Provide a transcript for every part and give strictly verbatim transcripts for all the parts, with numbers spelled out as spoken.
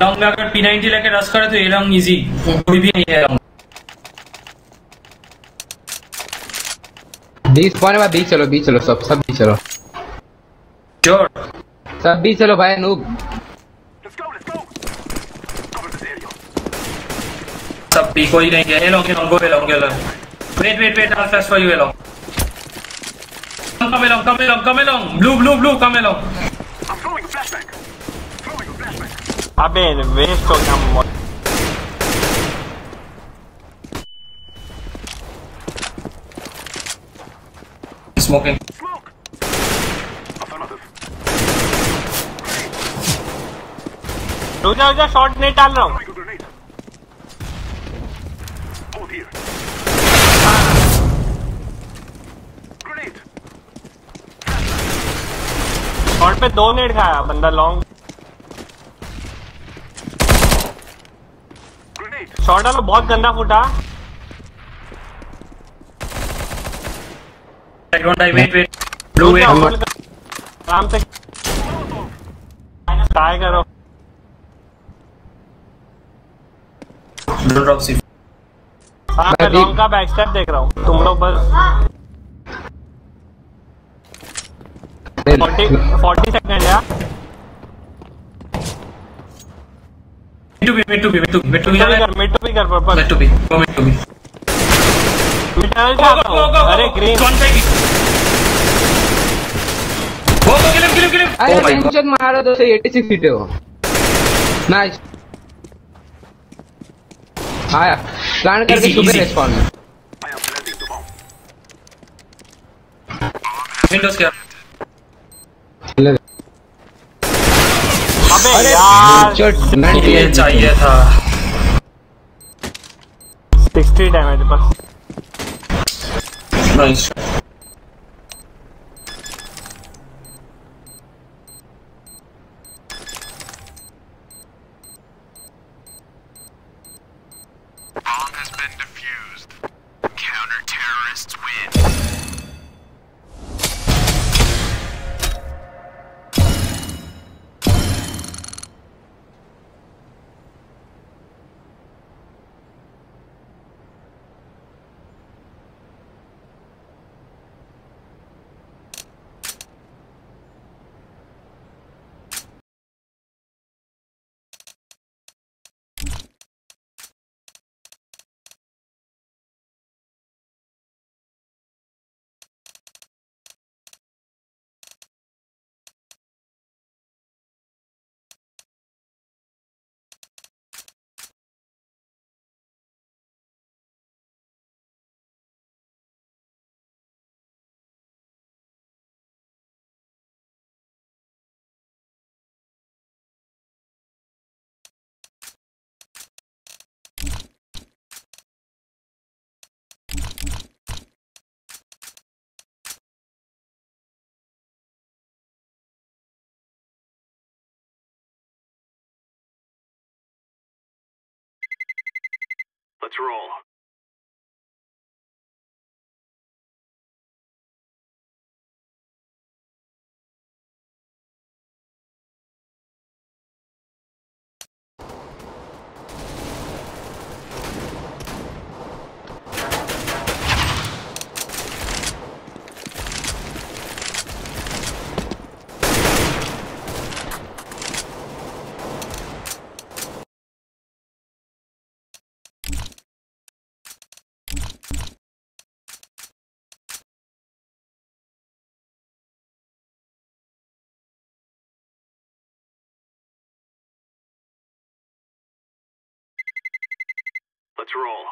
Long में अगर P ninety लेके रश करे तो ये लॉन्ग इजी, कोई भी नहीं है लॉन्ग। बीस पॉइंट में बीस चलो बीस चलो सब सब बीस चलो श्योर सब बीस चलो भाई नूब सब पी कोई नहीं है लॉन्ग के लॉन्ग गो लॉन्ग के long wait wait wait I'll flash for you long come along come along come along blue blue blue come along अबे वेस्ट हो गया smoking रुक जा रुक जा शॉट नहीं डाल रहा हूँ शॉट पे दो नेट खाया बंदा लॉन्ग शॉट डालो बहुत गंदा फुटा don't die wait wait blue wait आराम से ट्राई करो don't drop C हाँ मैं लॉन्ग का बैक स्टेप देख रहा हूँ तुम लोग बस फोर्टी सेकंड यार mid to be mid to be mid to be mid to be mid to भी कर purpose mid to be go mid to be middle जाता हूँ अरे green one by go go kill him kill him kill him अरे tension मारो तो से छियासी फीट हो नाइस आया प्लान करके सुबह रिस्पॉन में विंडोज क्या अबे यार ये चाहिए था सिक्सटी डैमेज बस nice Bomb has been defused. Counter-terrorists win. Let's roll. Let's roll.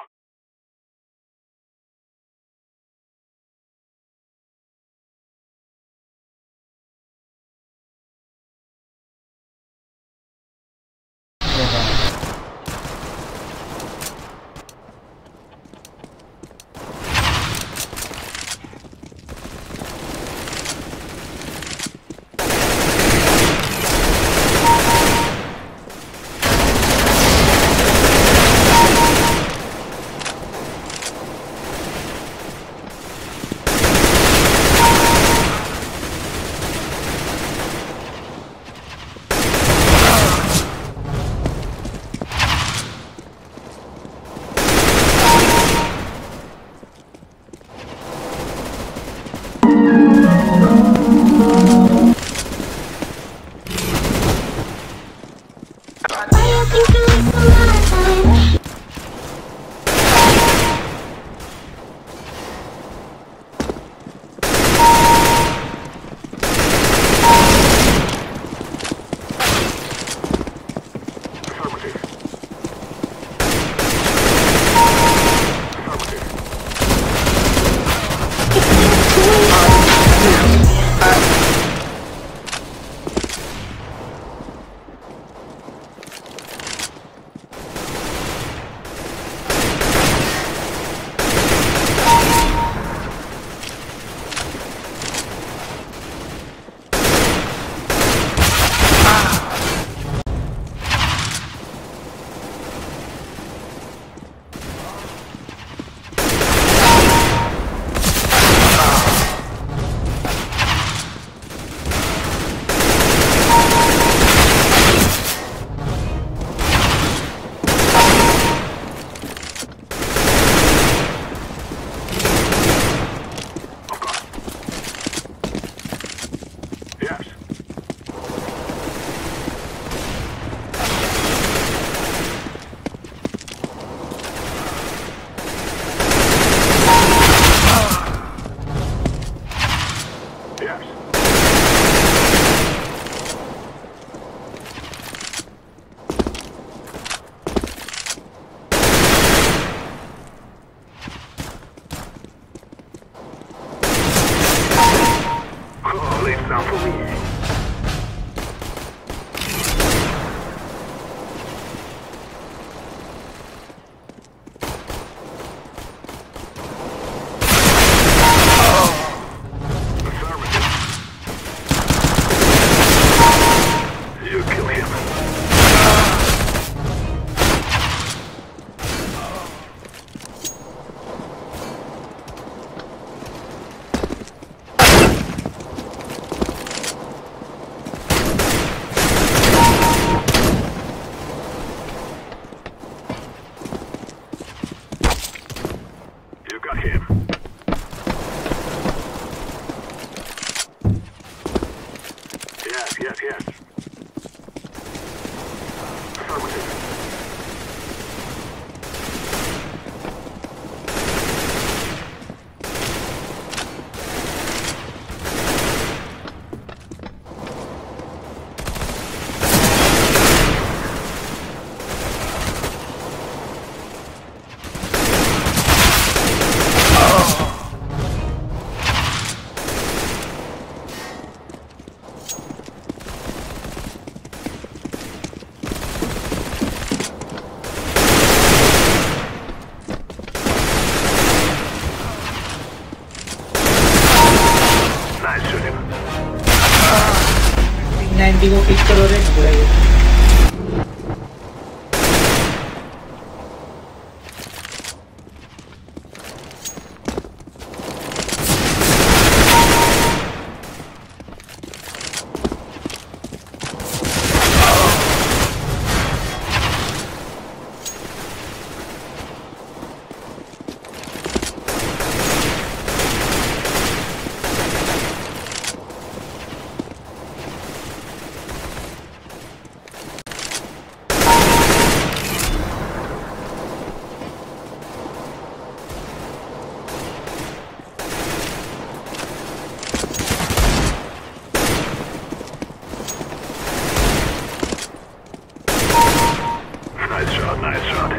You kill him. You got him. Yes, yes, yes. Affirmative. Nice shooting. Ninety को पिक करो रे Nice shot, nice shot.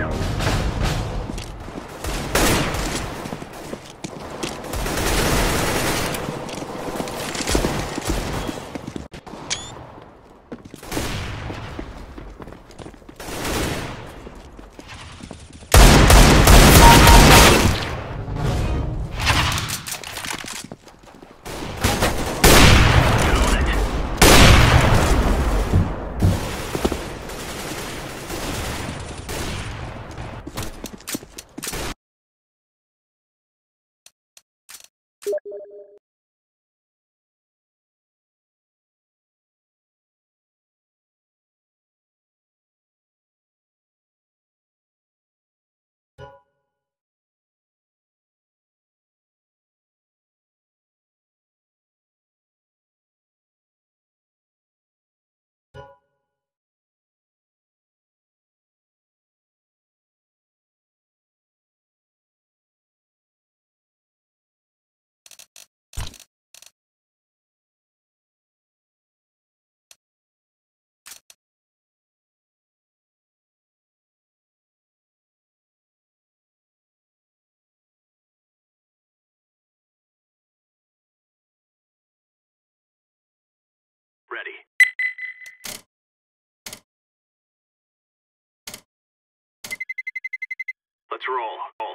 Ready. Let's roll. roll.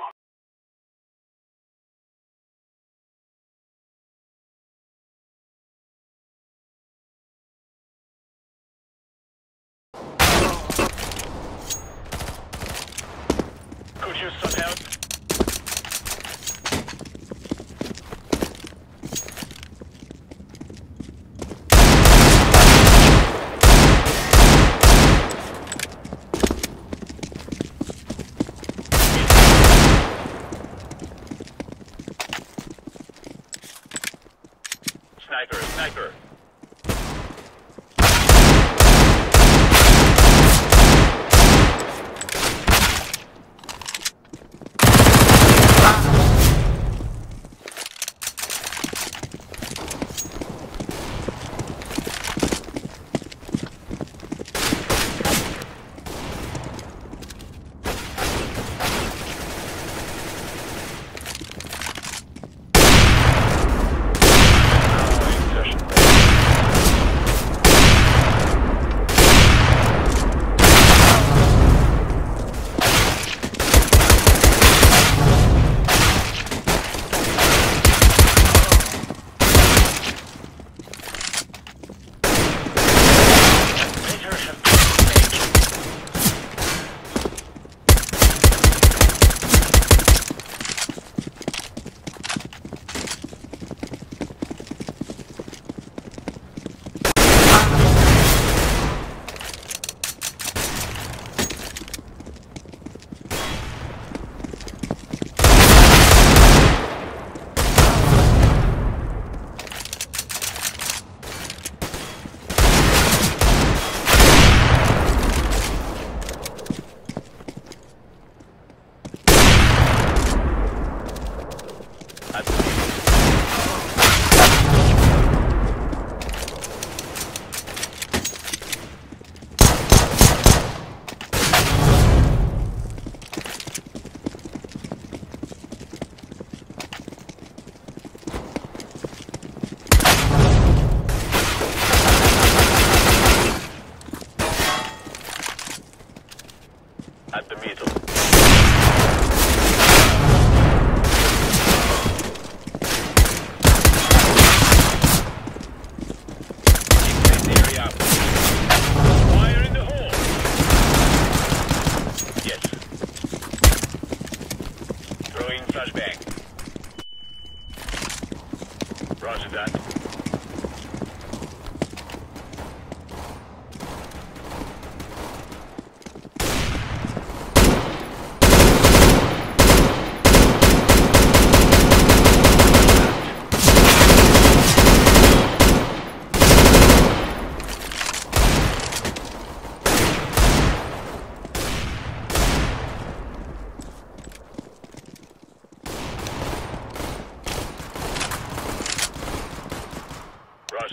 Could use some help.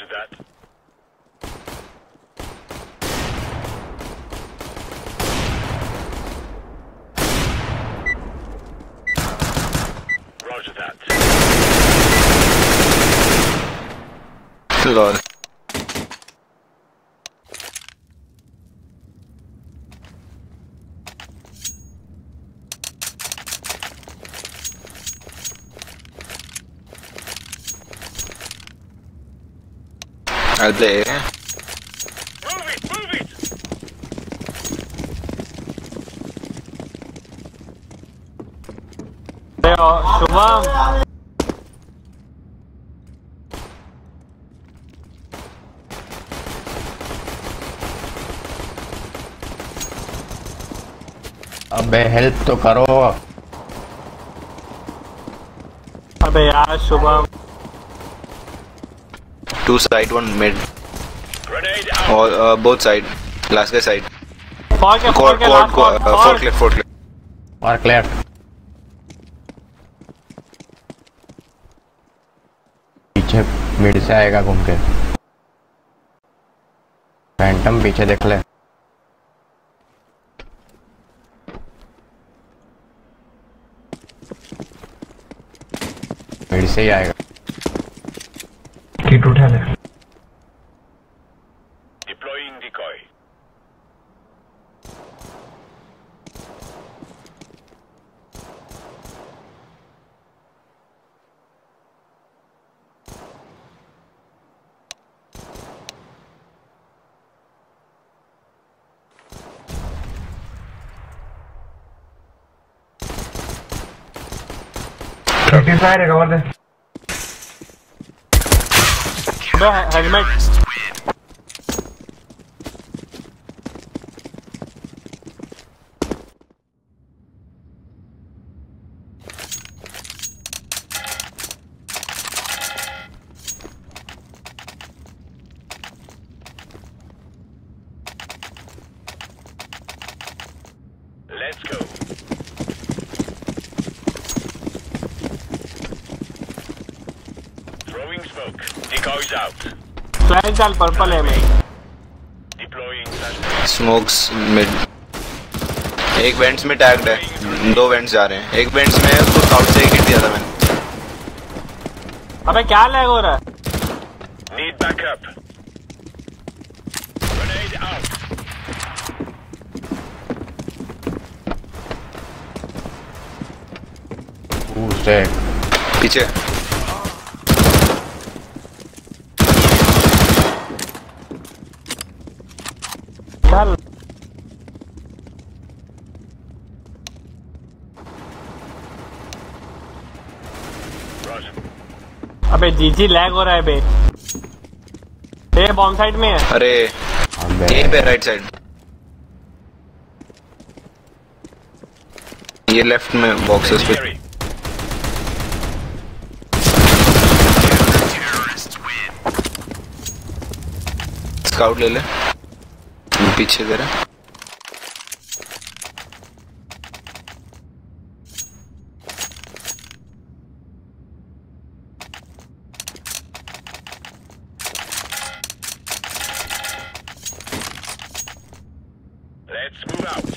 Roger that. Roger that. Lol. I'll play. Move it, move it! अरे ओ, शुभम अबे help तो करो। अबे यार Shubham Two side, one mid. Grenade out! All uh, both side. Last guy side. Four के four Quad, के quad, last quad. Uh, four four clear, four clear. और clear. पीछे मिड से आएगा घूम के। फैंटम पीछे देख ले। मिड से ही आएगा। किट उठा ले। Deploying decoy. अबे helmet Let's go. Throwing smoke. Decoys out. Flash डाल पर्पल है मैं Deploying flashbang. Smokes mid. एक वेंट्स में टैग्ड है। दो वेंट्स जा रहे हैं। एक वेंट्स में उसको साउथ से हिट दिया था मैंने। अबे क्या लैग हो रहा है Need backup. Grenade out. उससे पीछे। चल Roger. अबे जीजी लैग हो रहा है बे ये बॉम्ब साइड में है अरे अबे ए पे राइट साइड। ये लेफ्ट में बॉक्सेस पे। Theory. स्काउट ले ले। पीछे तेरा। Let's move out.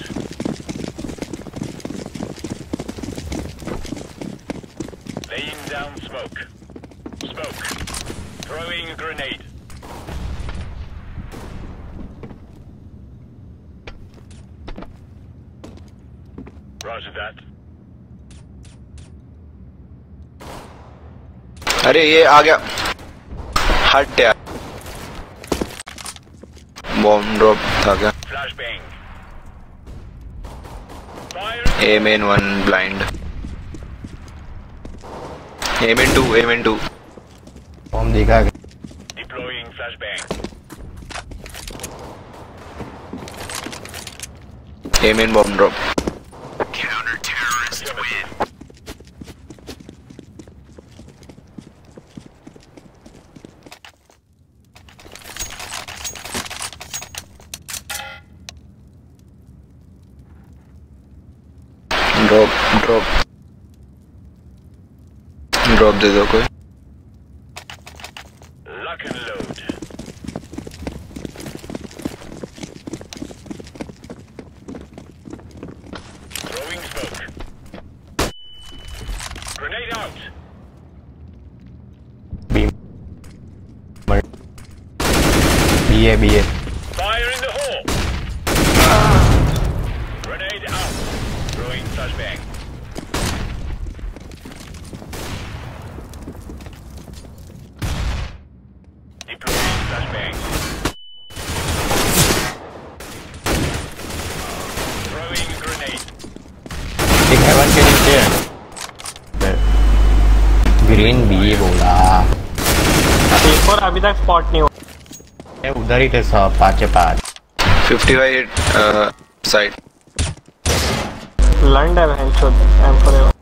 Laying down smoke. Smoke. Throwing a grenade. Roger that. अरे ये आ गया। हट यार। बॉम्ब ड्रॉप था क्या? Flashbang. Fire. M in one blind. M in two M in two. Bomb दिखा के Deploying flashbang. M in bomb drop. Counter-terrorists win. Drop drop drop दे दो कोई। Lock and load. बी है बी है। Fire in the hole. Grenade out. Throwing flashbang. Deploying flashbang. Throwing grenade. एक heaven के नीचे है। ग्रीन बी बोला। एक और अभी तक स्पॉट नहीं हुआ। उधर ही थे सब पाँचे पाँच। fifty-five hit side. लैंड है बहन चोद एम फोर है।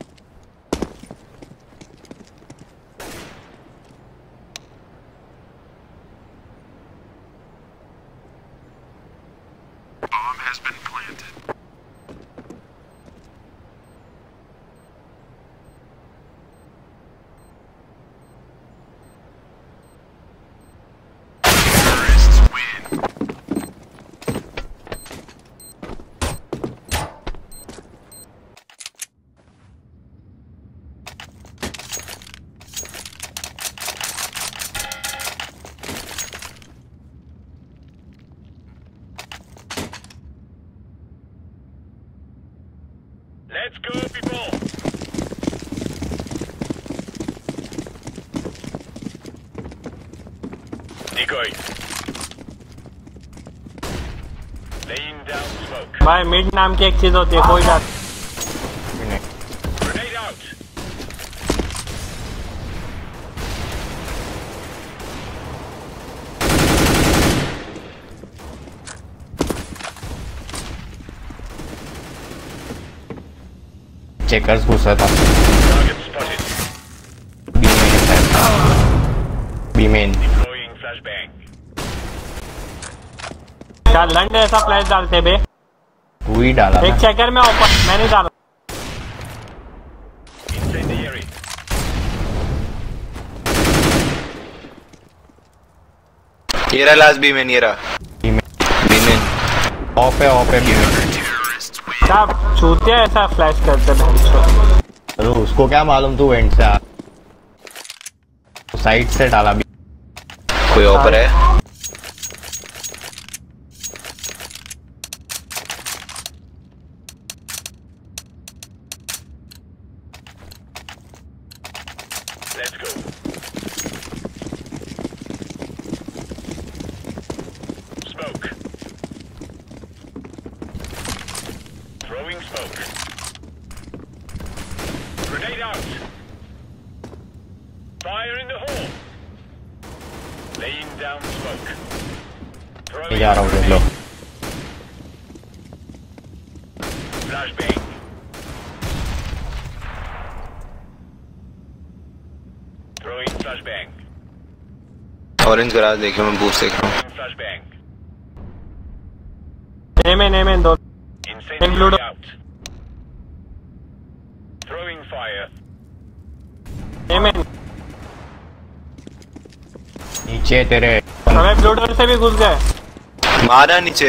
Let's go, people. Decoy. Laying down smoke. भाई मिड नाम की एक चीज होती है कोई बात। Grenade out. चेकर्स घुसा था Target spotted. बी में बी में। Deploying flashbang. क्या लैंड ऐसा फ्लैश डालते बे? वही डाला एक ना। चेकर में ओपन मैंने डाला। Incendiary. ये रहा लास्ट बी में, ये रहा बी में बी में। ऑफ है ऑफ है बी में। क्या चूतिया ऐसा फ्लैश करते बहन चोद। अरे उसको क्या मालूम तू एंड से आ साइड से डाला भी। कोई ऑफर है? Let's go. Smoke. Throwing smoke. Grenade out. Fire in the hole. Laying down smoke. Throwing जा रहा हूँ देख लो। flashbang. Throwing flashbang. Orange garage देखे, मैं बूस्ट देख रहा हूँ। Throwing flashbang. नेमेन नेमेन दो। Incendiary out. Throwing fire. नेमेन नीचे तेरे हमें ब्लू डोर से भी घुस गए। मारा नीचे।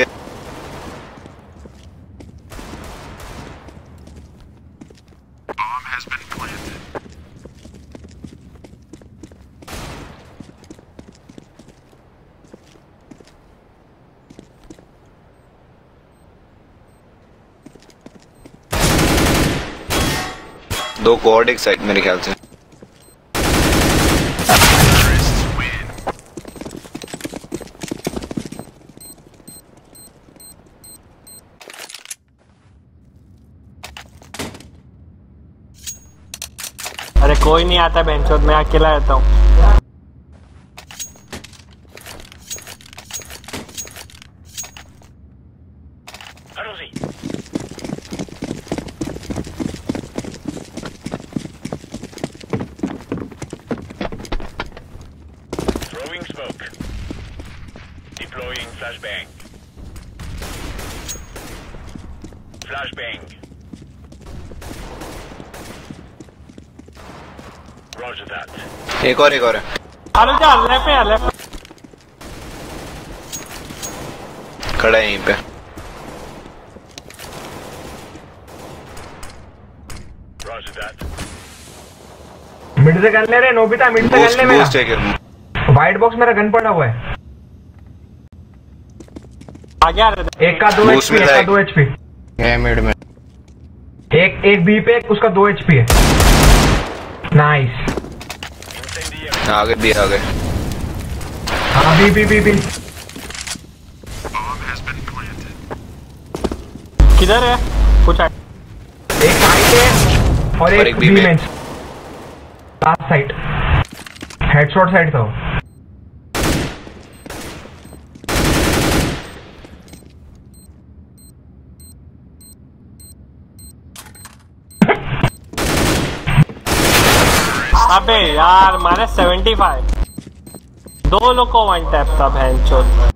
दो कोड एक साइड मेरे ख्याल से। अरे कोई नहीं आता बेंचोद, मैं अकेला रहता हूँ। Throwing smoke. Deploying flashbang. Flashbang. Roger that. एक और एक और है। अरे जा लेफ्ट है लेफ्ट। खड़ा है यहीं पे। Roger that. मिड से गन ले रहे नोबिता, मिड से गन बूस्ट ले मेरा। बूस्ट है क्या? व्हाइट बॉक्स मेरा गन पड़ा हुआ है। आगे आ रहे थे। एक का दो Boost एचपी, में एक था का एक। दो एचपी। है मिड में। एक एक बी पे, एक उसका दो एचपी है। नाइस। आगे भी आ गए। हाँ बी बी बी बी। किधर है कुछ है? एक साइड है और एक बी में। लास्ट साइड हेडशॉट साइड था वो। अबे यार मारे सेवेंटी फाइव। दो लोग को वन टैप था भैंचोद।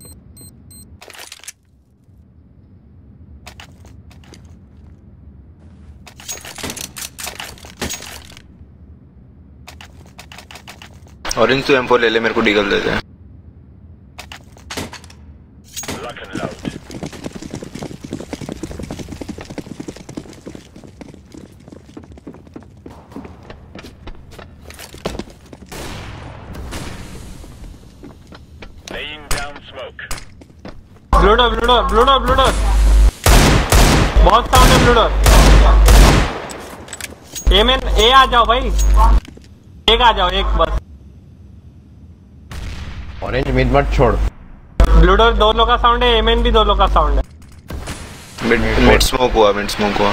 ऑरेंज तू एम फोर ले ले, मेरे को डीगल दे दे। Lock and load. Laying down smoke. Blue door blue door blue door blue door. बहुत साउंड है blue door. A main A आ जाओ भाई, एक आ जाओ एक बस। ऑरेंज मिड मत छोड़। ब्लू डोर दो लोग का साउंड है, ए में भी दो लोग का साउंड है। मिड मिड स्मोक हुआ, मिड स्मोक हुआ।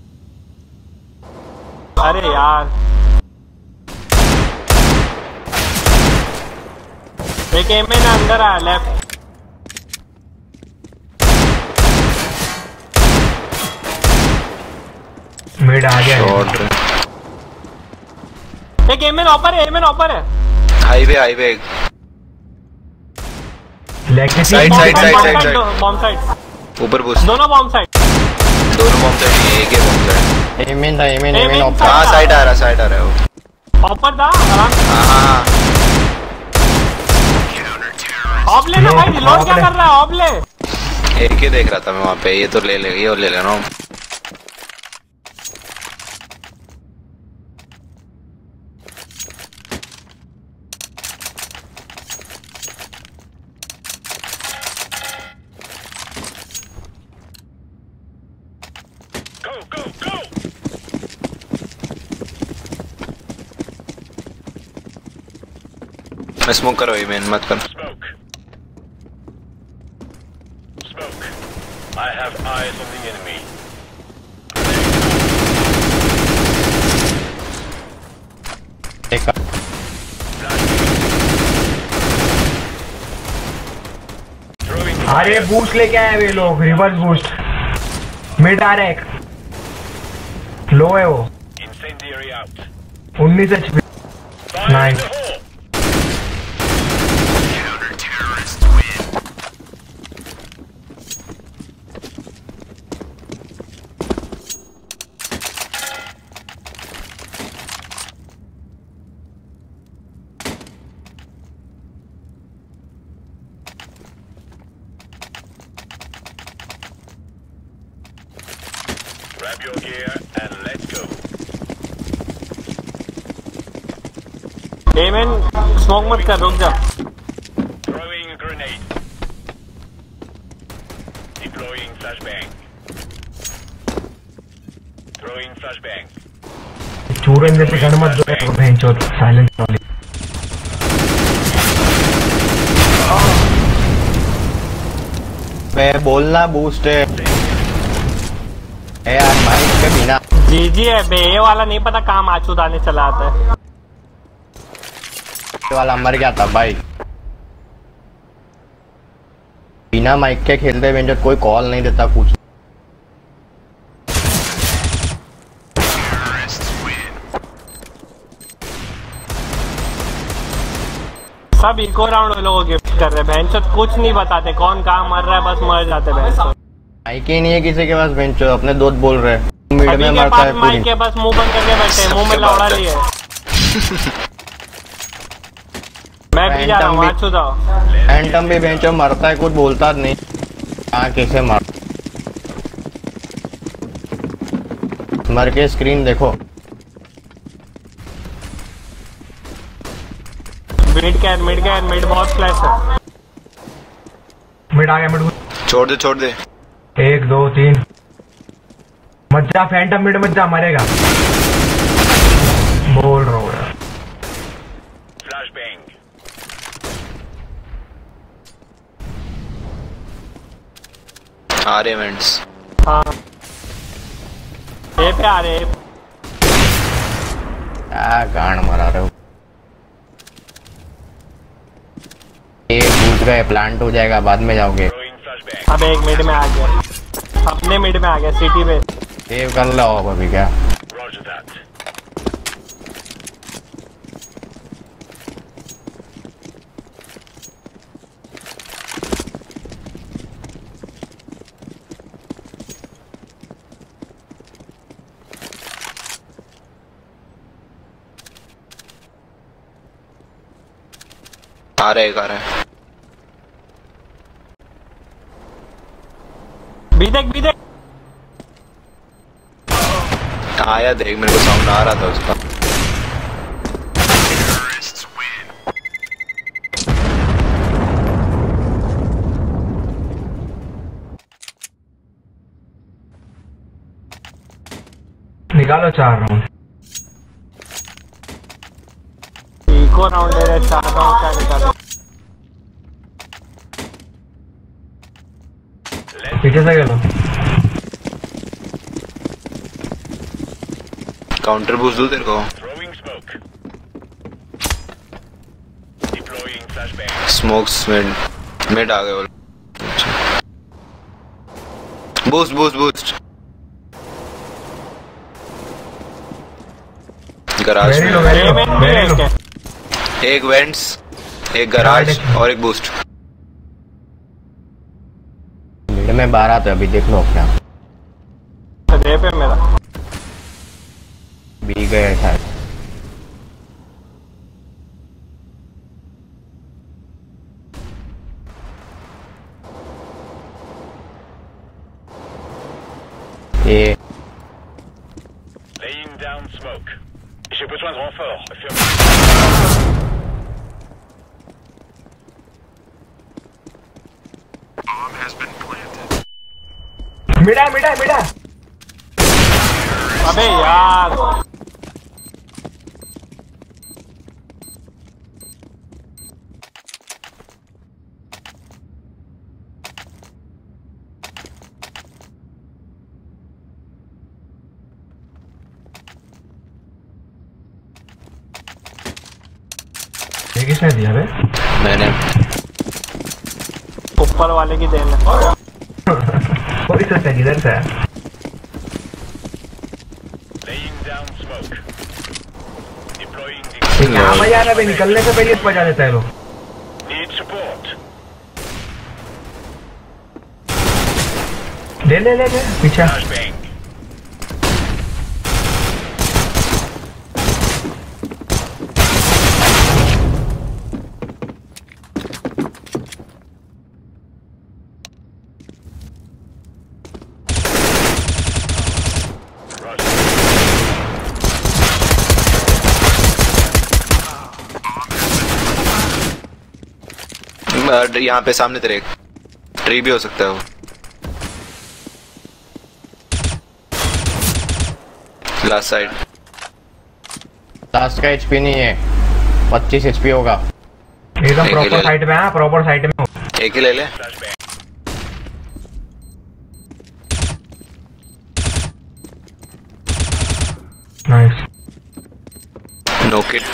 अरे यार एक ए में ना अंदर आया लेफ्ट। मिड आ गया। शॉट एक ए में ऑपर है, ए में ऑपर है। हाईवे हाईवे लेग के side side side side side bomb side ऊपर बूस्ट। दोनों बॉम्ब साइड। दोनों बॉम्ब साइड नहीं, एक ही बॉम्ब साइड। एमेन था एमेन एमेन एमेन ऑफ। हाँ साइड आ रहा, साइड आ रहा है वो। ऑपर था आराम से। हाँ हाँ ऑफ लेना भाई, रिलोड क्या कर रहा है? ऑफ ले। एक ही देख रहा था मैं वहाँ पे। ये तो ले ले, ये ले लेना। Go, go, go! मैं स्मोक करो, ये मेन मत कर। Smoke. Smoke. I have eyes on the enemy. एक Throwing अरे बूस्ट लेके आए वे लोग, रिवर्स बूस्ट। मिड आ रहा है एक, लो है वो। incendiary out. उन्नीस HP. Fire in Nice. the hole. Grab your gear and let's go. A main smoke मत कर, रुक जा। Throwing a grenade. Deploying flashbang. Throwing flashbang. चूरन जैसे गन मत दो भैंचोद, साइलेंट वाली। पे बोलना बूस्ट है। ए यार माइक के बिना जी जी है बे, ये वाला नहीं पता कहाँ माचू दाने चला आता है। ये वाला मर गया था भाई। बिना माइक के खेलते वेंजर कोई कॉल नहीं देता कुछ। सब इको राउंड लोगों को गिफ्ट कर रहे हैं। भैंचोद कुछ नहीं बताते कौन कहाँ मर रहा है, बस मर जाते भैंचोद। माइक ही नहीं है किसी के पास वेंजर, अपने दोस्त बोल रहे हैं मिड अभी में के मरता पास है माइक पूरी। के बस मुंह बंद करके बैठे हैं, मुंह में लौड़ा लिए। मैं भी जा रहा हूँ, माचू जाओ। एंटम भी वेंजर मरता है, कुछ बोलता नहीं। कहाँ कैसे मर मर के स्क्रीन देखो। Mid can mid can mid बहुत फ्लैश है। मिड आ गया, मिड। छोड़ दे छोड़ दे। एक दो तीन। मत जा फैंटम मिड मत जा, मरेगा। बोल रहा हूँ यार। Flashbang. आ रहे इवेंट्स। हाँ ए पे आ रहे। क्या गांड मरा रहे हो। ये पूछ गए प्लांट हो जाएगा, बाद में जाओगे। Throwing flashbang. अब एक मिड में आ गया, अपने मिड में आ गया सिटी पे। सेव कर लो अब अभी क्या। Roger that. आ रहे आ रहे। भी देख भी देख। आया देख, मेरे को साउंड आ रहा था उसका। निकालो चार राउंड। इको राउंड ले रहे, चार राउंड क्या निकालो। पीछे से खेलो। काउंटर बूस्ट दूं तेरे को। Throwing smoke. Deploying flashbang. Smokes mid mid आ गए वो। Boost boost boost. Garage very low, main very low, payment भी वेरी है लो। क्या? एक वेंट्स, एक गराज और एक बूस्ट। मिड में बारह तो अभी देख लो क्या। रे पे मेरा बी गए शायद। ये Laying down smoke. J'ai besoin de renfort. Affirmative. मिडा मिडा मिडा। अबे यार ये किसने दिया बे? मैंने। ऊपर वाले की देन है। कोई सोचा किधर से? Laying down smoke. Deploying the. क्या मजा आ रहा है, निकलने से पहले बजा देता है लोग। Need support. ले ले ले ले पीछे। Flashbang. यहाँ पे सामने तेरे एक ट्री भी हो सकता है वो। Last side. लास्ट का एचपी नहीं है, पच्चीस एचपी होगा। एकदम एक ही ले प्रॉपर ले। साइड में है, प्रॉपर साइड में। एक ही ले ले। Flashbang. नाइस। No kit.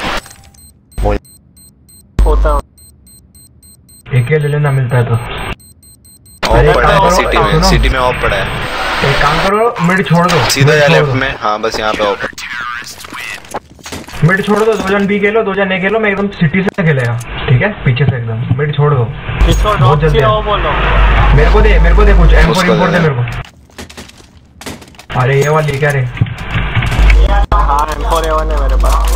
होता है। एक ही ले लेना मिलता है तो। ऑफ अरे पड़ा है करो, सिटी में, सुनो। सिटी में ऑफ पड़ा है। एक काम करो, मिड छोड़ दो। सीधा मिड जा छोड़ लेफ्ट दो। में। हाँ बस यहाँ पे ऑफ। मिड छोड़ दो, दो जन बी खेलो, दो जन ए खेलो। मैं एकदम सिटी से खेलेगा, ठीक है? पीछे से एकदम मिड छोड़ दो। किसको बहुत ड्रॉप जल्दी किया है। वो बोलो। मेरे को दे, मेरे को दे कुछ एम फोर उसको इम्पोर्ट दे दे। मेरे को। अरे ये वाली क्या रे? हाँ एम फोर ए वन है मेरे पास।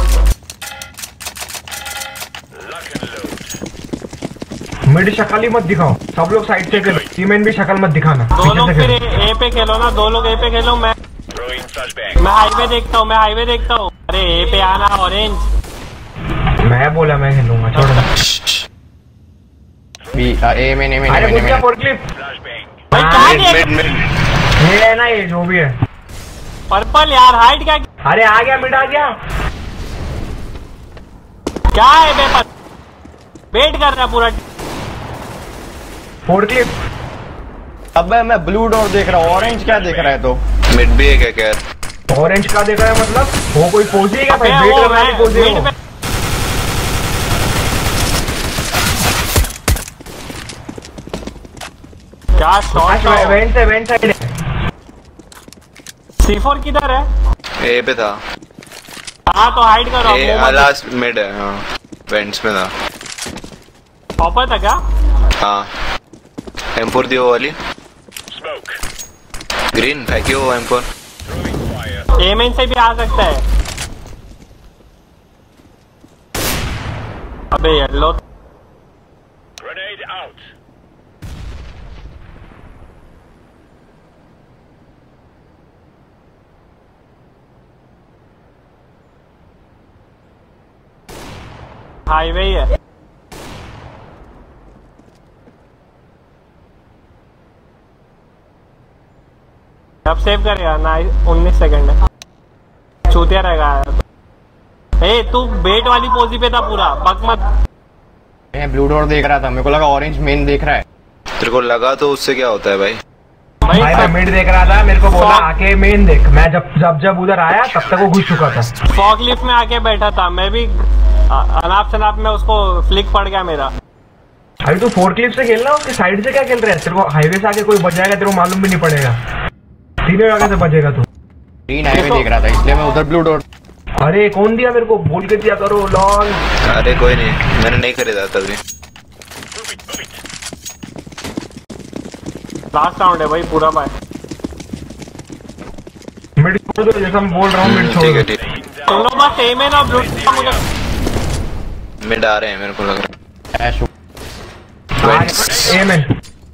Lock and load. मिड शक्ल ही मत दिखाओ, सब लोग साइड से खेलो। टीमेन भी शक्ल मत दिखाना, दो पीछे लोग से फिर खेलो। ए पे खेलो ना, दो लोग ए पे खेलो। मैं Throwing flashbang. मैं हाईवे देखता हूँ, मैं हाईवे देखता हूँ। अरे ए पे आना ऑरेंज। मैं बोला मैं खेलूंगा, छोड़ो। बी ए में नहीं में अरे नहीं मुझे में फोर क्लिप। flashbang. भाई क्या मिड है मिड मिड ये है ना, ये जो भी है। पर्पल यार, हाइट क्या अरे आ गया, मिड आ गया। क्या है पेपर? वेट कर रहा है पूरा। Four clip. अबे मैं ब्लू डोर देख रहा हूँ, ऑरेंज क्या देख रहा है तो? मिड भी है क्या खैर? ऑरेंज का देखा है मतलब? वो कोई पोजी है क्या भाई? अबे वेट वो करने वाली मैं- पोजी है वेट वो। में- क्या शॉट अच्छा, वेंट से वेंट साइड है। सी फोर किधर है? ए पे था। हाँ तो हाइड करो। ए लास्ट मिड है। हाँ वेंट्स में था। पॉपर था क्या? हाँ एम फोर दी वो वाली Smoke. ग्रीन फेंकी वो M four. Throwing fire. M से भी आ सकता है। अबे येलो Grenade out. हाईवे ही है। अब सेव करेगा ना? उन्नीस सेकंड है। चूतिया रहेगा यार। ए तू बेट वाली पोजी पे था पूरा, बक मत। मैं ब्लू डोर देख रहा था, मेरे को लगा ऑरेंज मेन देख रहा है। तेरे को लगा तो उससे क्या होता है भाई? भाई भाई मैं मिड देख रहा था, मेरे को बोला आके मेन देख। मैं जब जब जब उधर आया तब तक वो घुस चुका था। फॉग लिफ्ट में आके बैठा था मैं भी। अ- अनाप शनाप में उसको फ्लिक पड़ गया मेरा। अभी तू फोर क्लिप से खेलना, उसके साइड से क्या खेल रहा है? तेरे को हाईवे से आके कोई बच जाएगा, तेरे को मालूम भी नहीं पड़ेगा। सीधे जगह से बचेगा तू। ग्रीन हाईवे देख रहा था इसलिए मैं उधर ब्लू डोर। अरे कौन दिया मेरे को? बोल के दिया करो लॉल। अरे कोई नहीं, मैंने नहीं खरीदा तभी। लास्ट राउंड है भाई पूरा भाई। मिड छोड़ दो, जैसा मैं बोल रहा हूँ, मिड छोड़ ठीक है दो। ठीक है। तुम लोग बस एम एन और ब्लू मुझे मिड आ रहे हैं मेरे को लग रहा ऐश है। Vents A main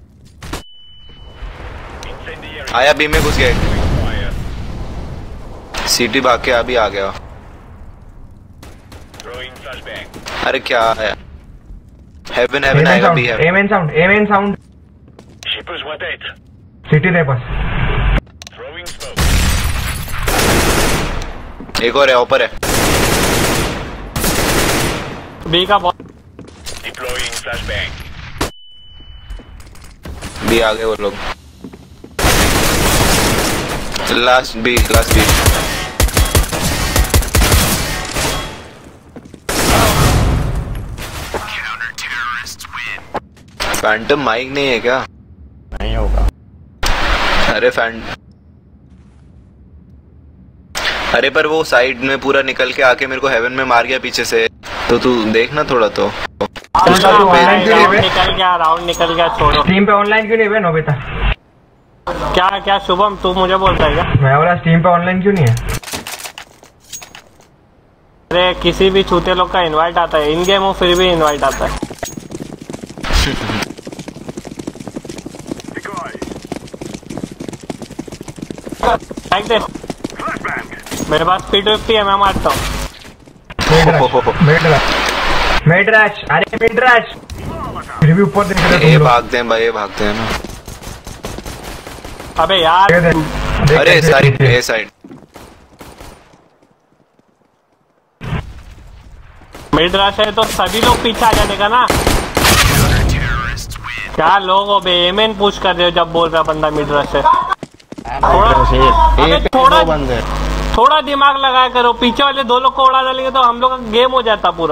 Incendiary. आया बी में घुस गया। Fire. सीटी भाग के अभी आ गया। Throwing flashbang. अरे क्या है? हेवन हेवन आएगा साउंड, बी है। A main sound, A main sound. Shippers were dead. City दे बस। Throwing smoke. एक और है, ऊपर है। बी का बहुत। Deploying flashbang. बी आ गए वो लोग। Last B last B. Phantom mic नहीं है क्या? नहीं होगा। अरे फैंट अरे पर वो साइड में पूरा निकल के आके मेरे को हेवन में मार गया पीछे से। तो तू देखना थोड़ा तो। ऑनलाइन क्यों नहीं राउंड है? निकल गया, राउंड निकल गया, छोड़ो। स्टीम पे ऑनलाइन क्यों नहीं है नोबिता? क्या क्या शुभम तू मुझे बोलता है क्या? मैं बोला स्टीम पे ऑनलाइन क्यों नहीं है? अरे किसी भी छूते लोग का इनवाइट आता है, इन गेम हो फिर भी इनवाइट आता है। फेंक दे। मेरे पास स्पीड फिफ्टी है, मैं मारता हूँ। मिड रैश, मिड रैश, अरे मिड रैश। फिर भी ऊपर देख रहे हो ये तुम लोग। भागते हैं भाई, ये भागते हैं ना। अबे यार देख, देख, देख, अरे देख, साइड देख। ए साइड। मिड रश है तो सभी लोग पीछे आ जाने का ना। क्या लोग हो बे, एम पुश कर रहे हो जब बोल रहा बंदा मिड रश है। थोड़ा ए अबे पे थोड़ा दो बंदे। थोड़ा दिमाग लगाया करो, पीछे वाले दो लोग को उड़ा डालेंगे तो हम लोग का गेम हो जाता पूरा।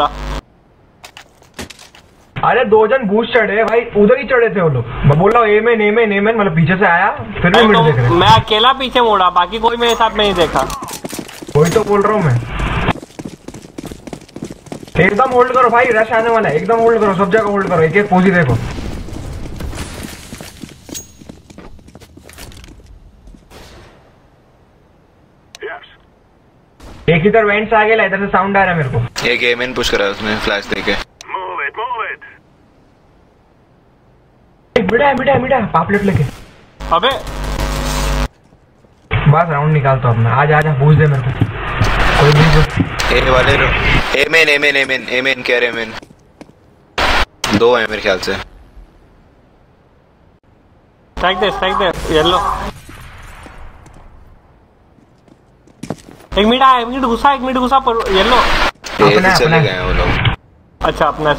अरे दो जन बूस्ट चढ़े भाई, उधर ही चढ़े थे वो लोग। मैं बोल रहा हूँ M N M N M N, मतलब पीछे से आया फिर भी मिड तो देख रहे। मैं अकेला पीछे मुड़ा, बाकी कोई मेरे साथ नहीं देखा। वही तो बोल रहा हूँ मैं। एकदम होल्ड करो भाई, रश आने वाला है। एकदम होल्ड करो, सब जगह होल्ड करो, एक एक पोजी देखो। एक इधर वेंट से आ गया, इधर से साउंड आ रहा है मेरे को। एक एम एन पुश करा उसने फ्लैश देके। Move it, move it. एक मिडा है, मिडा है, मिडा है, पापलेट लेके। अबे बस राउंड निकालता हूँ अपना। आज आजा पूछ दे मेरे को कोई नहीं। ए वाले M N M N M N M N कह रहे एम एन दो है मेरे ख्याल से। स्ट्राइक दे स्ट्राइक दे येलो। एक मिनट आया, एक मिनट घुसा, एक मिनट घुसा पर येलो। ए से चले गए हैं वो लोग। अच्छा अपना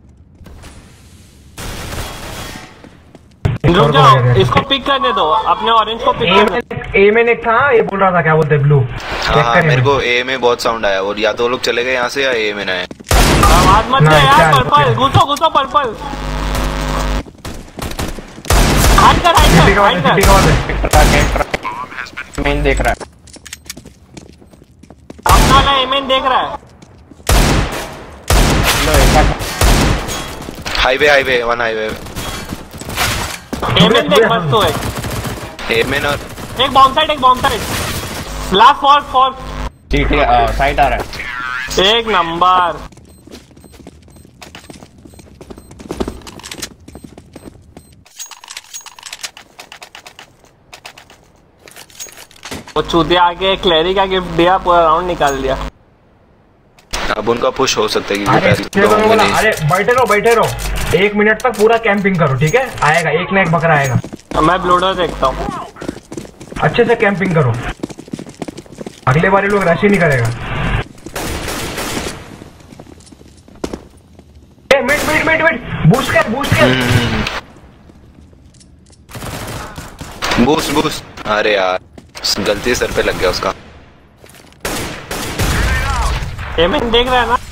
रुक जाओ, इसको पिक करने दो, अपने ऑरेंज को पिक करने। ए में एक था, ये बोल रहा था क्या बोलते ब्लू। हाँ हाँ मेरे को ए में बहुत साउंड आया, और या तो लोग चले गए यहाँ से या ए में ना है। आवाज मत दे यार, पर्पल घुसो घुसो पर्पल। हाइड कर हाइड कर हाइड कर। मेन देख रहा है, अपना वाला ए मेन देख रहा है। Highway highway one highway. A main देख बस तो एक ए में और एक बॉम्ब साइड, एक bomb side last fork fork. ठीक है साइड आ रहा है। एक नंबर। वो चूतिया आके क्लेरी का गिफ्ट दिया, पूरा राउंड निकाल दिया। अब उनका पुश हो सकता है क्योंकि अरे पैसे तो होंगे नहीं। अरे बैठे रहो बैठे रहो, एक मिनट तक पूरा कैंपिंग करो ठीक है। आएगा एक ना एक बकरा आएगा। मैं ब्लूडर देखता हूँ, अच्छे से कैंपिंग करो, अगले बार ये लोग रश ही नहीं करेगा। ए मिट मिट मिट मिट बूस्ट कर बूस्ट कर। Boost boost. अरे यार गलती सर पे लग गया उसका। ए मेन देख रहा है ना।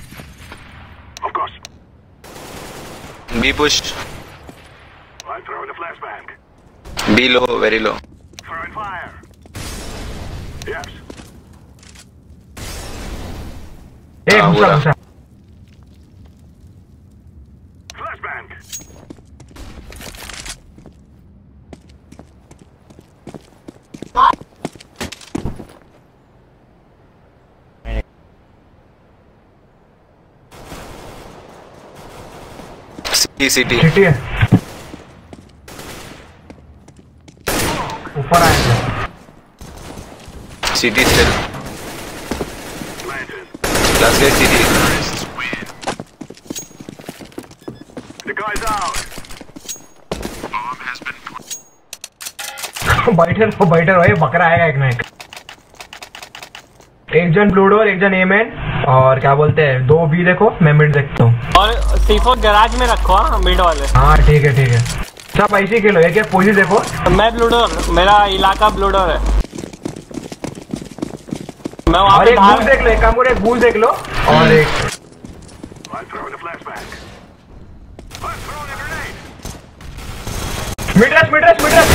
B push. B low very low. A हाँ, घुसा बुरा। घुसा। सिटी सिटी सिटी है, ऊपर आया सिटी स्टिल क्लास गए सिटी। बैठे रहो बैठे रहो, ये बकरा आएगा एक ना एक। एक जन ब्लू डोर, एक जन ए मैन, और क्या बोलते हैं दो बी देखो, मैं मिड देखता हूँ। और सी फोर गैराज में रखो हाँ मिड वाले। हाँ ठीक है ठीक है, सब ऐसे ही खेलो। एक एक पोजी देखो। मैं ब्लूडर, मेरा इलाका ब्लूडर है। मैं वहाँ और पे एक बाहर- बूल देख लो, एक काम करो एक बूल देख लो और एक मिडरस मिडरस मिडरस।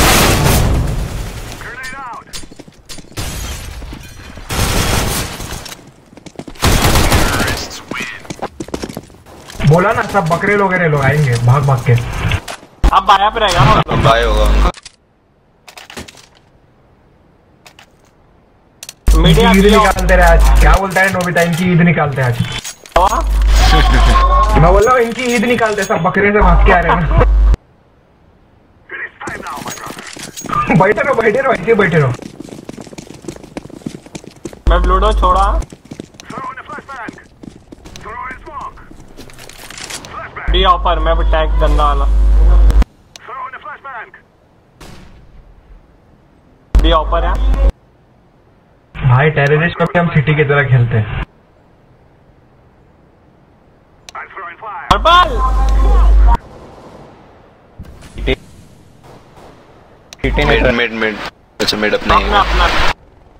बोला ना सब बकरे लोग लोग आएंगे भाग भाग के। अब बाया पे रहेगा ना। अब बाय होगा उनका। मीडिया ईद निकालते रहे आज, क्या बोलता है नोबिता, इनकी ईद निकालते हैं आज। मैं बोल रहा हूँ इनकी ईद निकालते, सब बकरे से भाग के आ रहे हैं। बैठे रहो बैठे रहो ऐसे बैठे रहो। मैं ब्लूडो छोड़ा। डी ऑपर मैं टैग गंदा वाला। डी ऑपर है भाई, टेररिस्ट को भी हम सिटी की तरह खेलते हैं। Purple mid mid mid. अच्छा मिड अपना ही अपना है। अपना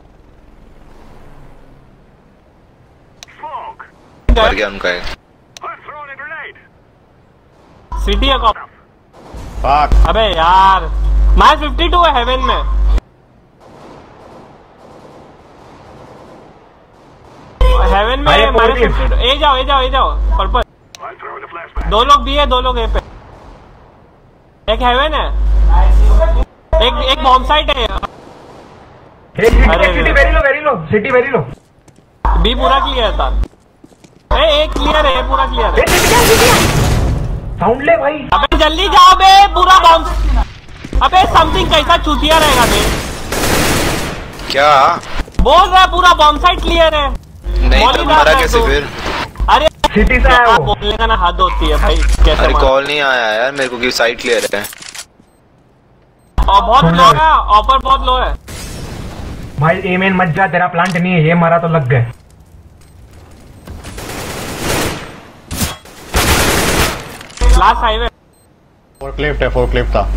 मर गया उनका है। सिटी है कॉप। Fuck. अबे यार माइनस फिफ्टी टू है हेवन में। हेवन अरे में minus forty. Fifty two. A जाओ ए जाओ ए जाओ पर्पल। दो लोग भी है, दो लोग ए पे। एक हेवन है, एक एक बॉम्ब साइट है। ए, सिटी अरे, city very low very low, city very low. B पूरा क्लियर था। ए एक क्लियर है, पूरा क्लियर ए, है। सिटी क्या, सिटी क्या? साउंड ले भाई। अबे जल्दी जाओ बे, पूरा बॉम्ब। अबे समथिंग कैसा चूतिया रहेगा बे। क्या बोल रहा है पूरा बॉम्ब साइट क्लियर है। नहीं मौली तो डाल मरा रहा है कैसे तू। फिर? अरे सिटी से आया वो। बोलने का ना हद होती है भाई, कैसे अरे मार- कॉल नहीं आया यार मेरे को कि साइट क्लियर है। और बहुत लो है, ऑपर बहुत लो है भाई। एम एन मत जा, तेरा प्लांट नहीं है, ये मारा तो लग गए। लास्ट हाईवे फोर्कलिफ्ट है, फोर्कलिफ्ट था।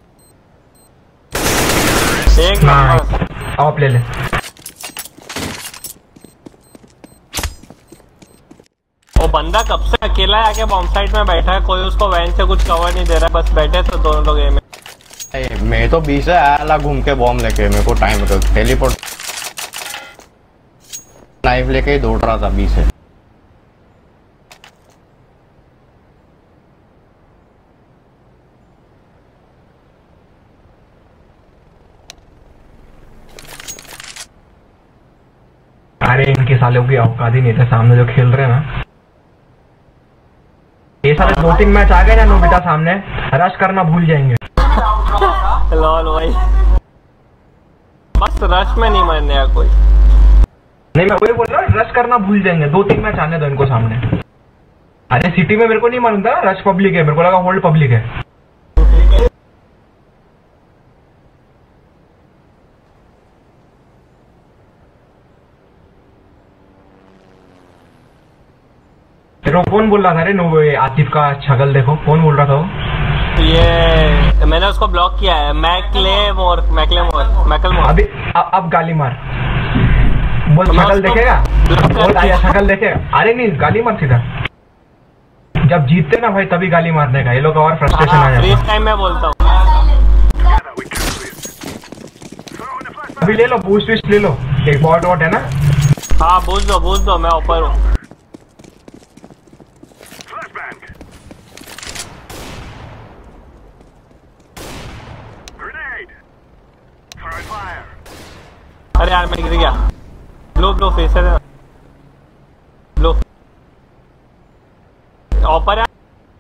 एक नंबर। ऑप ले ले। वो बंदा कब से अकेला है आके बॉम्ब साइट में बैठा है, कोई उसको वैन से कुछ कवर नहीं दे रहा, बस बैठे तो दोनों लोग एम। मैं तो बीच से आया घूम के बॉम्ब लेके, मेरे को टाइम टेलीपोर्ट नाइफ लेके ही दौड़ रहा था बीच से। अरे इनके सालों की औकात ही नहीं थे सामने जो खेल रहे हैं ना। ये सारे दो तीन मैच आ गए ना नोबिता सामने, रश करना भूल जाएंगे। लॉल भाई, बस रश में नहीं मरने का कोई। नहीं मैं वही बोल रहा हूँ, रश करना भूल जाएंगे। दो तीन मैच आने दो इनको सामने। अरे सिटी में मेरे को नहीं मालूम था रश पब्लिक है, मेरे को लगा होल्ड पब्लिक है। तेरे को कौन बोल रहा था रे नो आतिफ का छगल देखो, कौन बोल रहा था वो? ये मैंने उसको ब्लॉक किया है, मैकलेमोर मैकलेमोर मैकलेमोर। अभी अब, अब गाली मार, बोल छगल देखेगा, बोल आया छगल देखेगा। अरे नहीं गाली मार सीधा, जब जीतते ना भाई तभी गाली मारने का, ये लोग और फ्रस्ट्रेशन आ जाता है। इस टाइम मैं बोलता हूँ अभी ले लो बूस्ट विस्ट ले लो, एक बॉट वॉट है ना। हाँ बूझ दो बूझ दो, मैं ऊपर हूँ। अरे यार मैं गिर गया। ब्लू ब्लू फेसर है, ब्लू ऑपर है।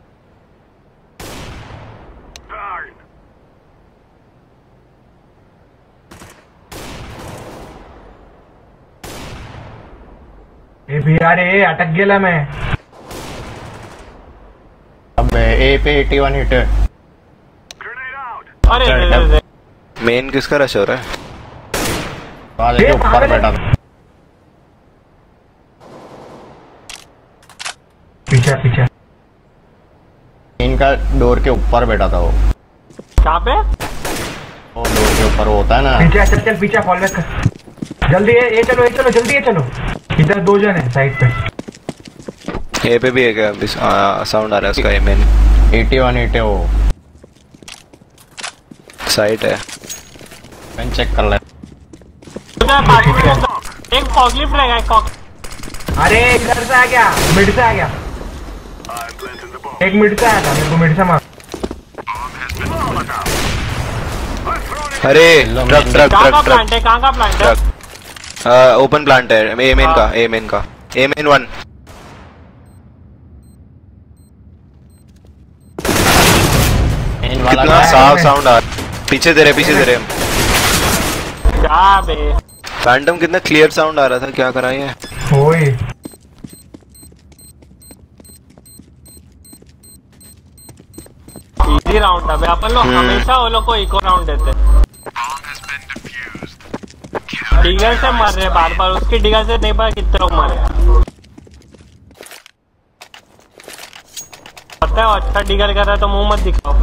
ए भी यार ए अटक गेला मैं। अब ए पे इक्यासी हिट है। अरे रे रे रे। मेन किसका रश हो रहा है? वाले के ऊपर बैठा था। पीछे पीछे इनका डोर के ऊपर बैठा था वो। कहाँ पे? वो डोर के ऊपर होता है ना। पीछे चल चल पीछे फॉल बैक कर जल्दी। ये ये चलो ये चलो जल्दी ये चलो। इधर दो जन है साइड पे। ए पे भी है क्या? साउंड आ रहा है उसका। ए मेन इक्यासी हिट है वो। साइड है, मैं चेक कर ले। एक फॉगलिफ्ट रहेगा, एक फॉग। अरे इधर से आ गया, मिड से आ गया, एक मिड से आया था, मेरे को मिड से मार। अरे ट्रक ट्रक कहाँ का ट्रक प्लांट है? कहाँ का प्लांट है? ट्रक ओपन प्लांट है। ए मेन का, ए मेन का, ए मेन वन। कितना साफ साउंड आ रहा है। पीछे तेरे पीछे तेरे क्या बे? फैंटम कितना क्लियर साउंड आ रहा था, क्या करा ये? ओए इजी राउंड था बे, अपन लोग हमेशा वो लोग को इको राउंड देते। डिगर से मर रहे बार बार, उसकी डिगर से नहीं पता कितने लोग मरे। पता है अच्छा डिगर कर रहा है तो मुंह मत दिखाओ।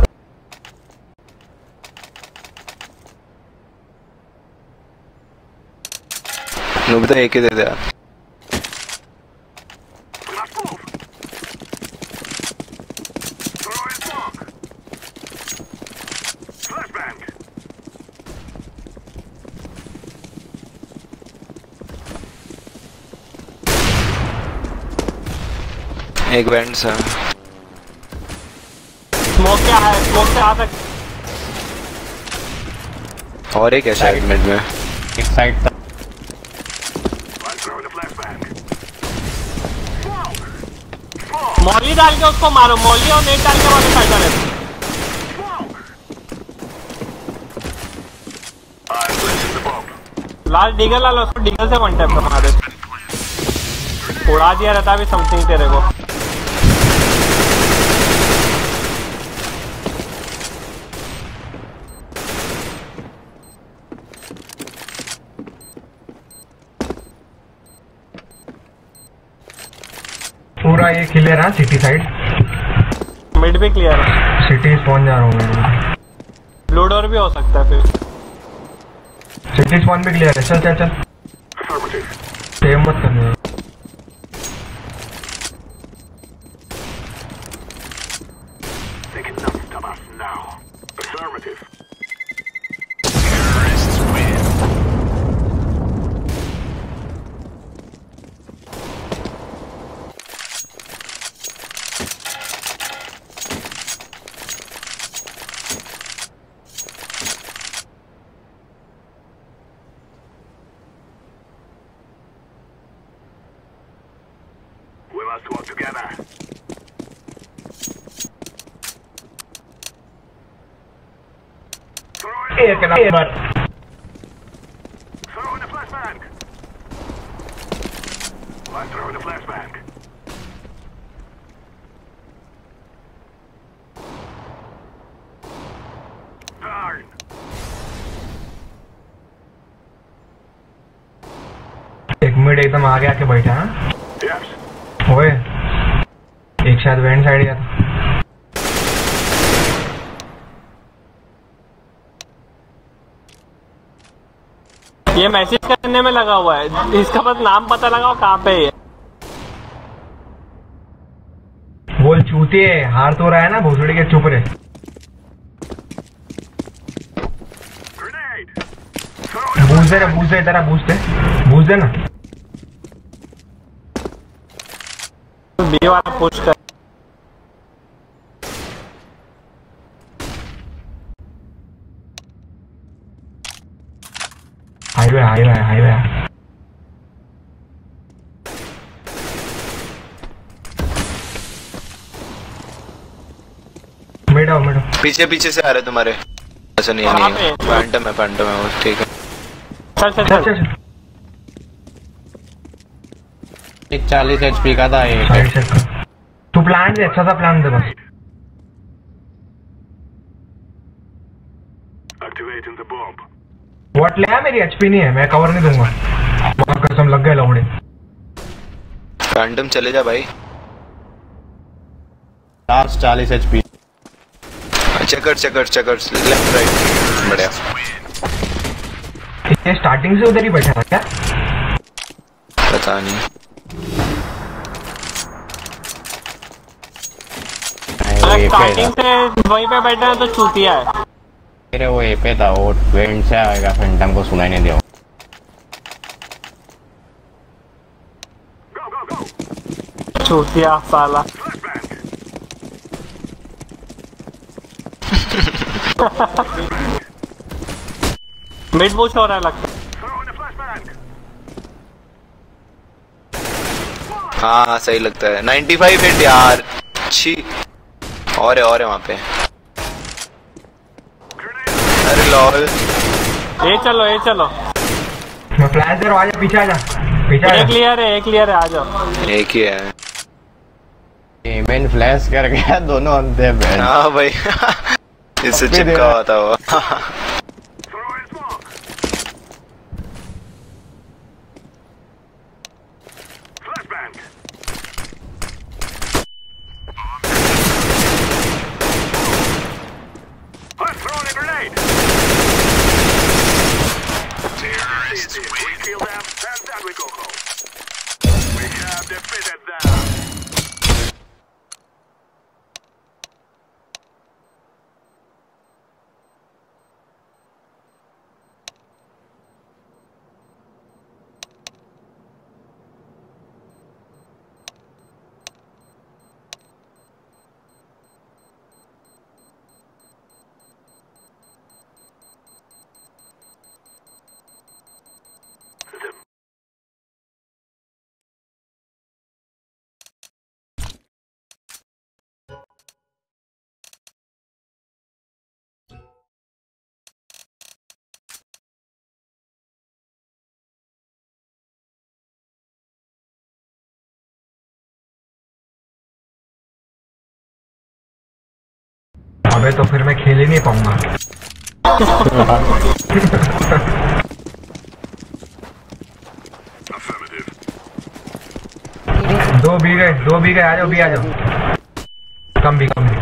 नोबिता एक ही दे दे यार। एक वेंट्स है। स्मोक क्या है? स्मोक से आ सकते। और एक है शायद मिड में। एक साइड था। मौली डाल के उसको मारो, मौली और नेट डाल के वाले साइड वाले। लाल डिगल लाल उसको डिगल से वन टैप पे मार दे। उड़ा दिया रहता भी समथिंग तेरे को। क्लियर है, सिटी साइड मिड भी क्लियर है, सिटी स्पॉन जा रहा हूँ मैं। ब्लू डोर भी हो सकता है फिर। सिटी स्पॉन भी क्लियर है, चल चल चल सेव मत करना। एक नंबर एक मिनट एकदम आगे आके बैठा है। ओए एक शायद वेंट साइड गया था। ये मैसेज करने में लगा हुआ है, इसका बस नाम पता लगाओ कहाँ पे है। बोल चूतिए, हार तो रहा है ना भोसड़ी के, चुप रहे। बूझ दे ना, बूझ दे, इधर बूझ दे, बूझ दे ना। बी वाला पुश कर। हाईवे हाईवे हाईवे मिडो मिडो पीछे पीछे से आ रहे तुम्हारे। ऐसा नहीं कहाँ नहीं पे? फैंटम है, फैंटम है वो, ठीक है। चल चल चल चल। चल एक चालीस एचपी का था एक। साइड चेक कर, तू प्लान दे, अच्छा सा प्लान दे बस। वॉट ले आ, मेरी एचपी नहीं है, मैं कवर नहीं दूंगा। बहुत कसम लग गए लौड़े। फैंटम चले जा भाई। लास्ट चालीस HP. Checker checker checker left right, बढ़िया। ये स्टार्टिंग से उधर ही बैठा था क्या? पता नहीं। अगर स्टार्टिंग से वहीं पे बैठा है तो चूतिया है। मेरे वो ए पे था, वो वेंट से आएगा, फैंटम को सुनाई नहीं दिया। चूतिया साला। मिड पुश हो रहा है लगता है। हाँ सही लगता है। नाइन्टी फाइव हिट यार, अच्छी। और है और है वहाँ पे। अरे लॉल, ये चलो ये चलो। मैं फ्लैश दे रहा हूँ, आजा पीछे आजा, पीछे एक आजा। क्लियर है, एक क्लियर है, आ जाओ। एक ही है। मैंने फ्लैश कर गया, दोनों अंधे बैठ। हाँ भाई इससे चिपका हुआ था वो। अबे तो फिर मैं खेल ही नहीं पाऊंगा। दो दो बी गए, दो बी गए, आ जाओ बी आ जाओ। कम भी कम भी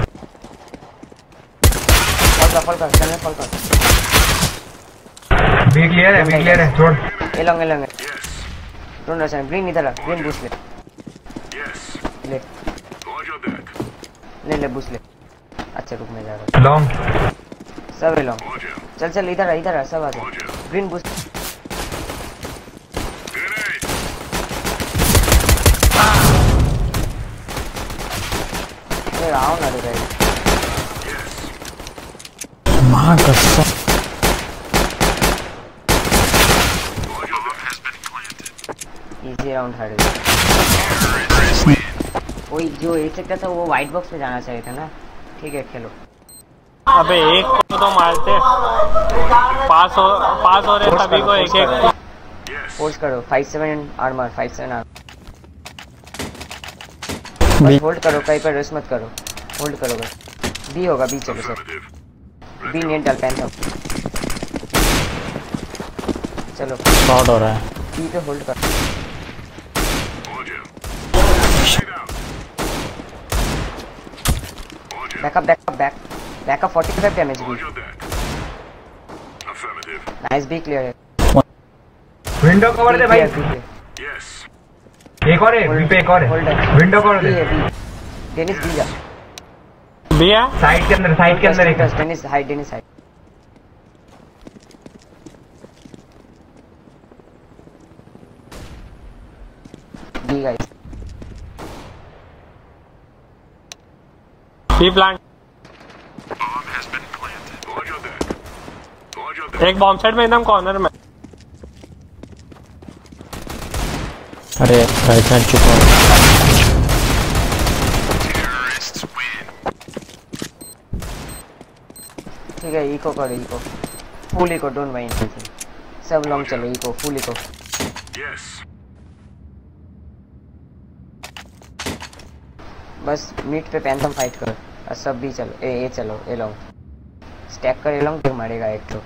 फॉल कर चलने फॉल कर। बी क्लियर है, बी क्लियर है, छोड़। A long A long don't rush green इधर आ, ग्रीन बूस्ट ले ले ले ले बूस्ट ले। अच्छा रुक मैं जा रहा हूं। लॉन्ग सब है लॉन्ग। चल चल इधर आ इधर आ सब आ जाओ। ग्रीन बूस्ट ये आओ ना रे भाई। मां कसम इजी राउंड हार गया। वही जो एक सेक्टर था वो व्हाइट बॉक्स में जाना चाहिए था ना। ठीक है खेलो। अबे एक को तो मारते पास हो पास हो रहे सभी को एक एक फोर्स करो। Five seven armour five seven armour hold करो। कहीं पर रेस मत करो। होल्ड करो बस। बी होगा बी चलो सर। बी नेट डाल पैन चलो शॉट हो रहा है। बी पे होल्ड करो। Backup backup back backup forty-five damage B. Nice B clear है। विंडो कवर दे भाई। एक और है बी पे, एक और है विंडो कवर दे। डेनिस बी जा बी है साइड के अंदर, साइड के अंदर एक Dennis hide Dennis hide. B guys B plant. एक बॉम्ब साइड में एकदम कॉर्नर में। अरे राइट साइड चुका। ठीक है इको करो eco full eco don't mind anything. सब लॉन्ग चलो इको फुल इको। बस मिड पे पैंथम फाइट करो और सब भी चलो। ए ए चलो ए लॉन्ग स्टैक कर ए लॉन्ग देख मारेगा एक तो।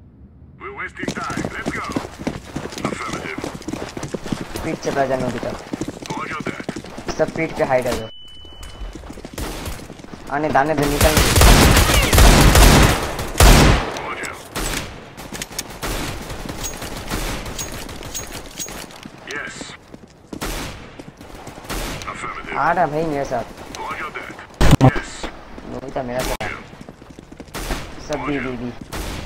पीठ चला जाना अभी तक। सब पीठ पे हाइड आ जाओ। आने दाने दे निकल। आ रहा भाई मेरे साथ। नहीं था मेरा साथ। सब बी बी बी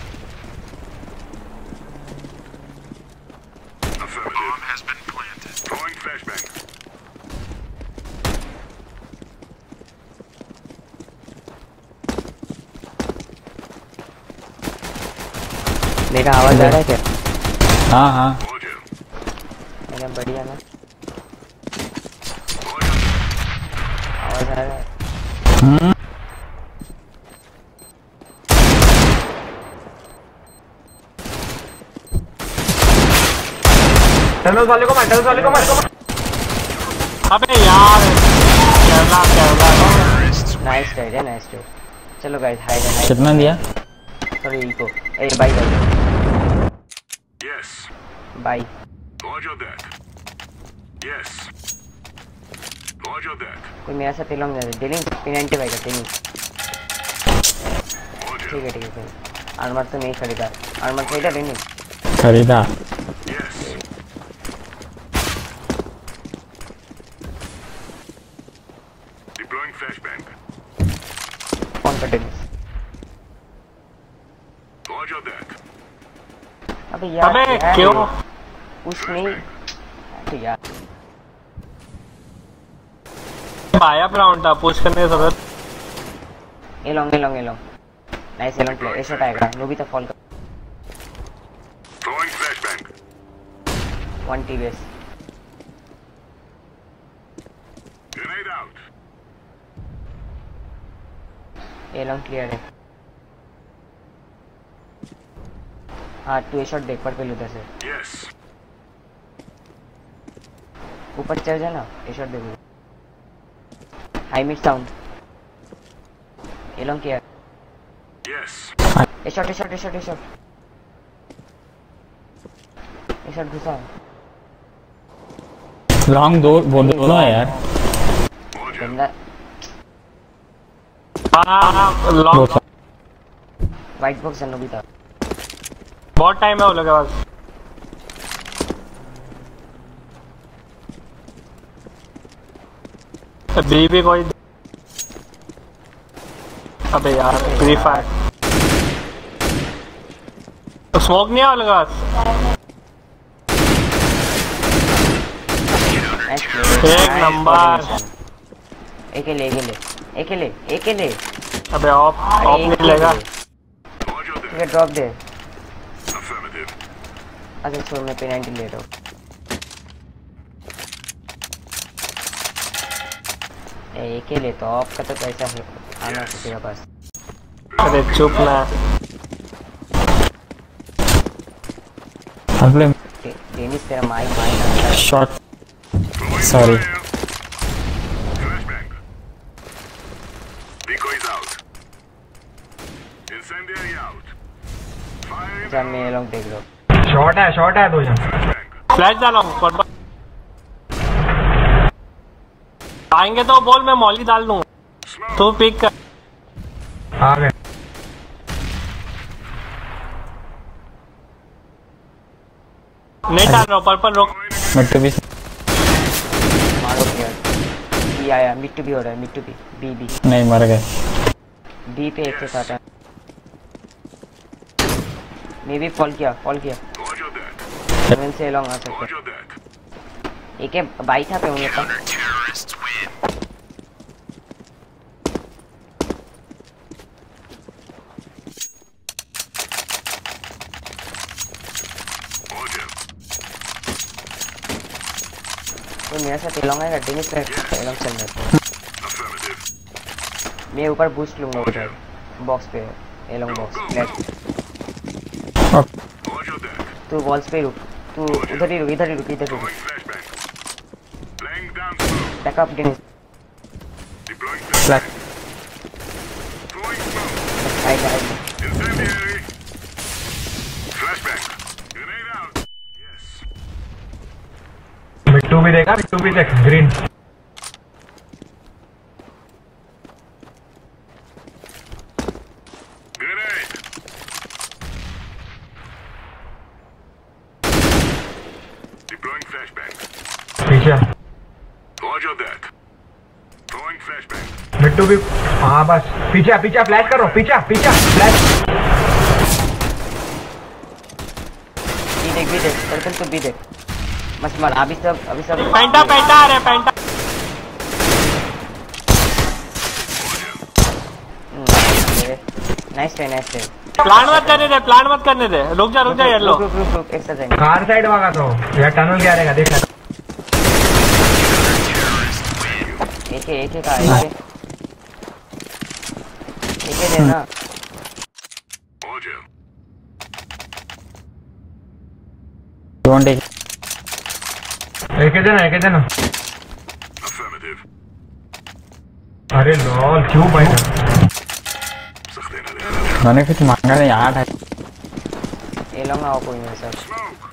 मेरा आवाज आ रहा है क्या? हाँ हाँ मेरा बढ़िया ना आवाज आ रहा है। हम्म टनल वाले को मार, टनल वाले को मार। अबे यार केरला केरला नाइस ट्राई है नाइस ट्राई। चलो गाइस हाइड है। कितना दिया? Sorry eco A bye bye Yes. Bye. Roger that. Yes. Roger that. कोई मेरा साथ लॉन्ग जा रहा है। डीलिंग P ninety-five का टेनिस। ठीक है ठीक है। आर्मर तो नहीं खरीदा। आर्मर खरीदा नहीं खरीदा। Yes. Deploying flashbang. कौन का टेनिस? Roger that. अबे यार अबे क्या क्यों है? कुछ नहीं अबे यार बायअप राउंड था पुश करने की जरूरत। A long A long A long nice A long play. A shot आएगा नो भी तो फॉल कर। Throwing flashbang. One T base Grenade out. A long clear है। हाँ तू ए शॉट देख पर पहले उधर से Yes. ऊपर चढ़ जाना। ए शॉट देखो high mid sound. A long किया। Yes. A shot A shot A shot A shot A shot घुसा। लॉन्ग दो वो दोनों है यार। बंदा हाँ लॉन्ग व्हाइट बॉक्स भी था। बहुत टाइम है वो लोग के पास। बी भी कोई अबे यार फ्री फायर स्मोक नहीं है वो लोग के पास। एक नंबर एक ले एक ले एक ले एक ले। अबे ऑफ ऑफ नहीं लेगा। ठीक है ड्रॉप दे। अच्छा छोड़ मैं पे नाइनटी ले रहा हूँ। एक ही ले तो आपका तो पैसा है आना तेरे पास। अरे चुप ना। डेनिस तेरा माइक माइक शॉट सॉरी। जब मैं लोग देख लो। शॉट है शॉट है दो जन। फ्लैश डाला हूँ आएंगे तो बोल मैं मॉली डाल दूंगा तू पिक कर। आ गए। नहीं डाल रहा हूँ पर्पल रोक। मिड टू बी मारो बी आया मिड टू बी हो रहा है mid to B B B नहीं मर गए। बी पे एक के साथ है। मैं भी फॉल किया फॉल किया। सेवन से लॉन्ग आ सकते एक है बाई था पे उन लोग का। तो मेरे साथ एलोंग आएगा डेनिस पे एलोंग चल रहा है। मैं ऊपर बूस्ट लूंगा उधर बॉक्स पे एलोंग बॉक्स लेफ्ट। तू वॉल्स पे रुक तू उधर ही रुक इधर ही रुक इधर रुक। बैकअप डेनिस फ्लैश आएगा आएगा। मिट्टू भी देखा मिट्टू भी देख ग्रीन। पीछे मिट्टू भी हाँ बस पीछे पीछे फ्लैश करो पीछे पीछे फ्लैश। बी देख बी देख सर्कल तो बी देख मत मार अभी सब अभी सब। पेंटा पेंटा आ रहा है penta. Nice try nice try. Plan मत करने दे प्लान मत करने दे रुक जा रुक जा येलो। रुक रुक रुक एक सेकंड। कार साइड भागा तो यार टनल क्या रहेगा देख ले। एक एक एक आ एक एक देना। डोंट टेक एक देना एक देना। अरे लॉल क्यों भाई मैंने कुछ मांगा नहीं आठ है। ये लोग आओ कोई नहीं सर।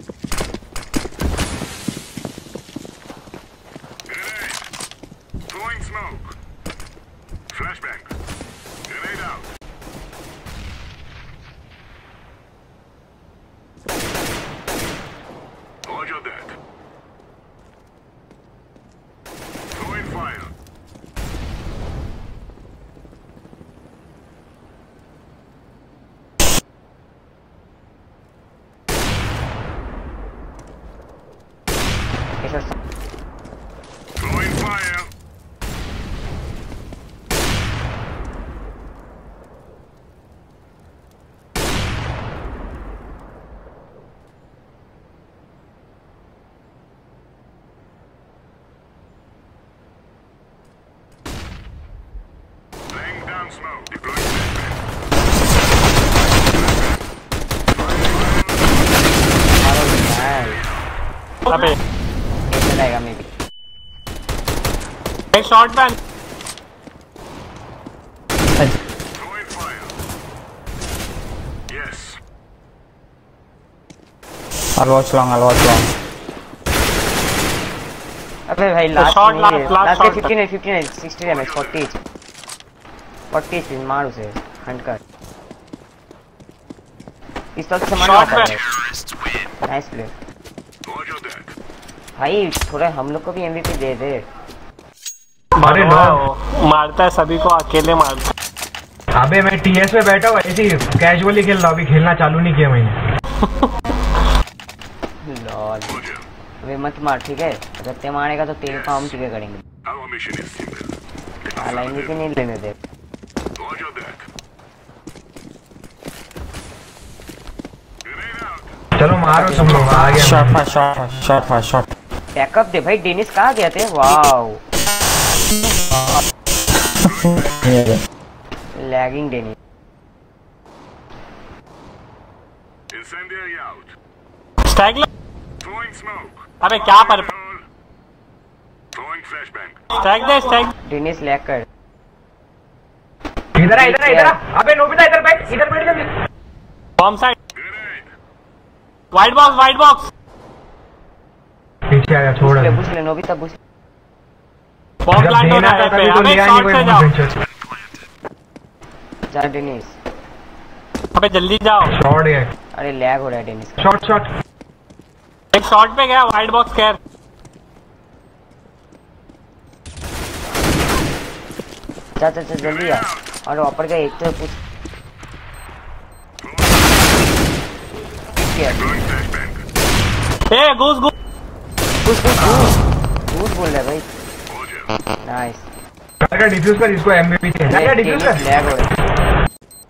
अबे ऐसे रहेगा मे बी। एक शॉट बैन I'll watch long, I'll watch long. अबे भाई लास्ट शॉट नहीं लास्ट है। लास्ट लास्ट शॉट फिफ्टी नहीं फिफ्टी नहीं sixty damage forty forty spin मार उसे हंट कर पिस्तौल से मार शॉट में नाइस प्ले भाई थोड़ा हम लोग को भी एमवीपी दे दे। अरे नो मारता है सभी को अकेले मारता है। अबे मैं टीएस में बैठा हुआ ऐसे कैजुअली खेल रहा, अभी खेलना चालू नहीं किया मैंने। लॉल अबे मत मार ठीक है, अगर ते मारेगा तो तेरे को हम चुके करेंगे। लाइन भी नहीं लेने दे। चलो मारो सब लोग, आ गया shot fast shot fast shot fast shot backup दे भाई। डेनिस कहाँ गया थे? Wow lagging Dennis. स्टैग अबे क्या पर स्टैग दे स्टैग डेनिस लैग कर। इधर आ इधर आ इधर आ। अबे नोबिता इधर बैठ, इधर बैठ जल्दी। Bomb side white box white box पीछे आया छोड़ ले बुश ले नोबिता बुश। बॉम्ब जब प्लांट हो देना रहा है था पे तभी तो अबे लिया शॉट नहीं से कोई जाओ। वेंचर। जा डेनिस। अबे जल्दी जाओ। शॉट है। अरे लैग हो रहा है डेनिस का। शॉट शॉट एक शॉट पे गया वाइट बॉक्स केयर। जा जा जा जल्दी आ। और ऊपर का एक तो कुछ ए घुस घुस कुछ कुछ घूस बोल रहा है भाई। नाइस कर डिफ्यूज कर इसको, एमवीपी चाहिए। क्या डिफ्यूज कर? लैग हो रहा है।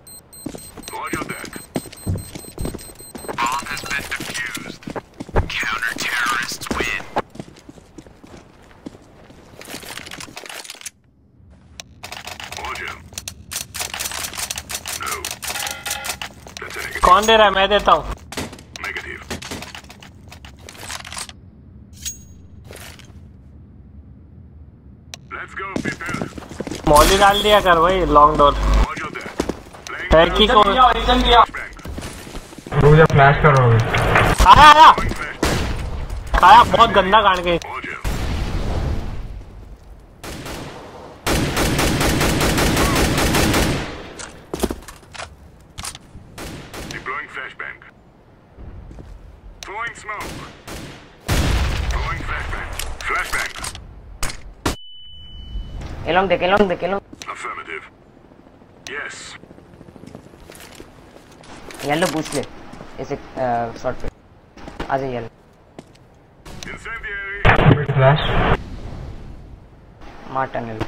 कौन दे रहा है? मैं देता हूँ। मॉली डाल दिया कर भाई लॉन्ग डोर। टर्की को रुक जा, फ्लैश करोगे। आया आया आया बहुत गंदा काट गई। एलोंग देख एलोंग देख एलोंग। येलो बूस्ट ले ऐसे शॉट पे आ जाए येलो। फ्लैश मार टनल।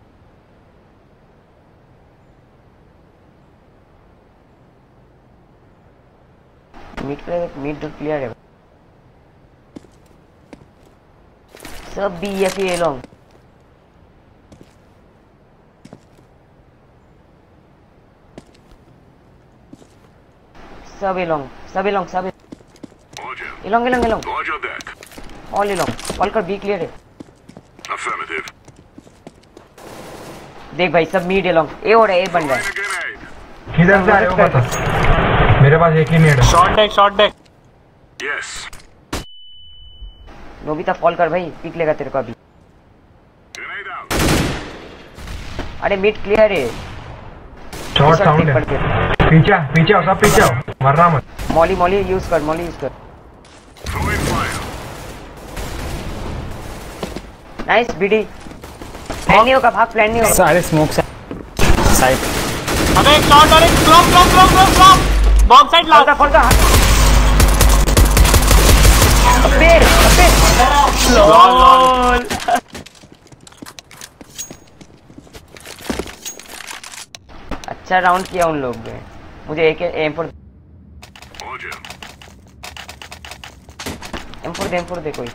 मिड पे मिड डॉट क्लियर है सब। बी या फिर एलोंग सब एलोंग सब एलोंग सब along along along all along all कर। बी क्लियर है। देख भाई सब मीड एलोंग। ए हो रहा है, ए बन रहा है। किधर से आ रहे हो बता। मेरे पास एक ही नेट है। Shot deck shot deck. Nobita fall कर भाई, पिक लेगा तेरे को अभी। अरे मिड क्लियर है। शॉट साउंड है। पीछे पीछे आओ, सब पीछे आओ, मरना मत। मॉली मॉली यूज कर मॉली यूज कर। Nice BD. प्लान नहीं होगा भाग, प्लान नहीं होगा। सारे स्मोक साइड। अबे एक शॉट और एक flop flop flop flop flop bomb side fall last. का फॉल का। अबे अबे लॉल। अच्छा राउंड किया उन लोग ने। मुझे एक एम फोर एम फोर दे एम फोर दे कोई।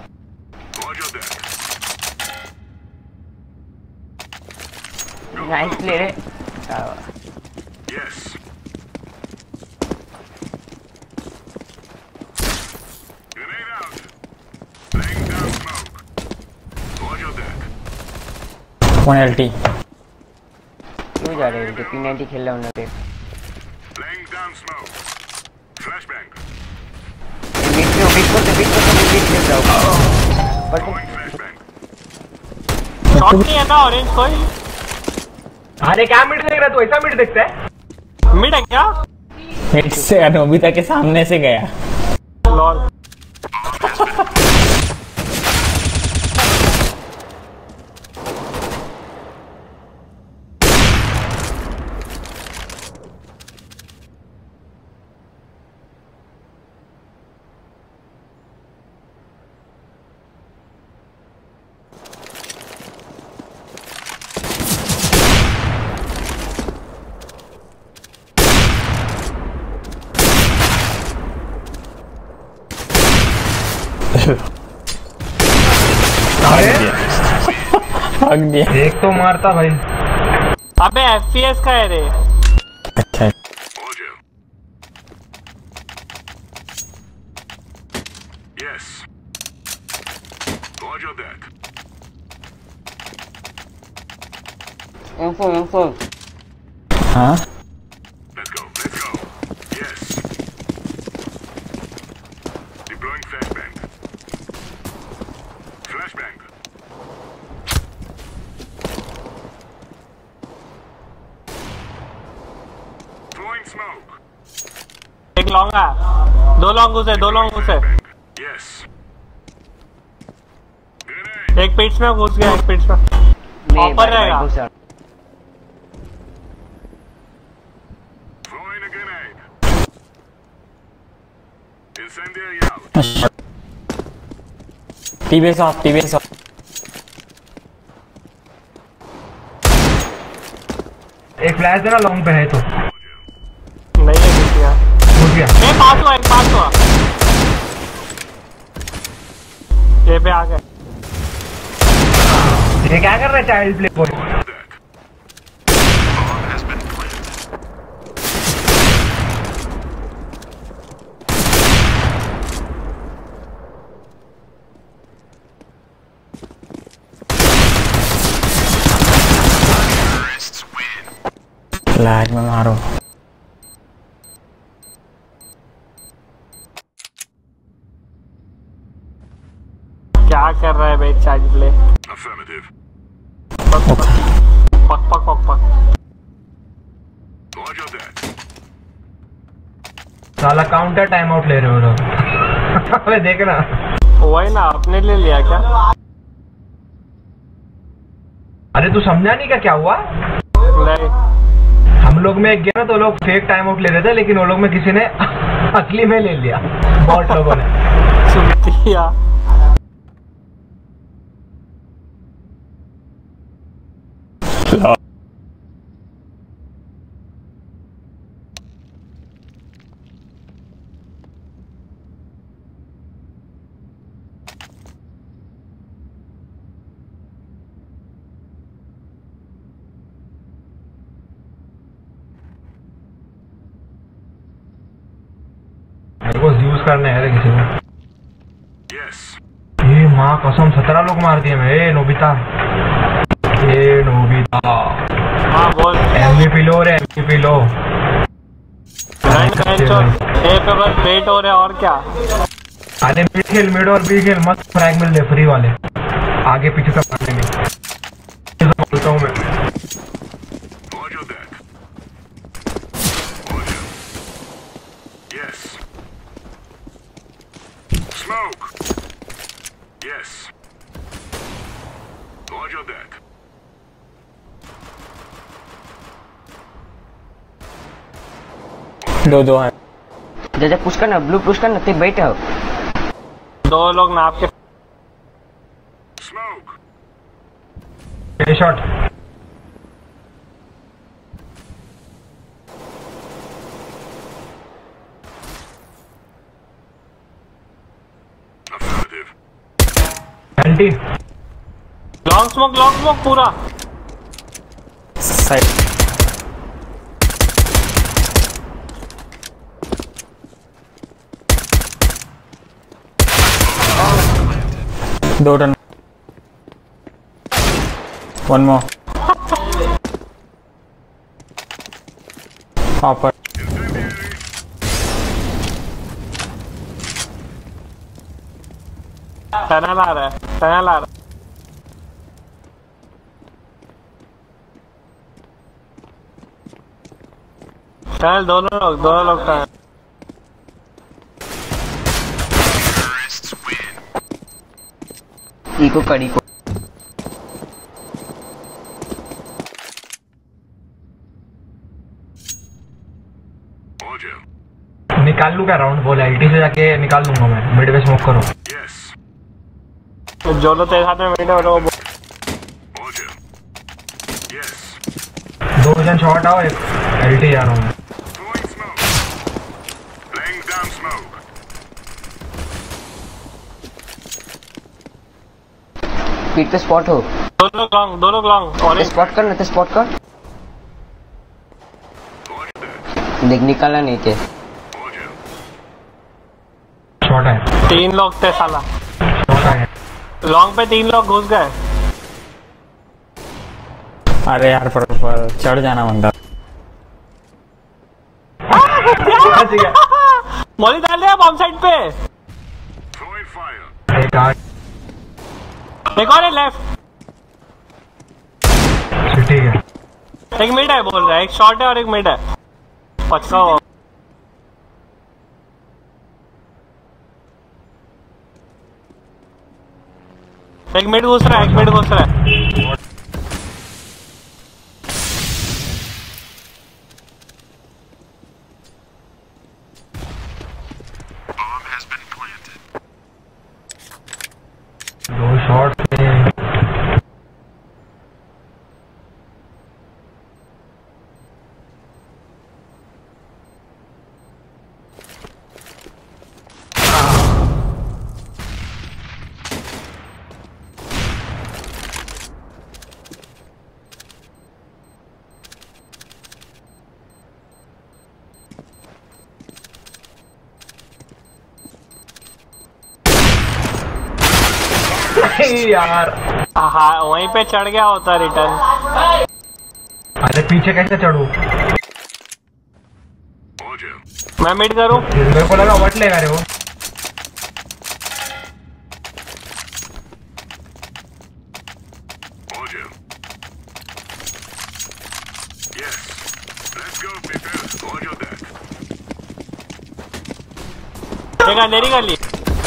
नाइस प्ले रे। वन एलटी क्यों जा रहे हैं? पी नाइंटी खेल रहा हूँ ना पे। मिड पे मिड पे मिड पे मिड खेल रहा हूँ। शॉट नहीं है ना ऑरेंज कोई? अरे क्या मिड देख रहा तू? ऐसा मिड देखता है? मिड है क्या? मिड से नोबिता के सामने से गया। लॉल। भाग दिया। एक तो मारता भाई। अबे एफपीएस का है रे। अच्छा Yes. Roger that. M four M four. हाँ Let's go. Let's go. Yes. Deploying flashbang. Flashbang. Throwing smoke. एक लॉन्ग है, दो लॉन्ग घुसे, दो लॉन्ग घुसे। Yes. एक पिट्स में घुस गया, एक पिट्स में। ऊपर रहेगा। Throwing a grenade. Incendiary out. TBS off, TBS off. एक फ्लैश देना लॉन्ग पे है तो। नहीं है घुस गया। घुस गया। ए पास हुआ, एक पास हुआ। ये पे आ गए। ये क्या कर रहा है चाइल्ड प्ले बॉय? लैग में मारो। क्या कर रहा है भाई चार्ज प्ले? Affirmative. पक पक पक पक पक पक। Roger that. साला काउंटर टाइम आउट ले रहे हो लोग। अबे देखना। वही ना, अपने ले लिया क्या? अरे तू समझा नहीं क्या क्या हुआ? नहीं। हम लोग में एक गया ना तो लोग फेक टाइम आउट ले रहे थे, लेकिन वो लोग में किसी ने असली में ले लिया, बॉट लोगों ने। सुनतिया। मेरे को यूज करने है किसी ने। Yes. ये माँ कसम सत्रह लोग मार दिए मैं। A Nobita, A Nobita. हाँ बोल। एमवीपी लो रे, एमवीपी लो। नहीं नहीं चल। ए पे बस वेट हो रहे और क्या? अरे मिड खेल, मिड और बी खेल, मस्त फ्रैग मिल रहे फ्री वाले, आगे पीछे सब मारने में। बोलता हूँ मैं। Roger that. Roger. Yes. Smoke. Yes. Roger that. दो दो है। जैसे पुश करना, ब्लू पुश करना, ते बैठो। दो लोग नाप के। Smoke. A short. Affirmative. Anti. Long smoke, long smoke पूरा। साइड दो टन। One more. Hopper. टनल आ रहा है, टनल आ रहा है। चल दोनों लोग दोनों लोग का इको कड़ी को निकाल लूँ क्या राउंड? बोला एल्टी से जाके निकाल लूंगा मैं। मिड पे स्मोक करो। जो लोग तेरे साथ में बैठे हो वो दो जन शॉट आओ, एक एल्टी जा रहा हूँ। पीठ पे स्पॉट हो। दो लोग लॉन्ग दो लोग लॉन्ग और स्पॉट कर, नहीं तो स्पॉट कर। देख निकालना नहीं थे। शॉट है। तीन लोग थे साला। शॉट है। लॉन्ग पे तीन लोग घुस गए। अरे यार पर, पर चढ़ जाना बंदा। मोली डाल दिया बॉम्ब साइड पे। एक और है लेफ्ट। ठीक है। एक मिड है बोल रहा है, एक शॉट है और एक मिड है। पक्का हो। एक मिड घुस रहा है, एक मिड घुस रहा है। दो शॉट में यार। हाँ वहीं पे चढ़ गया होता रिटर्न। अरे पीछे कैसे चढ़ू? मैं मिड करूं? मेरे को लगा वट लेगा रे वो। एक अंधेरी कर ली।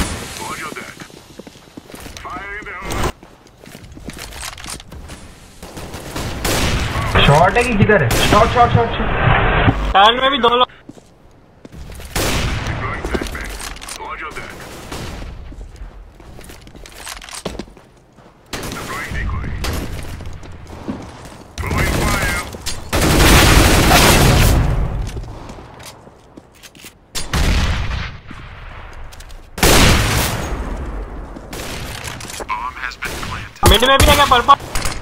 शॉट है कि किधर है? Short short short short. Turn में भी दो लोग। मिड में भी है क्या purple?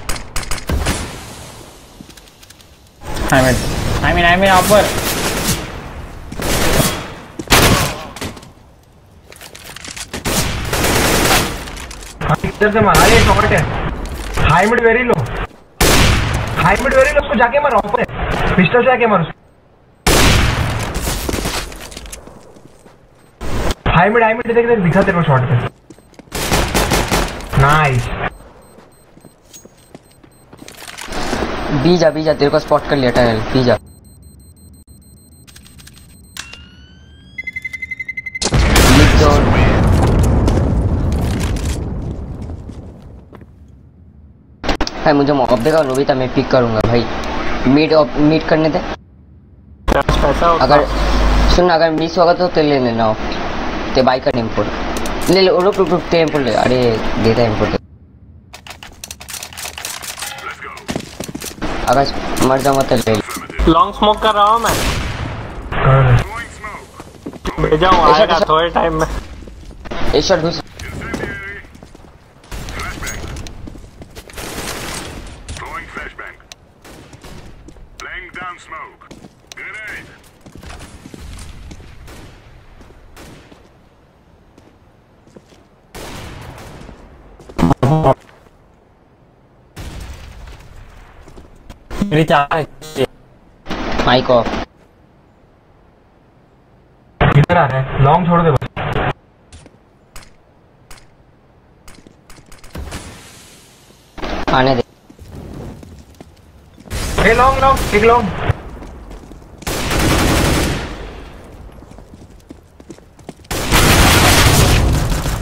I mean I mean I mean ऊपर। हाँ इधर से मारा। ये शॉट है। High mid very low. High mid very low. उसको जाके मारो ऊपर। पिस्टल से जाके मारो। हाई मिड हाई मिड देख देख दिखा तेरे को शॉट पे। नाइस। बी जा बी जा, तेरे को स्पॉट कर लिया टनल। बी जा। भाई मुझे मॉब देगा नोबिता, मैं पिक करूंगा भाई। मीट मीट करने दे। अगर सुन अगर मिस होगा तो तेरे ले लेना। ते बाई का इम्पोर्ट ले ले। रुक रुक रुक ते इम्पोर्ट ले। अरे देता इम्पोर्ट। अगर मर जाऊंगा तो ले। लॉन्ग स्मोक कर रहा हूँ मैं। भेजाऊँ आएगा थोड़े टाइम में। एक शॉट घुस। मेरी चार माइक ऑफ। इधर आ रहा है। लॉन्ग छोड़ दे बस। आने दे। ए लॉन्ग लॉन्ग एक लॉन्ग।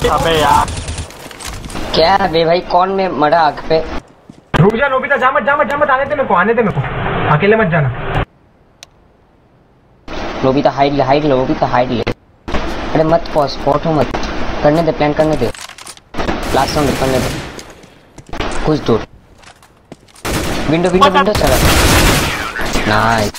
अबे यार क्या है बे भाई, कौन में मरा आग पे? रुक जा नोबिता, जा मत जा मत जा मत, आने दे मेरे को, आने दे मेरे को, अकेले मत जाना। नोबिता हाइड ले, हाइड ले नोबिता, हाइड ले। अरे मत पॉज, स्पॉट हो मत, करने दे, प्लान करने दे, लास्ट राउंड करने दे कुछ दूर। विंडो विंडो विंडो चला, नाइस।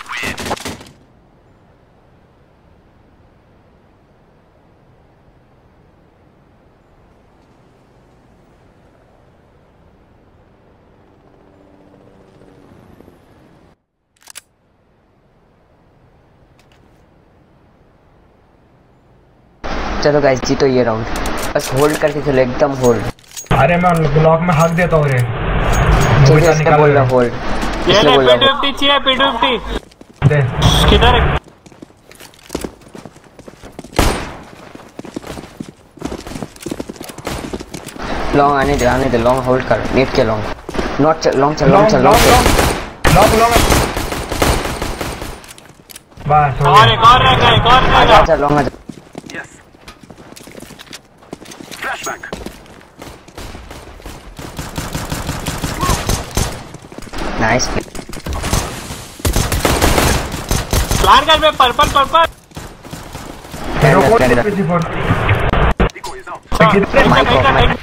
चलो गाइस जीतो ये राउंड, बस होल्ड करके चलो, एकदम होल्ड। अरे मैं ब्लॉक में हक देता हूँ रे, चलिए इसका बोल रहा होल्ड, ये इसलिए ले बोल रहा पी टू चाहिए, पी टू दे। किधर है? लॉन्ग आने दे, आने दे, लॉन्ग होल्ड कर, नेट के लॉन्ग, नॉट चल, लॉन्ग चल, लॉन्ग चल, लॉन्ग लॉन्ग चल, लॉन्ग लॉन्ग, बस हो और गया। एक और रह गया, एक और रह आजा गया। आजा लॉन्ग आजा। नाइस प्लान कर बे, पर्पल पर्पल। तेरे को कौन पीसी फोर कितने माइक ऑफ, माइक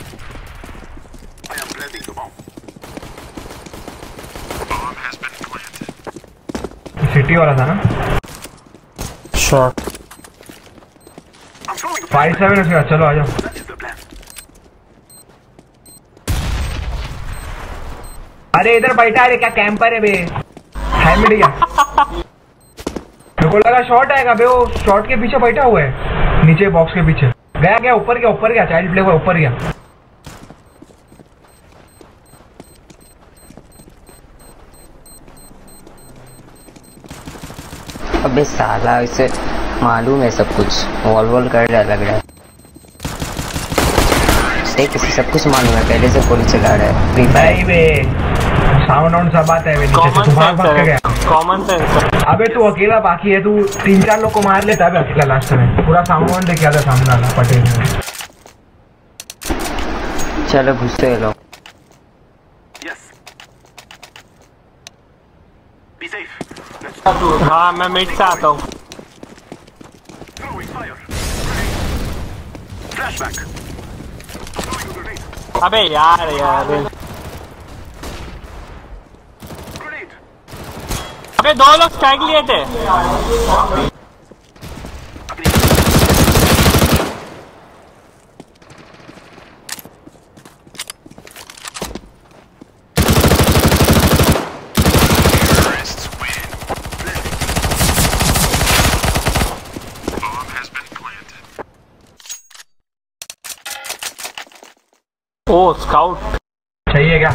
सिटी वाला था ना? शॉट फाइव सेवन उसके बाद, चलो आ जाओ। अरे इधर बैठा है क्या, कैंपर है बे, है मिल गया। मेरे को लगा शॉट आएगा बे, वो शॉट के पीछे बैठा हुआ है, नीचे बॉक्स के पीछे। गया गया ऊपर गया, ऊपर गया, चाइल्ड प्ले हुआ ऊपर गया। अबे साला, इसे मालूम है सब कुछ, वॉल वॉल कर रहा लग रहा है। देख इसे सब कुछ मालूम है, पहले से गोली चला रहा है। फ्री नहीं बे, साउंड वाउंड सब आता है बे, नीचे से तू भाग भाग के गया। Common sense. अबे तू अकेला बाकी है, तू तीन चार लोग को मार लेता है अकेला लास्ट में, पूरा साउंड वाउंड लेके आता सामने वाला पटेल में। चलो घुसते हैं लोग। हाँ मैं मिड से आता हूँ। अबे यार यार अबे दो लोग स्टैग लिए थे। ओ स्काउट चाहिए क्या?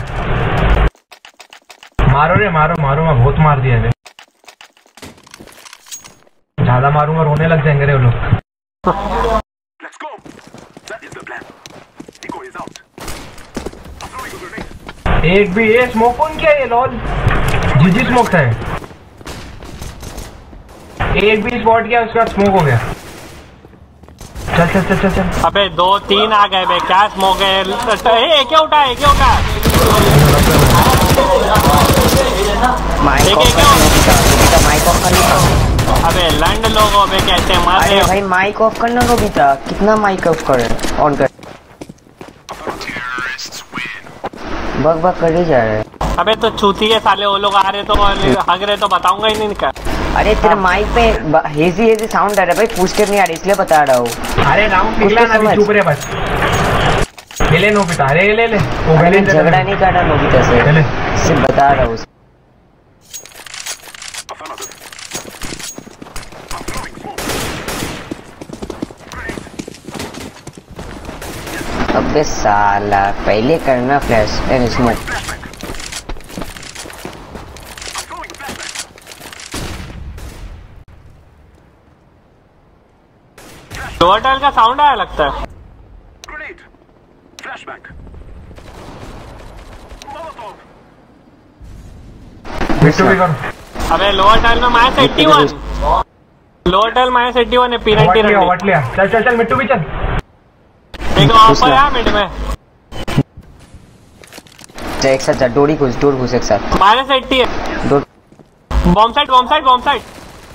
मारो रे मारो मारो, मैं बहुत मार दिया रे, ज्यादा मारूंगा रोने लग जाएंगे रे वो लोग। एक भी ये स्मोक कौन किया, ये लॉल जीजी स्मोक है। एक भी स्पॉट किया, उसके बाद स्मोक हो गया। चल चल चल चल चल। अबे दो तीन आ गए बे, क्या स्मोक है? ए, क्या उठा है, क्या उठा है? माइक ऑफ कर, माइक ऑफ करना। अबे लंड लोगों पे कैसे मार अरे रहे हो? भाई माइक ऑफ करना नोबिता, कितना माइक ऑफ करे, ऑन कर, बग बग कर ही जा रहे हैं। अबे तो चूती है साले, वो लोग आ रहे तो हग रहे तो बताऊंगा ही नहीं इनका। अरे तेरे माइक पे हेजी हेजी साउंड आ रहा है भाई, पूछ कर नहीं आ रही इसलिए बता रहा हूँ। अरे राउंड निकला ना, अभी चुप रहे बस। ले ले नोबिता, अरे ले ले, वो अरे झगड़ा नहीं कर रहा नोबिता से, सिर्फ बता रहा हूँ। अबे साला, पहले करना फ्लैश एंड स्मोक। टोटल का साउंड आया लगता है। अबे लोअर टाइल में minus eighty one, lower tile minus eighty one है, पी नाइंटी रन। चल चल चल मिट्टू भी चल। एक ऑफर है मिड में। एक साथ जा, डोरी घुस डोर घुस एक साथ। माइनस एट्टी है। Door bomb side bomb side bomb side.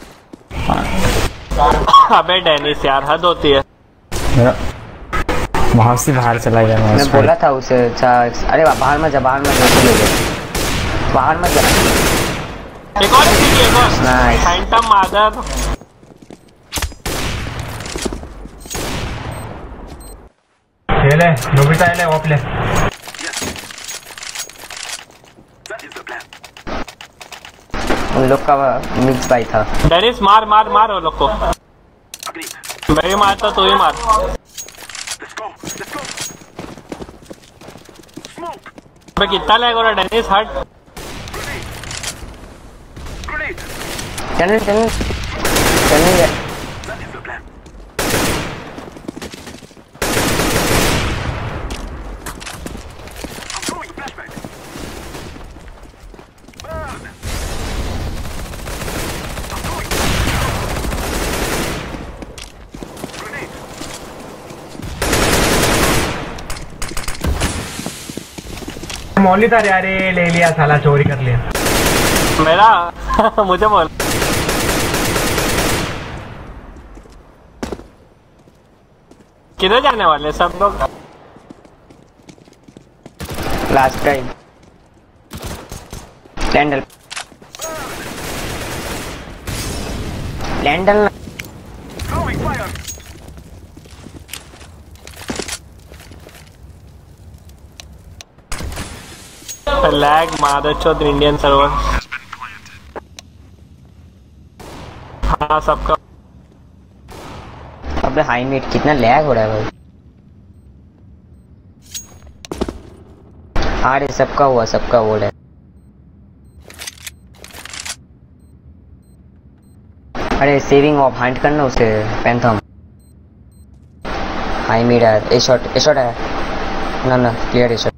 अबे डेनिस यार हद होती है। मेरा वहां से बाहर चला गया मैं। मैं बोला था उसे अच्छा। अरे बाहर मत जा, बाहर मत जा, बाहर मत जा। एक और एक और नाइस फैंटम मादर। ले नोबिता ले ऑफ ले। उन लोग का मिक्स बाई था। डेनिस मार मार मार वो लोग को। मैं ही मारता तो ही मार। अबे कितना लैग हो रहा है डेनिस हट। टनल टनल टनल है। मौली था यार, ले लिया साला, चोरी कर लिया मेरा। मुझे बोल किधर जाने वाले सब लोग? लास्ट टाइम लैंडल लैंडल लैग मादरचोद इंडियन सर्वर। हाँ सबका। अबे हाई मीट कितना लैग हो रहा है भाई। अरे सबका हुआ सबका वो है। अरे सेविंग ऑफ हंट करना उसे पैंथम। हाई मीट है। ए शॉट ए शॉट है ना ना क्लियर ए शॉट।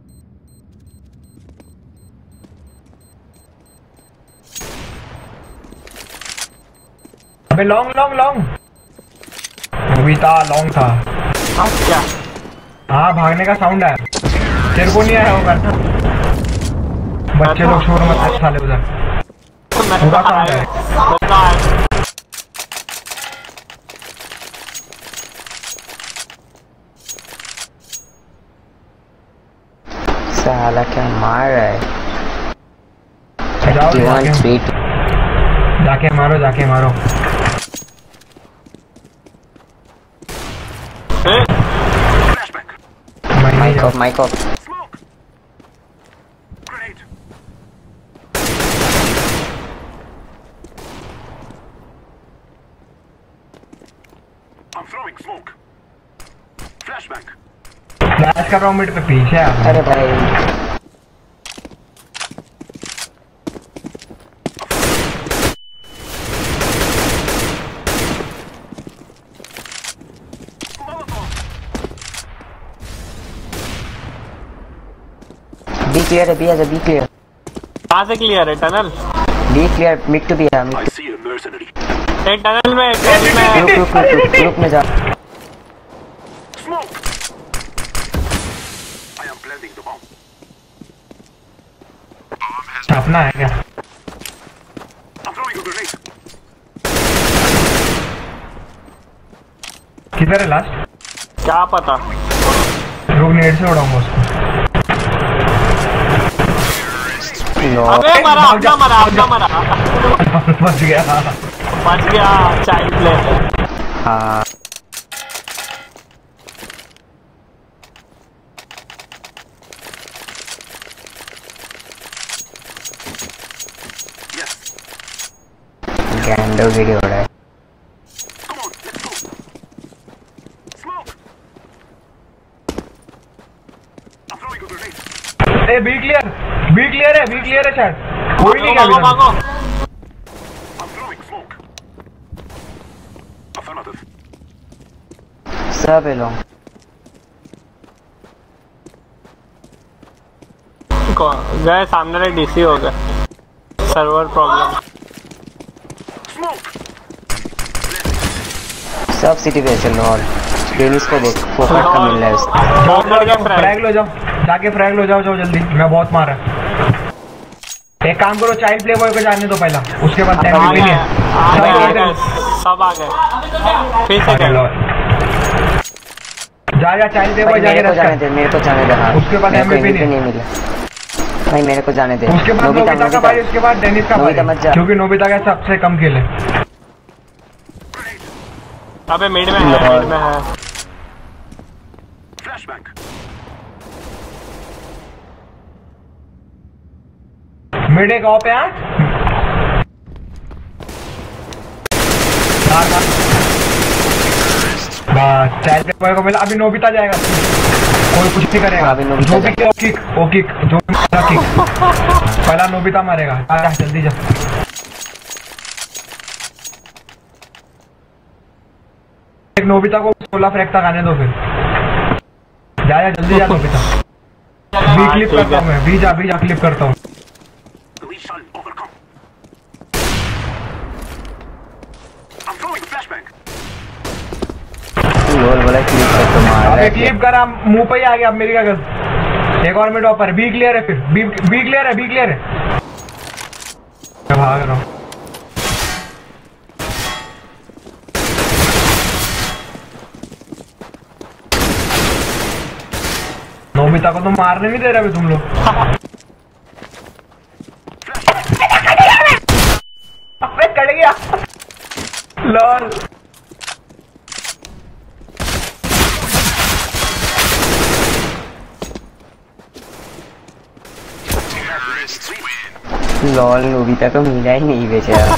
अबे long long long Nobita long था। हाँ क्या? हाँ भागने का साउंड है। तेरे को नहीं आया होगा। बच्चे लोग शोर मत साले उधर। पूरा साउंड है। साला क्या मार रहा है। जाओ जाके, जाके मारो जाके मारो। Mic off mic off. Flash कर रहा हूँ मिड पे पीछे। अरे भाई बी क्लियर है। बी है बी क्लियर। कहाँ से क्लियर है? Tunnel B clear. Mid to B है। एक टनल में टनल में रुक रुक रुक रुक में जा। अपना है क्या? किधर है लास्ट? क्या पता। रुक नेट से उड़ाऊंगा उसको। अबे मरा अपना मरा अपना मरा। बच गया बच गया। Child play. हाँ गैंडो वीडियो हो रहा है। A B clear B clear है बी क्लियर है शायद। कोई नहीं भागो भागो। सब है लोग। गए सामने रहे डीसी हो गए। Server problem. सब सिटी पे चलो और डेनिस को देख फोकट का मिल रहा है उसको। जाओ जाओ जाओ फ्रैग लो, जाओ जाके फ्रैग लो, जाओ जाओ जल्दी, मैं बहुत मारा। एक काम करो, चाइल्ड प्ले बॉय को जाने दो पहला, उसके बाद आ गए, आ गए, सब आ गए। फिर से कर लो। जा जा चाइल्ड प्ले बॉय जाके मेरे को जाने दे, मेरे को जाने दे। हाँ उसके बाद एमवीपी नहीं मिला भाई, मेरे को जाने दे। उसके बाद नोबिता का भाई, उसके बाद डेनिस का भाई, क्योंकि नोबिता का सबसे कम खेल है। अबे मिड में है, मिड में है। मिड एक ऑफ है यार। बस चाइल्ड प्ले बॉय को मिला, अभी नोबिता जाएगा, कोई कुछ नहीं करेगा। अभी नोबिता जो भी किया, ओ किक ओ किक जो भी मारा किक, पहला नोबिता मारेगा। आ जल्दी जा, एक नोबिता को सोलह फ्रैग तक आने दो, फिर जा जा जल्दी जा नोबिता। बी क्लिप करता हूँ मैं, बी जा बी जा क्लिप करता हूँ। लोल बोला क्लिप कर तो मार रहा अबे है। क्लिप करा, मुंह पे ही आ गया, अब मेरी क्या गलती। एक और मिनट ऊपर, बी क्लियर है, फिर बी बी क्लियर है, बी क्लियर है। मैं भाग रहा हूँ। नोबिता को तो मारने नहीं दे रहे अभी तुम लोग। अबे कट गया लॉल। लॉल नोबिता को मिला ही नहीं बेचारा।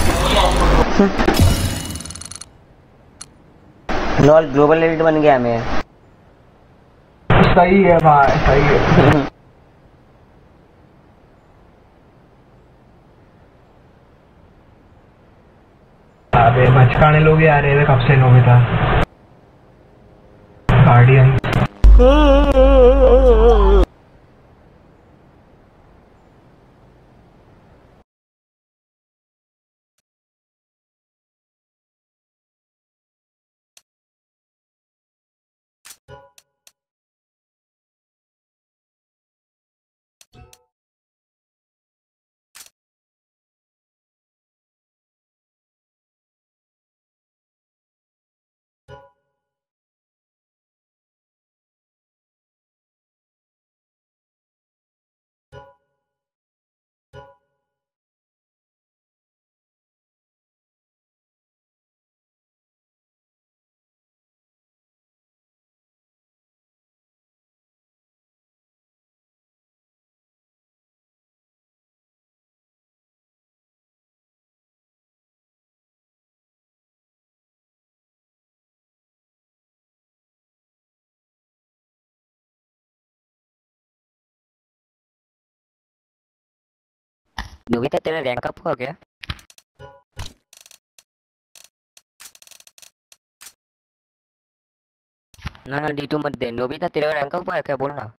लॉल ग्लोबल एलिट बन गया मैं। सही है भाई, सही है। अबे बचकाने लोग आ रहे थे कब से नोबिता गार्डियन। नोबिता तेरा रैंक अप हो गया? ना ना डी टू मत दे। नोबिता तेरा रैंक अप हुआ है क्या, बोलना।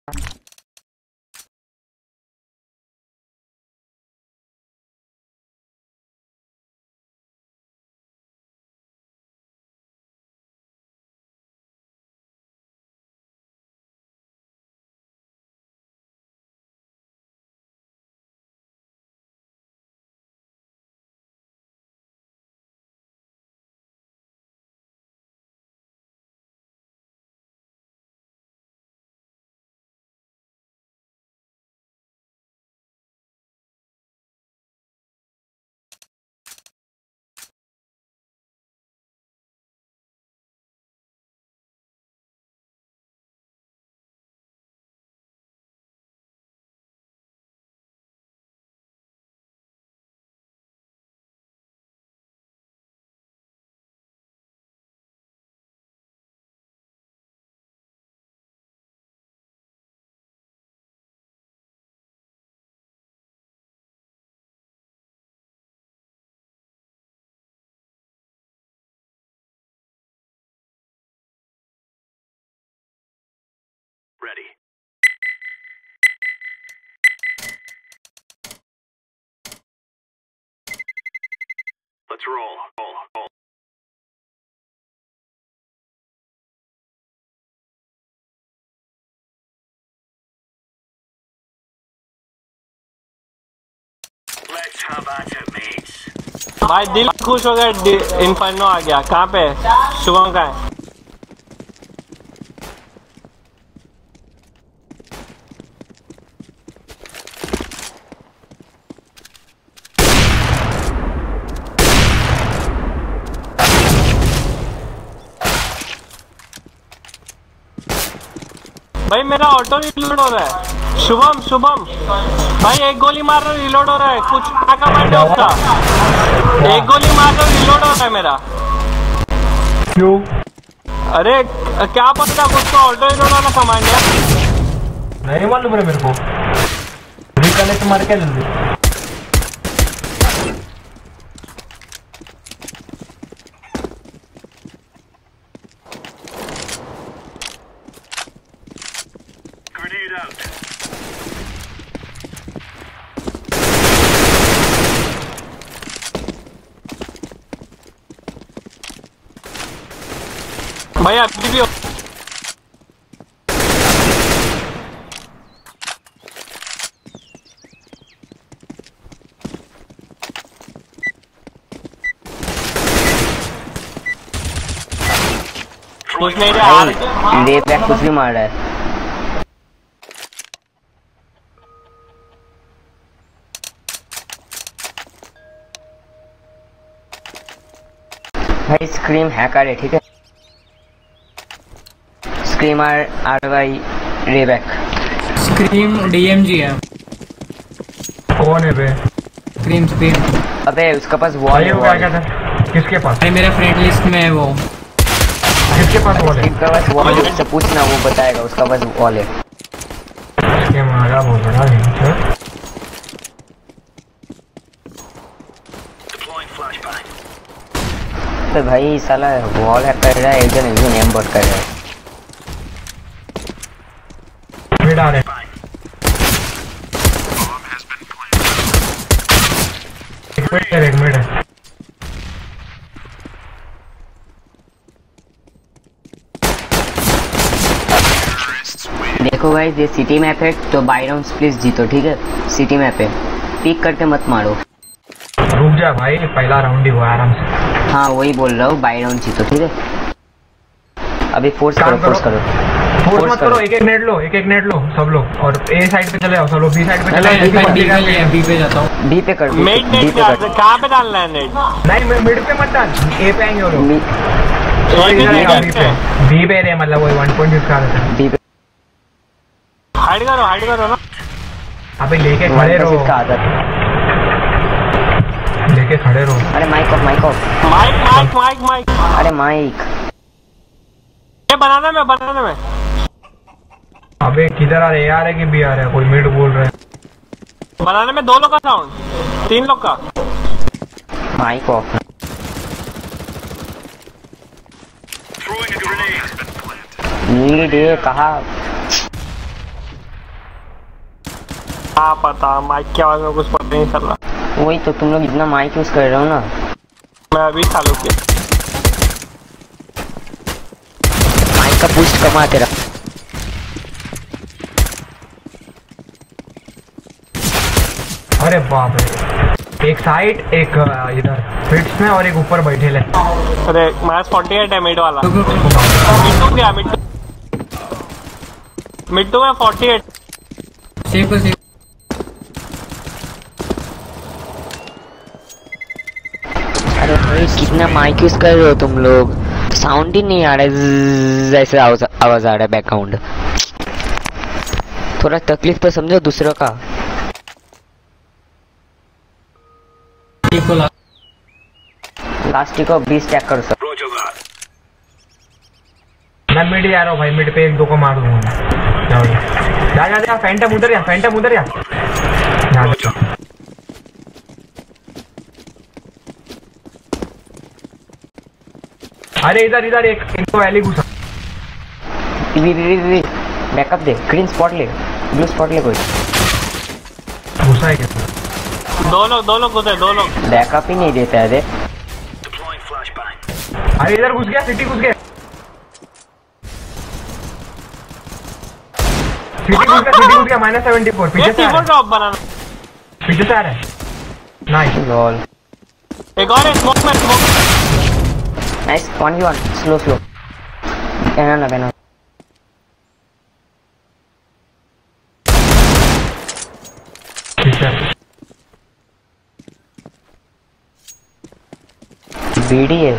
Ready. Let's roll. roll, roll. भाई दिल खुश हो गया, इन्फर्नो आ गया। कहाँ पे शुभम का है? भाई मेरा ऑटो रिलोड हो रहा है। शुभम शुभम भाई एक गोली मार रहा रिलोड हो रहा है। कुछ क्या कमांड है उसका? एक गोली मार रहा रिलोड हो रहा है मेरा। क्यों? अरे क्या पता कुछ तो ऑटो रिलोड वाला कमांड है। नहीं मालूम है मेरे को। रिकनेक्ट मार के ले। भाई अभी भी कुछ नहीं रहा। ले बैक कुछ भी मार रहा है। भाई स्क्रीम हैकर है, ठीक है? स्क्रीम आर आर वाई रेबैक। स्क्रीम डीएमजी है। कौन है बे? Scream scream. अबे उसका पास वॉल है। क्या क्या था? किसके पास? अरे मेरे फ्रेंड लिस्ट में है वो। किसके पास वॉल है? उसका पास वॉल है, उससे पूछना, वो बताएगा। उसका पास वॉल है। ये मारा बहुत बड़ा है। तो भाई साला वॉल हैक कर रहा है, एक जन एक जन एम बॉट कर रहा है। मिड आ रहे हैं। एक मिनट है, एक मिनट है। देखो भाई ये सिटी मैप है, तो बाई राउंड्स प्लीज जीतो, ठीक है? सिटी मैप है, पिक करके मत मारो। रुक जा भाई, पहला राउंड ही हुआ, आराम से। हाँ वही बोल रहा हूँ, बाई राउंड जीतो, ठीक है? अभी फोर्स करो, फोर्स करो, फोर्स मत करो। एक एक नेट लो, एक एक नेट लो सब लोग, और ए साइड पे चले जाओ सब लोग। बी साइड पे चले जाओ। बी पे जाता हूँ। बी पे कर। मिड नेट कहाँ पे डालना है नेट? नहीं मिड पे मत डाल, ए पे आएंगे वो लोग। बी पे रे, मतलब वो वन पॉइंट का रहता है। बी पे हाइड करो, हाइड करो ना। अबे लेके खड़े रहो, इसका आदत लेके खड़े रहो। अरे mic off, mic off, mic mic mic mic. अरे माइक ये बनाने में, बनाने में। अबे किधर आ रहे? ए आ रहे कि बी आ रहा है? कोई मिड बोल रहा है। बनाने में दो लोग का साउंड, तीन लोग का। Mic off. नीड ये कहा? हाँ पता, माइक की आवाज में कुछ पता नहीं चल रहा। वही तो, तुम लोग इतना माइक यूज कर रहे हो ना। मैं अभी चालू किया। माइक का बूस्ट कमा तेरा। अरे बाप रे, एक साइड, एक इधर फिट्स में, और एक ऊपर बैठे ले। अरे मैच फोर्टी एट है मिड वाला। मिट्टू गया, मिट्टू मिट्टू है फोर्टी एट। Safe safe. अरे भाई कितना माइक यूज कर रहे हो तुम लोग? साउंड ही नहीं आ रहा है, जैसे आवाज आवाज आ रहा है बैकग्राउंड। थोड़ा तकलीफ तो समझो दूसरों का। लास्ट को बीस टैग करो सर। मैं मिड जा रहा हूँ भाई, मिड पे एक दो को मार दूंगा। जा जा जा, फैंटम उधर या, फैंटम उधर या। अरे इधर इधर एक एक वैली घुसा। बैकअप दे, ग्रीन स्पॉट ले, ब्लू स्पॉट ले। कोई घुसा है क्या? दो लोग, दो लोग घुसे, दो लोग। बैकअप ही नहीं देता है रे। अरे इधर घुस गया, सिटी घुस गया, सिटी घुस गया, सिटी घुस गया। माइनस सेवेंटी फोर पीछे से आ रहा है, ड्रॉप बनाना। पीछे से आ रहा है। नाइस लॉल एक और है स्मोक में smoke nice one one slow slow कहना ना कहना बीडी है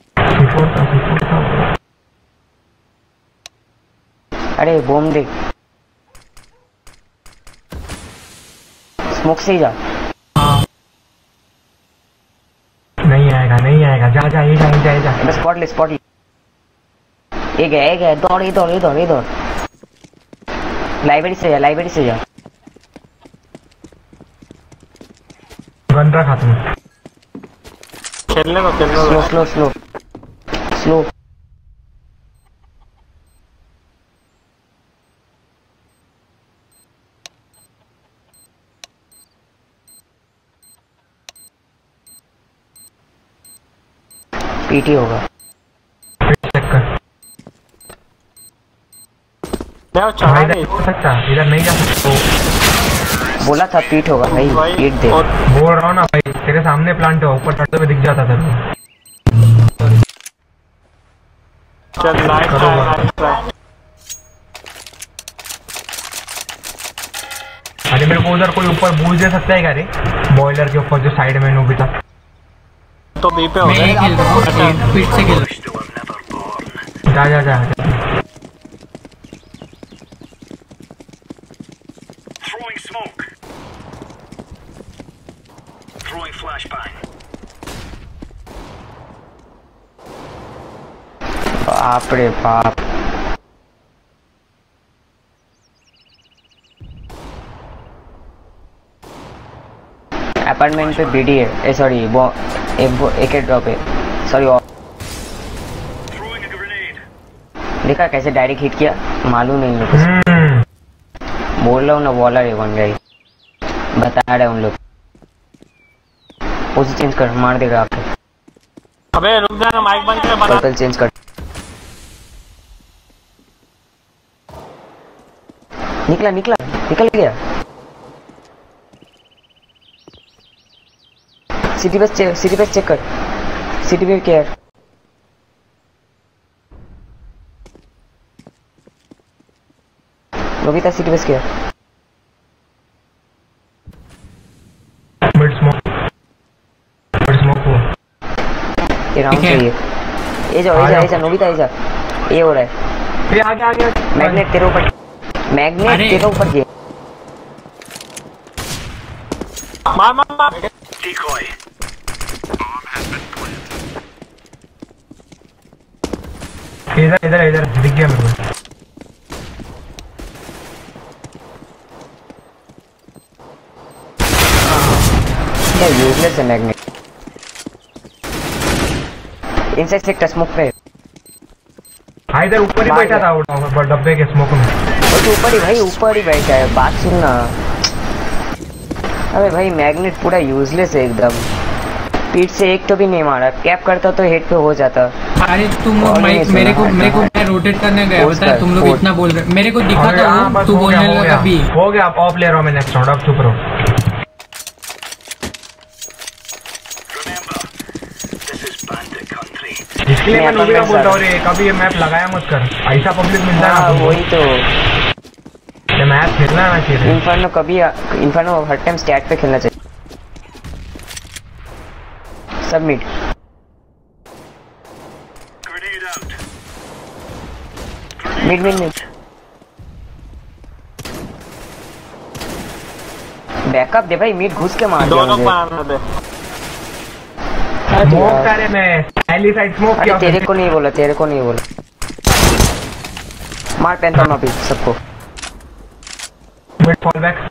अरे बॉम्ब देख स्मोक से ही जा नहीं आएगा नहीं आएगा जा जा ये जा ये जा ये जा बस स्पॉट ले स्पॉट ले एक है एक है दौड़ इधर इधर इधर लाइब्रेरी से जा लाइब्रेरी से जा गन रखा तुम खेलने को खेलने स्लो को स्लो स्लो स्लो पीटी होगा चेक कर मैं वो चढ़ा भाई नहीं हो सकता इधर नहीं जा सकता बोला था पीट होगा भाई भाई पीट दे और बोल रहा हूँ ना भाई तेरे सामने प्लांट है ऊपर चढ़ते हुए दिख जाता था चल नाइस करो ट्राई बात। नाइस ट्राई अरे मेरे को उधर कोई ऊपर बूझ दे सकता है क्या रे बॉयलर के ऊपर जो साइड में नोबिता तो बी पे हो मैं गया ये खेल रहा हूँ पीठ से खेल जा जा जा Throwing smoke. Throwing flashbang. बाप रे बाप अपार्टमेंट पे बीडी है ए सॉरी वो एक एक ड्रॉप है सॉरी Throwing a grenade. देखा कैसे डायरेक्ट हिट किया मालूम नहीं लोग बोल रहा हूँ ना बॉलर है वन गाई बता रहे उन लोग पोजीशन चेंज कर मार देगा आपको अबे रुक जा ना माइक बंद कर बना पर्पल चेंज कर निकला निकला निकल गया सिटी बस चेक सिटी बस चेक कर सिटी पे केयर रोबिता सिटी बस care mid smoke mid smoke हो ये राउंड ठीक है। चाहिए ये जाओ ये जा ये जा नोबिता ये जा ये हो रहा है ये आगे आगे मैग्नेट तेरे ऊपर मैग्नेट अरे। तेरे ऊपर ये मार मार मार Decoy. इधर इधर इधर दिख गया मेरे को क्या यूजलेस है मैग्नेट इनसाइड सेक्टर स्मोक पे हाँ इधर ऊपर ही बाहर बैठा था वो डब्बे- डब्बे के स्मोक में वो तो ऊपर ही भाई ऊपर ही बैठा है बात सुनना अबे भाई मैग्नेट पूरा यूजलेस है एकदम पीठ से एक तो भी नहीं मारा कैप करता तो हेड पे हो जाता अरे तुम और मैं, नहीं मेरे को सुना। मेरे को मैं रोटेट करने गया पोस्ट बता कर, तुम लोग पोस्ट। इतना बोल रहे मेरे को दिखा हो गया, हाँ, था बस तू हो गया, बोलने हो लगा गया। भी हो गया ऑफ ले रहा हूँ मैं नेक्स्ट राउंड अब चुप रहो Remember, this is bandit country. इसलिए मैं मैं नोबिता अपन बोलता हूँ में रे कभी ये मैप लगाया मत कर ऐसा पब्लिक मिलता है हाँ ना वही तो ये मैप खेलना है ना चाहिए इन्फर्नो कभी इन्फर्नो हर टाइम स्टैट पे खेलना चाहिए submit Grenade out. Mid mid mid backup दे भाई मिड घुस के मार दो दिया लोग मुझे बनाने दे अरे स्मोक यार। करे मैं पहली साइड स्मोक अरे किया तेरे को नहीं बोला तेरे को नहीं बोला मार पैंता अभी सबको मिड फॉल बैक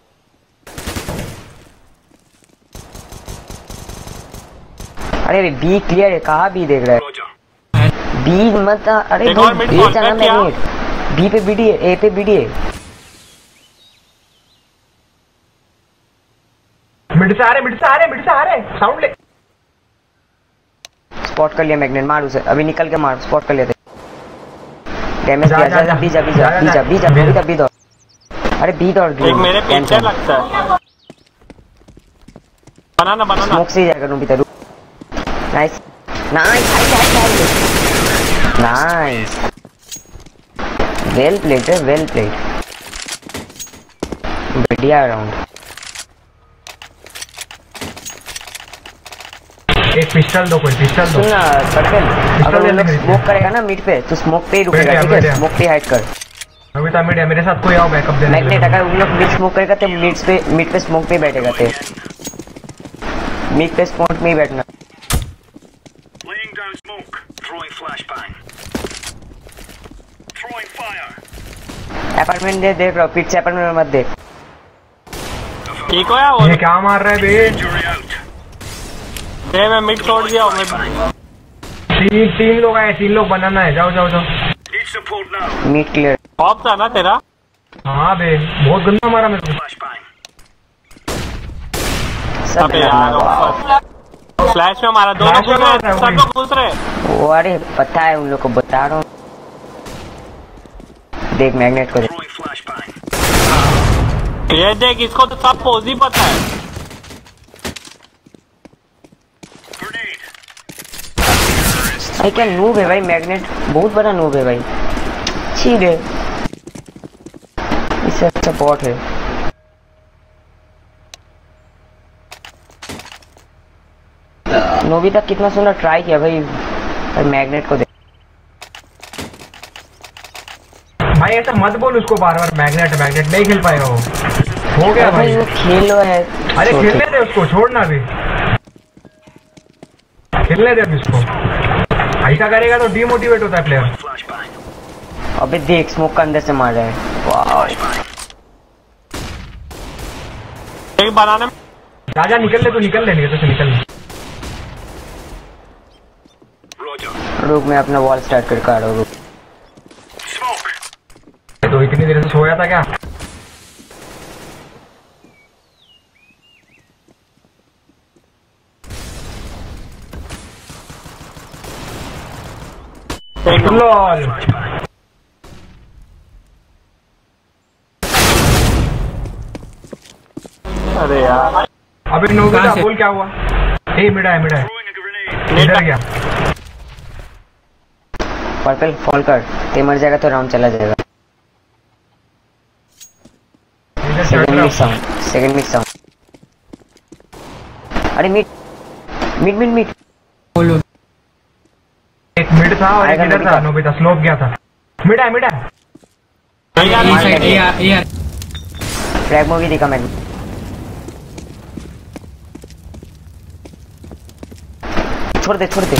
अरे बी क्लियर है कहाँ बी देख रहा Roger. है बी मत अरे एक और mid बी ball, जाना back किया। मैग्नेट बी पे बीडी है ए पे बीडी है मिड से आ रहे मिड से आ रहे मिड से आ रहे साउंड ले स्पॉट कर लिया मैग्नेट मार उसे अभी निकल के मार स्पॉट कर लेते डैमेज जा, किया जा, जा जा। बी जा बी जा जा, बी जा, जा बी जा बी बी जा। जा बी दौड़ अरे बी दौड़ एक मेरे पीछे लगता है बनाना बनाना स्मोक से ही जाएगा Nobita. Nice nice nice well played है, वेल प्लेड, बढ़िया राउंड। एक पिस्टल दो, कोई पिस्टल दो। सुन ना पर्पल, अगर वो लोग स्मोक करेगा ना मिड पे तो स्मोक पे ही रुकेगा, ठीक है? स्मोक पे हाइड कर। नोबिता मिड है, मेरे साथ कोई आओ बैकअप देने। मैग्नेट अगर वो लोग मिड स्मोक करेगा तो मिड पे मिड पे स्मोक पे बैठेगा, ते मिड पे स्मोक में ही बैठना। Laying down smoke. Throwing flashbang. Throwing fire. Apartment दे देख रहा हूँ, पीछे अपार्टमेंट में मत देख। ठीक हो या वो? ये क्या मार रहा है बे? Jury out. दे मैं मिड छोड़ दिया हूँ। मैं तीन तीन लोग आए, तीन लोग बनाना है। जाओ जाओ जाओ। Need support now. Mid clear. Off था ना तेरा? हाँ बे, बहुत गंदा मारा मेरे को। Flashbang. सब अबे यार फ्लैश में मारा, दोनों Flash में घुस मार रहे, रहा है सब वही। लोग घुस रहे। वो अरे पता है उन लोग को, बता रहा हूँ। देख मैग्नेट को देख। Throwing flashbang. ये देख, इसको तो सब पोज ही पता है। Grenade. भाई क्या नूब है भाई, मैग्नेट बहुत बड़ा नूब है भाई, ठीक है, इससे अच्छा बॉट है। नोबिता कितना सुंदर ट्राई किया भाई, भाई मैग्नेट को देख। भाई ऐसा मत बोल उसको बार बार, मैग्नेट मैग्नेट नहीं खेल पाएगा वो। हो गया भाई भाई। वो खेलो है। अरे खेलने दे उसको, छोड़ना भी, खेलने दे अभी उसको। ऐसा करेगा तो डीमोटिवेट होता है प्लेयर। Flashbang. अबे देख स्मोक का अंदर से मार रहा है, वाह। एक बनाने में राजा निकल ले, तू निकल ले, नहीं तो निकल ले। Roger. रुक मैं अपना वॉल स्टार्ट करके आ रहा हूँ, रुक। Smoke. तो इतनी देर से सोया था क्या? लॉल। अरे यार अबे नोबिता बोल क्या हुआ? ए मिडा है, मिडा है। Throwing a grenade. इधर गया। पर्पल फॉल कर, ते मर जाएगा तो राउंड चला जाएगा। इधर चढ़ सेकंड रहा mid sound, second mid sound. अरे मिड मिड मिड मिड बोलो एक मिड था और एक आएगा इधर था। नोबिता स्लोप गया था। मिडा है, मिडा है। ए साइड, ए यार, ए यार। फ्रैग मूवी दिखा मैंने। छोड़ दे छोड़ दे।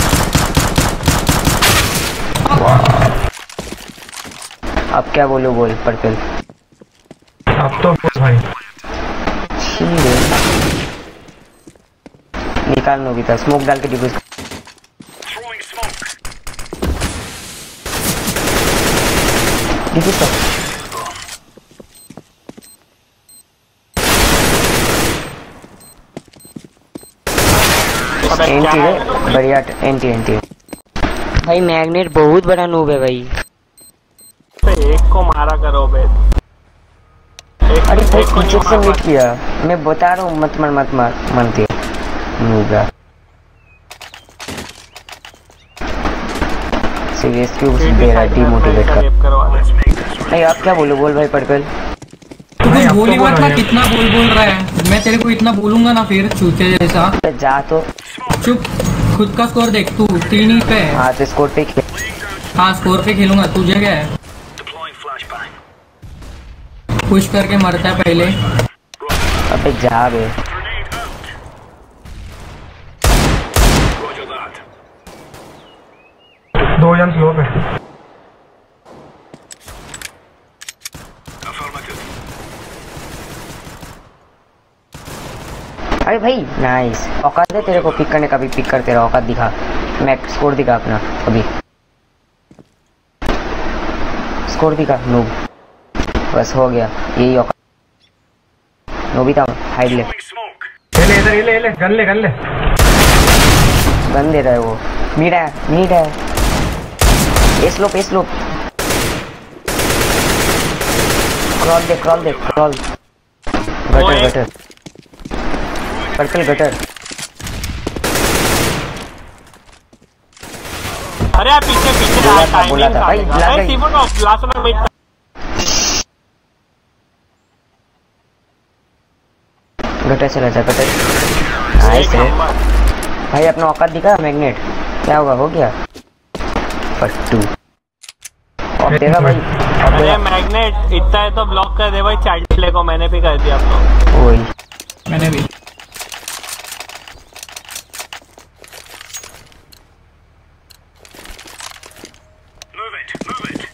अब क्या बोलो बोल पर्पल। अब तो बोल भाई। ठीक है, निकाल नोबिता, स्मोक डाल के डिफ्यूज। Throwing smoke. डिफ्यूज कर। अबे एंटी क्या है, है? बढ़िया एंटी एंटी। भाई मैग्नेट बहुत बड़ा नूब है भाई। एक को मारा करो बे। एक, अरे भाई एक को पीछे नहीं से मार मिट किया, मैं बता रहा हूँ मत मार मत मार मनती है नूबा। सीरियस क्यों दे रहा है, डिमोटिवेट कर। रेप करवा दे। भाई आप क्या बोलो बोल भाई पर्पल। तू नहीं, कुछ अब बोल ही तो मत बोलो ना, यार। कितना बोल बोल रहा है। मैं तेरे को इतना बोलूंगा ना फिर चूते जैसा। जा तो चुप, खुद का स्कोर देख, तू तीन ही पे है। हाँ तो स्कोर पे खेल। हाँ स्कोर पे खेलूंगा, तुझे क्या है? Deploying flashbang. पुश करके मरता है पहले। अबे जा बे। Grenade out. Roger that. दो जन स्लोप है। Affirmative. अरे भाई नाइस, औकात है तेरे को पिक करने का, भी पिक कर, तेरा औकात दिखा। मैं स्कोर दिखा अपना अभी, स्कोर दिखा नूब। बस हो गया, यही औकात। नोबिता हाइड ले, Throwing smoke. ये ले, इधर ये ले, ये ले, गन ले, गन ले। गन दे रहा है वो। मीड है, मीड है। A slope, A slope. Crawl दे, क्रॉल दे, crawl. Gutter gutter purple gutter. अरे यार पीछे पीछे बोला था बोला था भाई अरे सीमो को लास्ट में वेट गटर चला जा गटर नाइस रे भाई अपना औकात दिखा मैग्नेट क्या होगा हो गया पट्टू और तेरा भाई अरे मैग्नेट इतना है तो ब्लॉक कर दे भाई चाइल्ड प्ले को मैंने भी कर दिया आपको वही मैंने भी Move it, move it.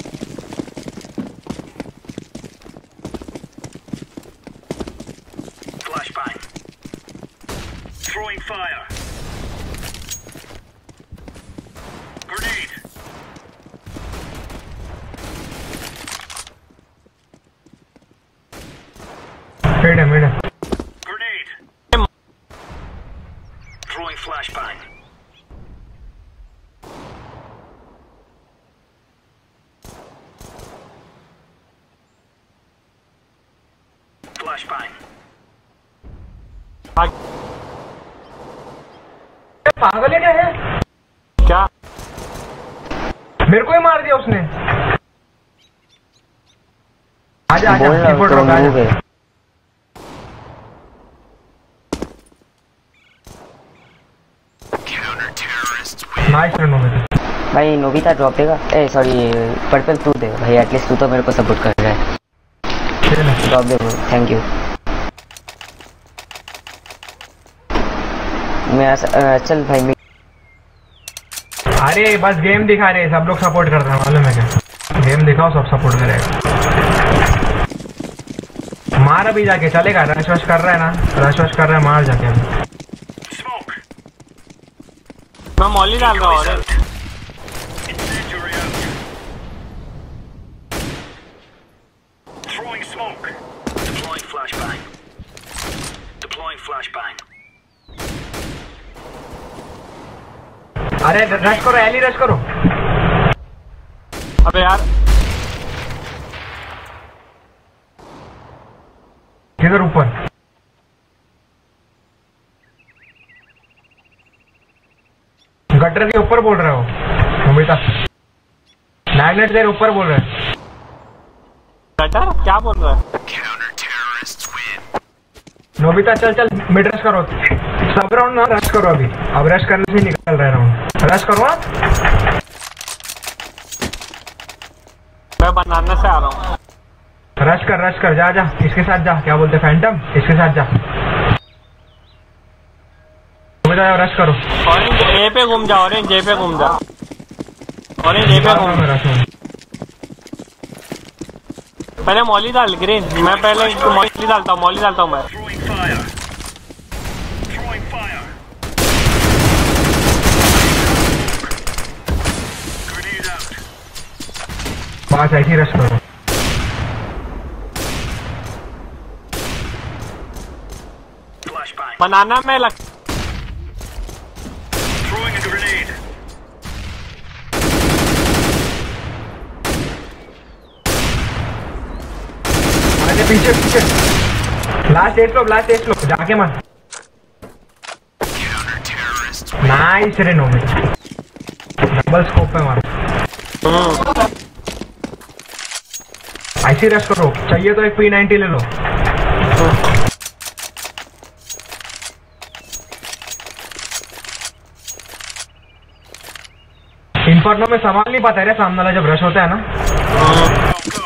Flashbang. Throwing fire. Grenade. Mid है मिड है Grenade. Throwing flashbang. Flashbang. पागल है क्या है क्या मेरे को ही मार दिया उसने आजा आजा बोल रहा हूँ कीबोर्ड तो रोक आजा मूव है नाइस रन हो गया भाई नोबिता ड्रॉप देगा ए सॉरी पर्पल तू दे भाई एटलीस्ट तू तो मेरे को सपोर्ट कर रहा है ड्रॉप दे थैंक यू मैं चल भाई मैं अरे बस गेम दिखा रहे सब लोग सपोर्ट कर रहे हैं मालूम है क्या गेम दिखाओ सब सपोर्ट करेगा मार अभी जाके चलेगा रश वश कर रहा है ना रश वश कर रहा है मार जाके अभी Smoke. मैं मॉली डाल रहा हूँ अरे Incendiary out. Throwing smoke. Deploying flashbang. Deploying flashbang. अरे रश करो एली रश करो अबे यार किधर ऊपर गटर के ऊपर बोल रहे हो नोबिता मैग्नेट तेरे ऊपर बोल रहे हैं गटर क्या बोल रहा है नोबिता चल चल मिड रश करो सब राउंड ना रश करो अभी अब रश करने से निकल रहे राउंड रश करो हाँ मैं बनाने से आ रहा हूँ रश कर रश कर जा जा इसके साथ जा क्या बोलते फैंटम इसके साथ जा नोबिता जाओ रश करो ऑरेंज ए पे घूम जा ऑरेंज ए पे घूम जा ऑरेंज ए पे घूम मैं रश हूँ पहले मॉली डाल ग्रीन मैं पहले मॉली डालता हूँ मॉली डालता हूँ मैं Throwing fire. Throwing fire. Grenade out. बस ऐसे ही रश करो Flashbang. बनाना में लग Throwing a grenade. अरे पीछे पीछे लास्ट एट लो लास्ट एट लो जाके मत नाइस रे नोबिता डबल स्कोप पे मारो ऐसे रश करो चाहिए तो एक पी नाइंटी ले लो इन्फर्नो में संभाल नहीं पाता है रे सामने वाला जब रश होता है ना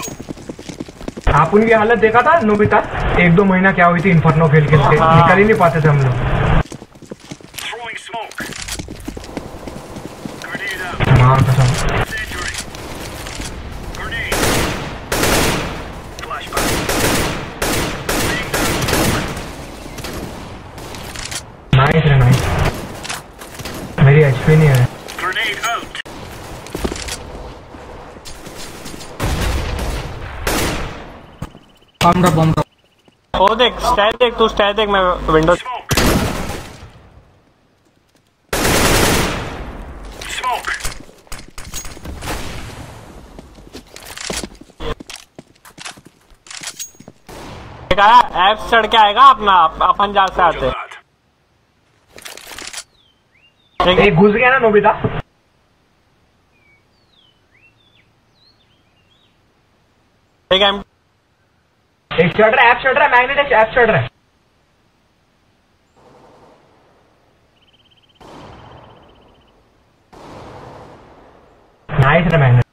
आप उनकी हालत देखा था नोबिता एक दो महीना क्या हुई थी इन्फर्नो खेल खेल के निकल ही नहीं पाते थे हम लोग Throwing smoke. Grenade out. मार कसम Incendiary. Grenade. Flashbang. Laying down. Nice रे नाइस मेरी एचपी नहीं है Grenade out. Bomb drop bomb drop ओ देख स्टैट देख तू स्टैट देख मैं विंडो Smoke. Smoke. ऐप चढ़ के आएगा अपना अपन जहाँ से आते That. एक घुस गया ना नोबिता एक एम एक चढ़ रहा है, ऐप चढ़ रहा है, मैग्नेट ऐप चढ़ रहा है। नाइस रे मैग्नेट।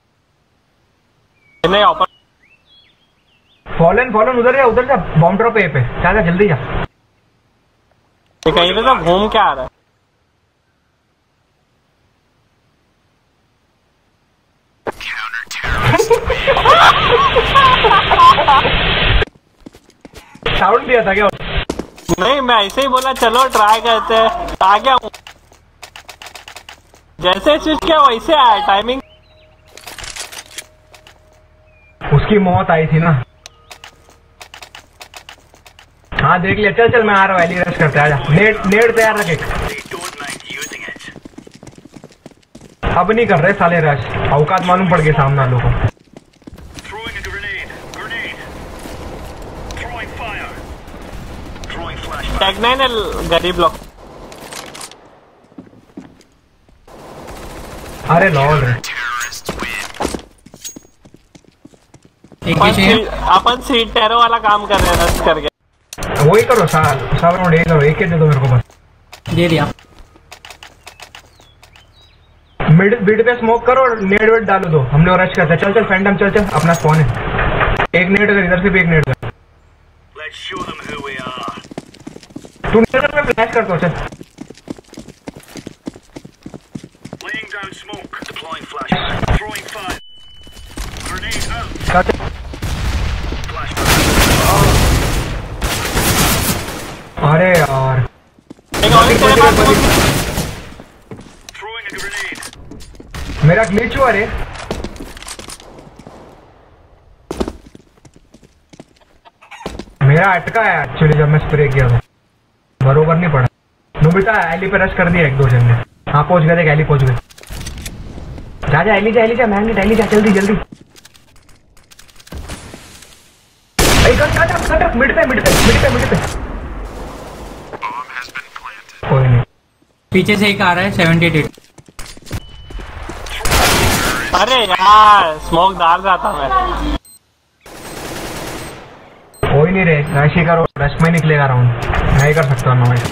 नहीं ऑपर फॉलन फॉलन उधर जा, उधर जा, बॉम्ब ड्रॉप ए पे जा, जा जल्दी जा। कहीं पे तो घूम के आ रहा है। साउंड दिया था क्या? नहीं मैं ऐसे ही बोला चलो ट्राई करते हैं, आ गया हूँ। जैसे स्विच किया वैसे आया टाइमिंग। उसकी मौत आई थी ना। हाँ देख लिया, चल चल मैं आ रहा हूँ, एली रश करते, आजा। नेट नेट तैयार रख एक। अब नहीं कर रहे साले रश, औकात मालूम पड़ गए सामने वालों को। टैग नाइन गरीब लोग। अरे लॉल रे, अपन सी- अपन सीट टेरो वाला काम कर रहे हैं रश करके। वही करो साल साल राउंड एक करो, एक ही दे दो मेरे को बस। दे दिया। मिड मिड पे स्मोक करो, नेट वेट डालो दो, हम लोग रश करते हैं। चल चल फैंटम चल चल, अपना स्पॉन है। एक नेट कर इधर से भी, एक नेट कर। तुम इधर में फ्लैश कर दो, चल। चल, चल। अरे यार एक और तेरे पास मेरा ग्लिच हुआ रे। मेरा अटका है एक्चुअली जब मैं स्प्रे किया था, बरोबर नहीं पड़ा। नोबिता एली पे रश कर दिया एक दो जन ने। हाँ पहुंच गए, देख एली पहुंच गए। जा जा एली जा, एली जा, मैग्नेट एली जा, जल्दी जल्दी। मिड पे मिड पे मिड पे मिड पे कोई नहीं। पीछे से एक आ रहा है सेवेंटी एट। अरे यार स्मोक डाल रहा था मैं। कोई नहीं रे, रश ही करो, रश में निकलेगा राउंड, नहीं कर सकता हूँ मैं।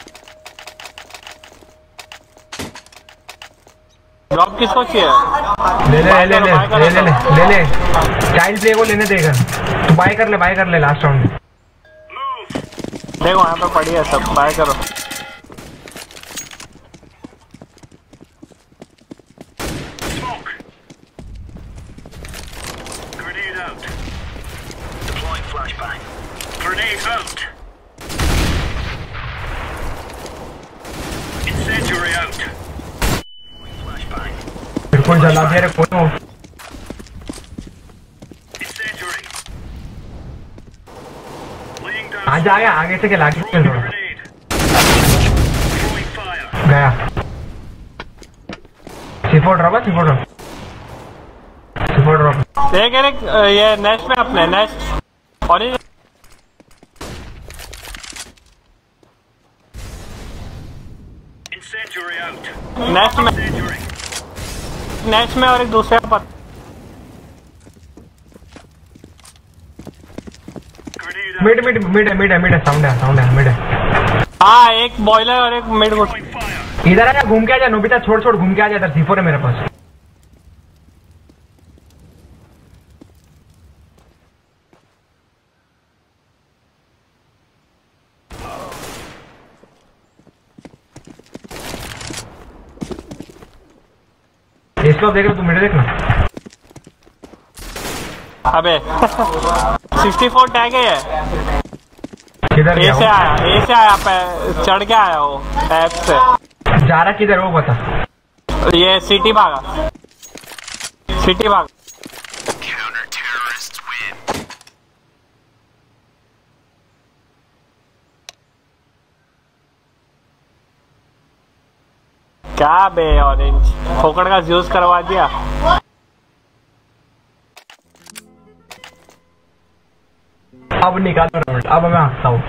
ड्रॉप किसको चाहिए? ले ले ले ले ले ले ले ले ले चाइल्ड प्ले को लेने देगा। तू बाय कर ले, बाय कर ले लास्ट राउंड में। देखो यहाँ पे पड़ी है सब, बाय करो। बिल्कुल जला दिया रे कोनो। आज आ गया, आगे से के लागे चल थोड़ा। गया सिफोर ड्रॉप है, सिफोर ड्रॉप सिफोर ड्रॉप। देख एक ये नेक्स्ट में अपने नेक्स्ट और नेक्स्ट में नेक्स्ट में और एक दूसरे पर। मिड मिड मिड है, मिड है, मिड है, साउंड है, साउंड है, मिड है। हाँ एक बॉयलर और एक मिड घुस। इधर आ जा, घूम के आ जा नोबिता, छोड़ छोड़ घूम के आ जा इधर। सिफोर है मेरे पास। इसको देख लो, तू मिड देखना। अबे सिक्सटी फोर टैग है। किधर ए गया से वो? आया, ए से आया पे चढ़ के आया वो ऐप से। जा रहा किधर वो बता। ये सिटी भागा, सिटी भागा। क्या बे ऑरेंज फोकड़ का यूज करवा दिया। अब निकालो राउंड, अब मैं हंसता हूँ।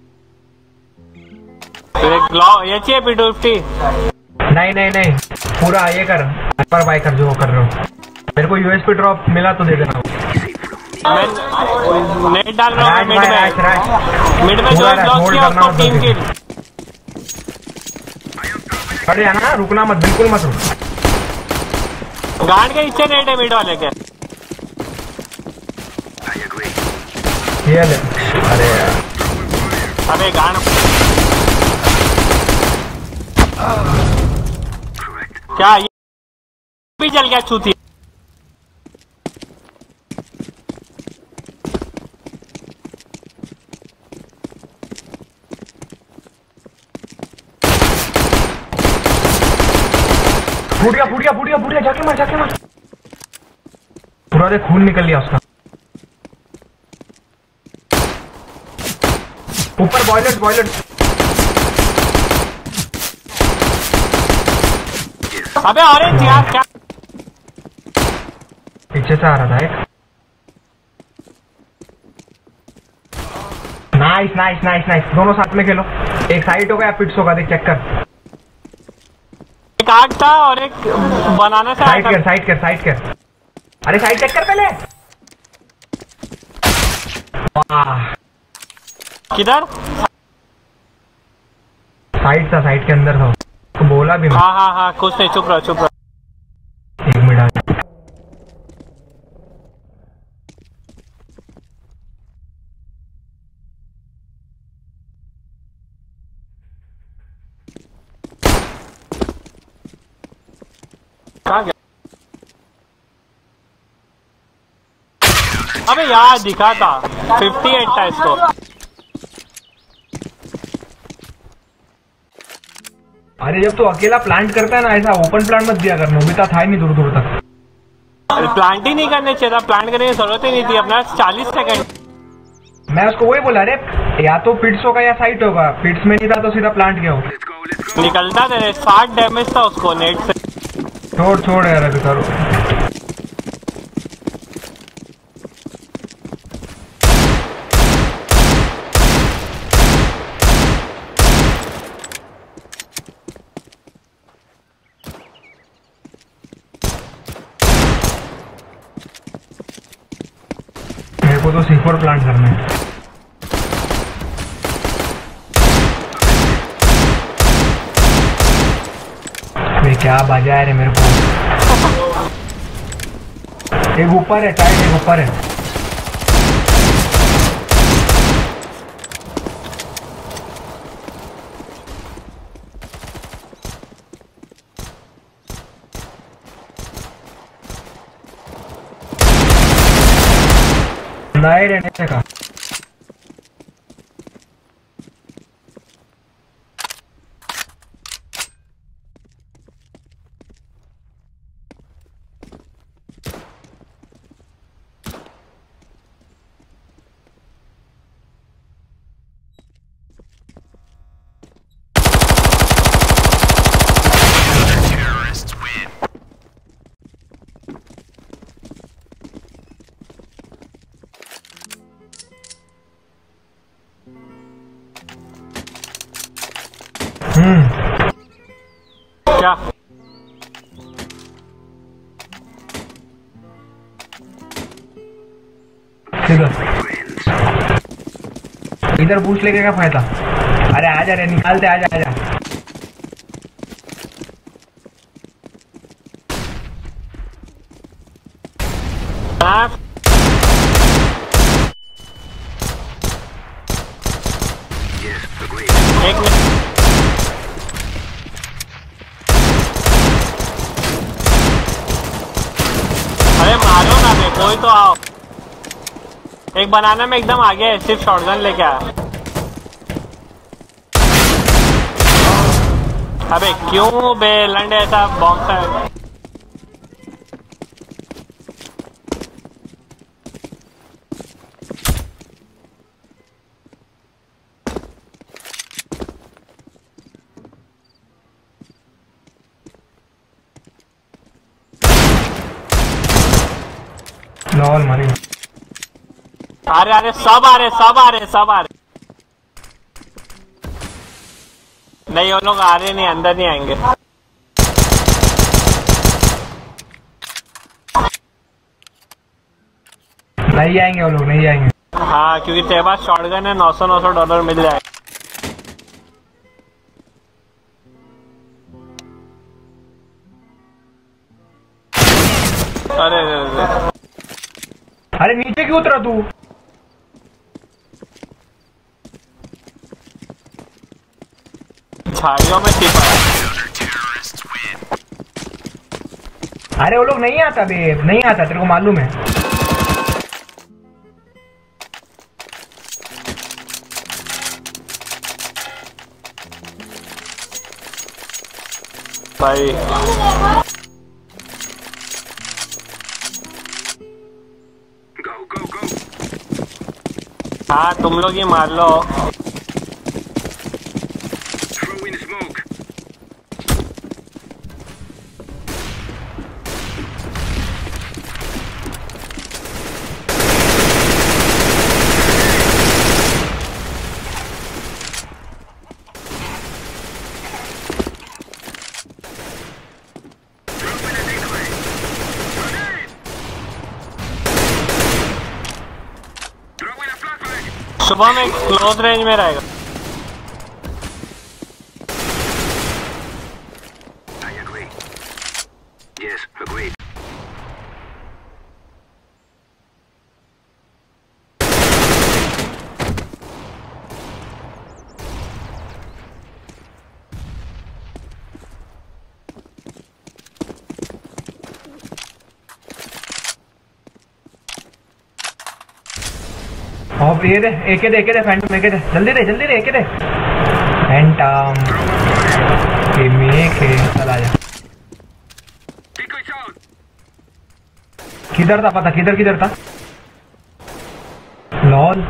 ये चाहिए पी टू फिफ्टी। नहीं नहीं नहीं, पूरा ये कर, पर बाय कर जो कर रहे हो। मेरे को यूएसपी ड्रॉप मिला तो दे देना। मैं नेट डाल रहा हूँ राइट मिड भाई, में राइट, राइट। मिड में जो होल्ड ब्लॉक किया करना उसको मत टीम रुकिए। किल। खड़े है ना, रुकना मत, बिल्कुल मत रुक। गांड के नीचे नेट है मिड वाले के। ये ले। अरे यार, अबे गांड क्या ये भी जल गया चूती। फूट गया, फूट गया, फूट गया, फूट गया, जाके मार, जाके मार। पूरा देख खून निकल लिया उसका। ऊपर बॉयलर, बॉयलर। अबे ऑरेंज यार क्या पीछे से आ रहा था एक। नाइस नाइस नाइस नाइस, दोनों साथ में खेलो। एक साइड होगा या पिट्स होगा, देख चेक कर। एक आग था और एक बनाना से साइड कर, साइड कर, साइड कर। अरे साइड चेक कर पहले। वाह, किधर? साइड था, साइड के अंदर था। तो बोला भी मैं। हाँ हाँ हाँ कुछ नहीं, चुप रहो चुप रहो। एक मिनट। कहाँ गया? अबे यार दिखा था अट्ठावन था इसको। अरे जब तू अकेला प्लांट करता है ना, ऐसा ओपन प्लांट मत दिया कर। नोबिता था ही नहीं दूर दूर तक। प्लांट ही नहीं करने चाहिए था, प्लांट करने की जरूरत ही नहीं थी। अपना चालीस सेकंड। मैं उसको वही बोला, अरे या तो पिट्स होगा या साइट होगा। पिट्स में नहीं था तो सीधा प्लांट गया हो। निकलता था, साठ डैमेज था उसको नेट से। छोड़ छोड़ यार, अभी करो। मेरे को तो सी फोर प्लांट करना है। अरे क्या बजा रे मेरे को। एक ऊपर है, साइड एक ऊपर है। नहीं रहने का। हम्म क्या इधर बूस्ट लेके क्या फायदा। अरे आजा रे, निकालते, आजा आजा। हाँ। एक मिनट। अरे मारो ना बे, कोई तो आओ। एक बनाना में एकदम आगे है, सिर्फ शॉटगन लेके आया। अबे क्यों बे लंडे, ऐसा बॉक्स है। लॉल मारी। अरे अरे सब आ रहे, सब आ रहे, सब आ रहे। नहीं वो लोग आ रहे नहीं, अंदर नहीं आएंगे। नहीं आएंगे वो लोग, नहीं आएंगे। हाँ क्योंकि तेरे पास शॉटगन है, नौ सौ नौ सौ डॉलर मिल जाएगा। अरे अरे अरे नीचे क्यों उतरा तू? झाड़ियों में छिपा है। अरे वो लोग नहीं आता बे, नहीं आता, तेरे को मालूम है। भाई हाँ तुम लोग ही मार लो। सुबह में क्लोज रेंज में रहेगा। और ये दे, एके दे, एके दे, फैंटम एके दे, जल्दी दे, जल्दी दे, एके दे, फैंटम के मेक है, चला जा। किधर था पता, किधर किधर था? लॉल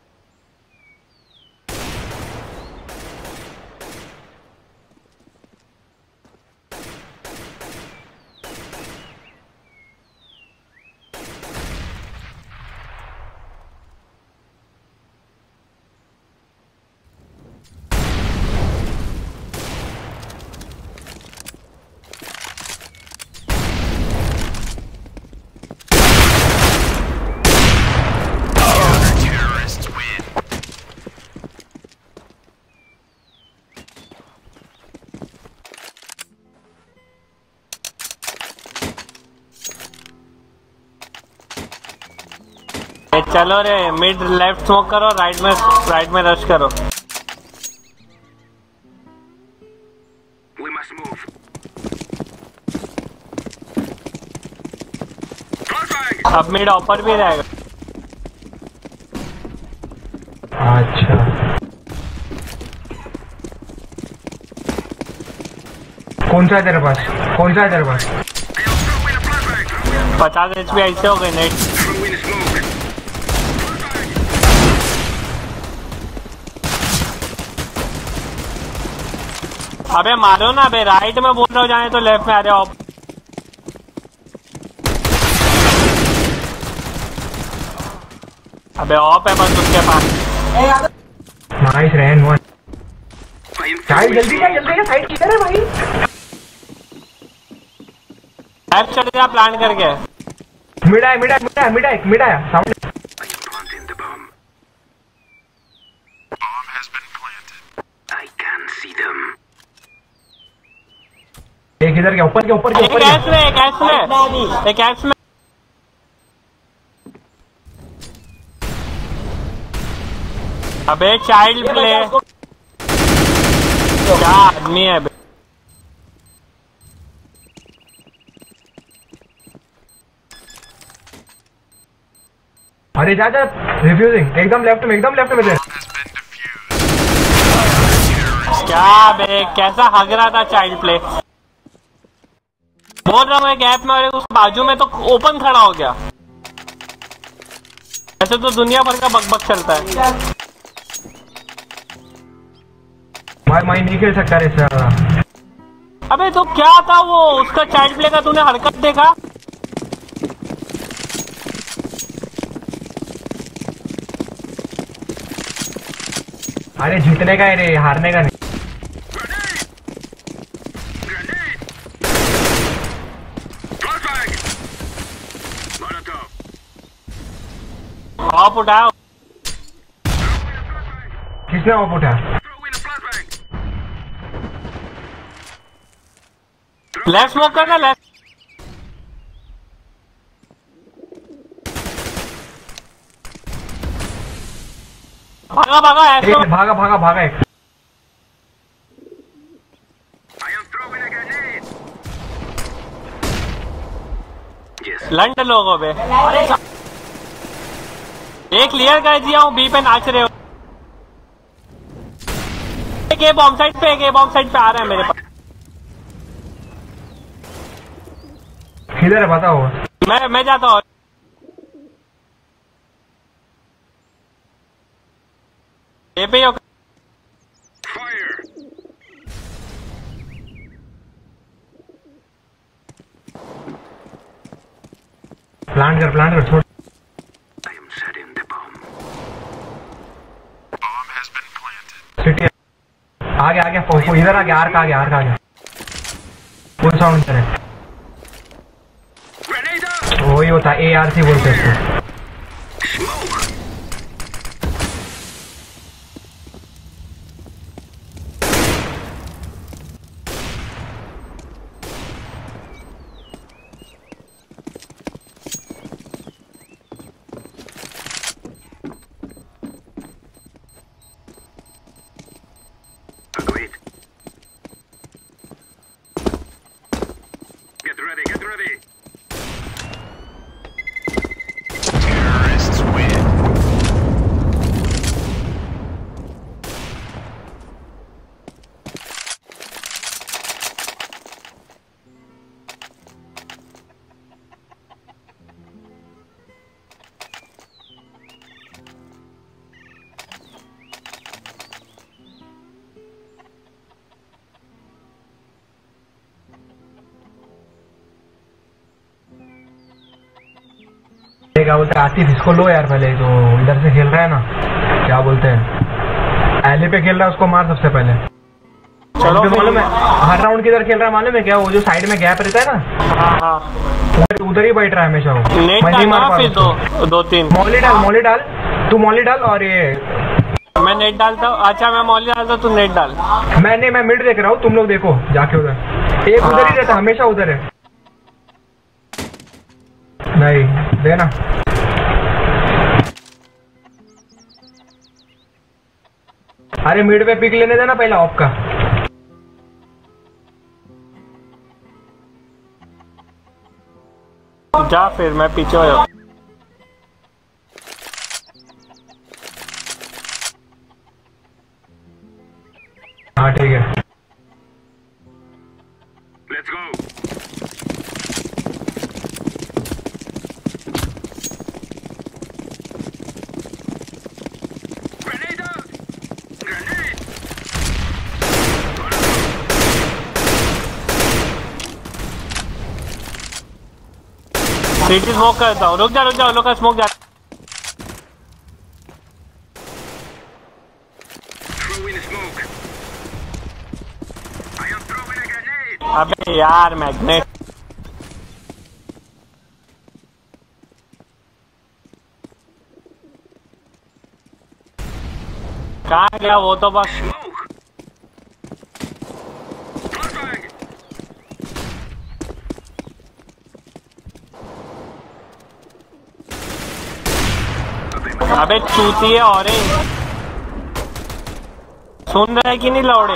चलो रे, मिड लेफ्ट स्मोक करो, राइट में राइट में रश करो। अब मिड ऑपर भी रहेगा। अच्छा कौन सा है तेरे पास, कौन सा है तेरे पास? पचास एच पी ऐसे हो गए नेट। अबे मारो ना बे, राइट में बोल रहा हूँ जाने तो लेफ्ट में आ रहे हो। अबे ऑफ है बस उसके पास। Nice ran one. साइड जल्दी जा, जल्दी जा, साइड किधर है भाई? लेफ्ट चले जा प्लान करके। मिडा मिडा मिडा मिडा एक मिडा सामने। एक इधर के ऊपर के ऊपर के ऊपर एक में एक में एक एक्स में। अबे चाइल्ड प्ले, क्या आदमी है बे। अरे जा जा, रिफ्यूजिंग, एकदम लेफ्ट में, एकदम लेफ्ट में दे। क्या बे, कैसा हग रहा था चाइल्ड प्ले। बोल रहा हूँ गैप में, उस बाजू में तो ओपन खड़ा हो गया। ऐसे तो दुनिया भर का बकबक चलता है। भाई मैं नहीं खेल सकता रे सर। अबे तो क्या था वो उसका चाइल्ड प्ले का, तूने हरकत देखा? अरे जीतने का है रे, हारने का नहीं। ऑफ उठाया। किसने ऑफ उठाया? लेफ्ट स्मोक करना, लेफ्ट। भागा भागा एक भागा भागा भागा एक। लंड लोगों पे एक क्लियर कर दिया हूँ। बी पे नाच रहे हो। एक ए बॉम्ब साइड पे, एक ए बॉम्ब साइड पे आ रहा है मेरे पास। किधर है बताओ? मैं मैं जाता हूँ। ए पे हो। प्लांट कर प्लांट कर छोड़। सिटी आगे आगे पहुंचो, इधर आगे आर्क आगे आर्क आगे। कौन साउंड करे? वही होता ए आर सी बोलते हैं इसको। क्या बोलते हैं आतिफ, इसको लो यार पहले। जो इधर से खेल रहा है ना, क्या बोलते हैं, एले पे खेल रहा है, उसको मार सबसे पहले। चलो मालूम है हर राउंड किधर खेल रहा है मालूम है क्या? वो जो साइड में गैप रहता है ना, हाँ हाँ, उधर उधर ही बैठ रहा है हमेशा वो। नेट मैं नहीं मार पा फिर दो दो तीन मौली डाल, मौली डाल तू, मौली डाल। और ये मैं नेट डालता हूँ। अच्छा मैं मौली डालता हूँ, तू नेट डाल। मैंने मैं मिड देख रहा हूँ, तुम लोग देखो जाके उधर। एक उधर ही रहता, हमेशा उधर है। नहीं देना। अरे मिड पे पिक लेने देना पहला ऑफ का। जा फिर मैं पीछे हो जाऊँ। हाँ ठीक है। Let's go. सिटी स्मोक करता हूँ। रुक जा रुक जा, लोग का स्मोक जा। अबे यार मैग्नेट कहाँ गया वो? तो बस अबे चूती है। ऑरेंज सुन रहा है कि नहीं लौड़े?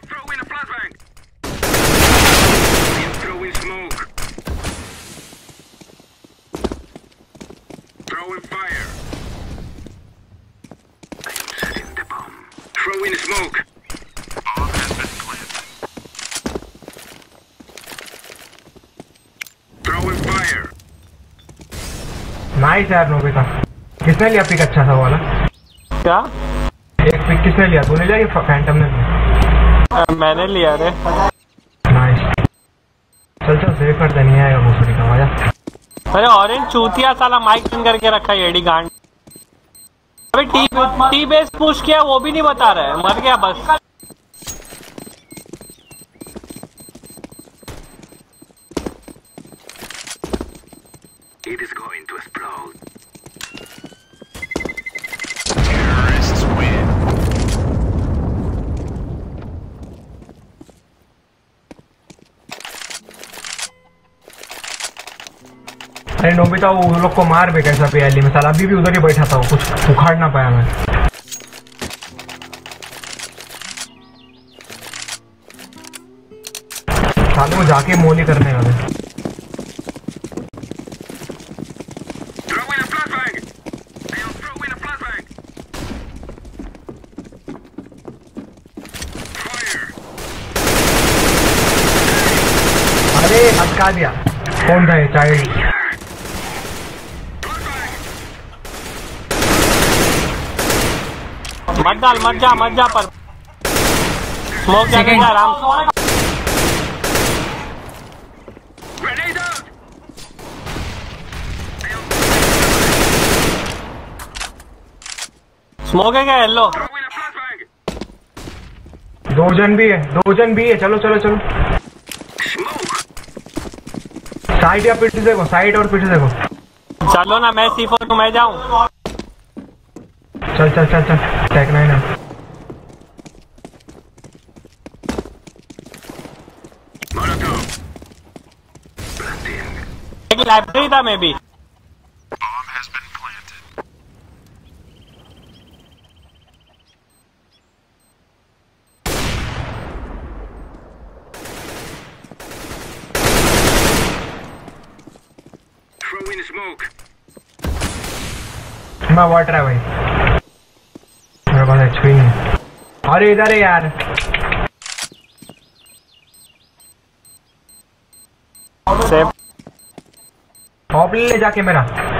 नाइस यार नोबिता। किसने लिया पिक अच्छा सा वाला? क्या एक पिक किसने लिया? तूने लिया कि फैंटम ने लिया? मैंने लिया रे। नाइस। चल चल सेव कर दे, नहीं आएगा भोसड़ी का मजा। अरे ऑरेंज चूतिया साला माइक बंद करके रखा है एडी गांड। अबे टी टी बेस पुश किया वो भी नहीं बता रहा है। मर गया बस। It is going to explode. अरे नोबिता वो लोग को मार बे कैसा पे अली में साला अभी भी उधर ही बैठा था, वो कुछ उखाड़ ना पाया मैं। साले वो जाके मोली करने वाले। अरे अटका दिया, कौन था ये चाइल्ड? मत डाल, मत जा, मत जा पर स्मोक जाने का आराम से। स्मोक है क्या? येलो दो जन भी है, दो जन भी है। चलो चलो चलो, साइड या पीछे देखो, साइड और पीछे देखो। चलो ना, मैं सी फोर मैं जाऊं। चल चल चल चल, टेक नाइन है। एक लाइब्रेरी था मैं भी। मैं वाटर है भाई, मेरे पास एचपी नहीं। अरे इधर है यार, सेफ हॉप ले जाके मेरा।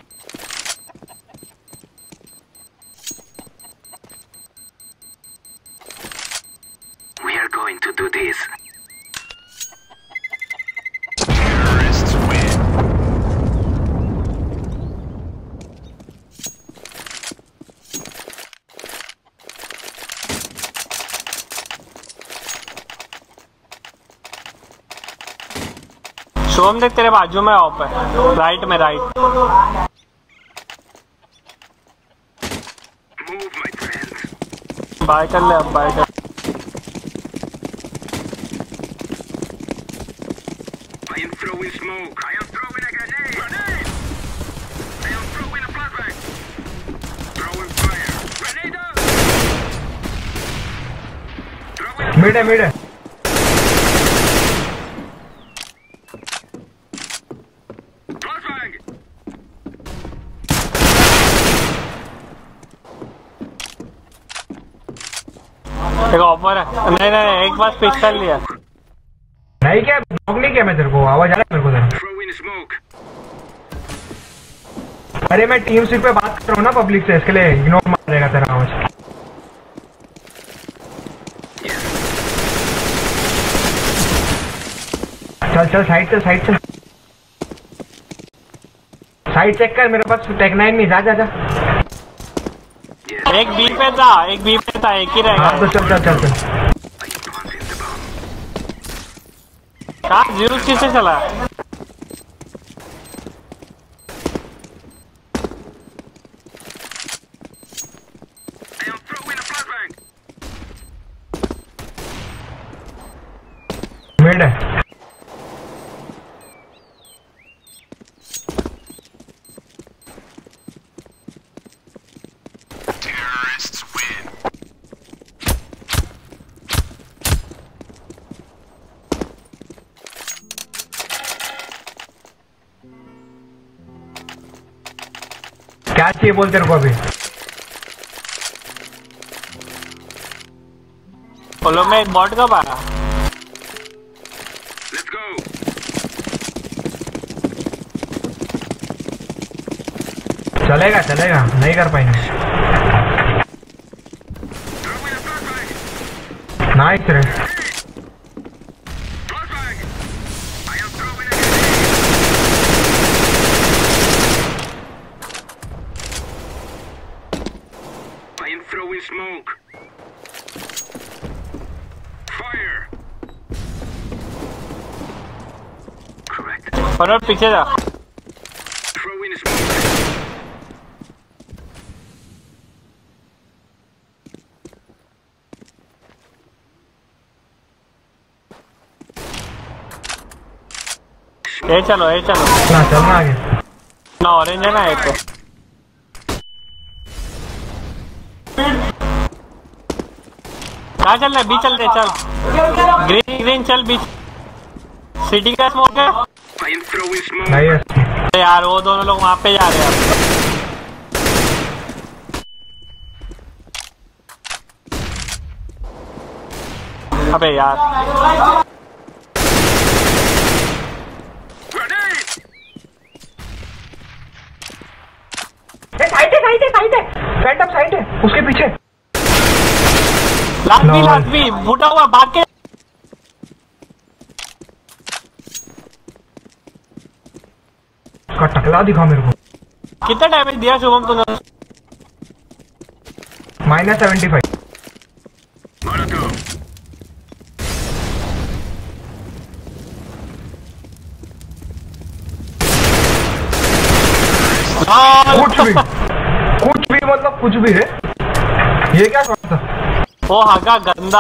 We are going to do this. Shome देख, तेरे बाजू में ऑफ है, राइट में, राइट। बाय कर ले, अब बाय कर। I am throwing smoke. I am throwing a grenade. Grenade! I am throwing a flashbang. Throwing fire. Grenade out! Throwing a mid है, मिड है। flashbang. एक ऑफर है। नहीं नहीं, एक बार पिस्टल लिया। नहीं क्या ब्लॉक नहीं किया मैं तेरे को, आवाज आ रहा है मेरे को तेरा। Throwing smoke. अरे मैं टीम सीट पे बात कर रहा हूँ ना पब्लिक से, इसके लिए इग्नोर मारेगा तेरा आवाज। चल चल साइड से, साइड से साइड चेक कर, मेरे पास टेक नाइन नहीं। जा जा जा। एक बी पे था, एक बी पे था, एक ही रहेगा। हाँ तो चल चल चल चल। कहाँ जीरो किससे चला? I am throwing a flashbang. Mid है। क्या चाहिए बोल तेरे को अभी? बोलो, मैं एक बॉट कब आया? Let's go. चलेगा चलेगा, नहीं कर पाएंगे। Throwing a flashbang. नाइस रे। Flashbang. I am throwing a grenade. I am throwing smoke. Fire. Correct. और पीछे जा। Throwing smoke. ए चलो, ए चलो। चलना चलना आगे। ना ऑरेंज है ना एक। कहाँ चल रहा है? बीच चलते चल। ग्रीन ग्रीन चल बीच। सिटी का स्मोक है यार, वो दोनों लोग वहां पे जा रहे हैं। अबे यार साइड है साइड है साइड है फैंटम साइड है उसके पीछे। लास्ट भी लास्ट भी फूटा हुआ भाग के। का टकला दिखा मेरे को। कितना डैमेज दिया शुभम तूने? Minus seventy five. कुछ भी कुछ भी मतलब कुछ भी है। ये क्या करता? ओ हगा गंदा।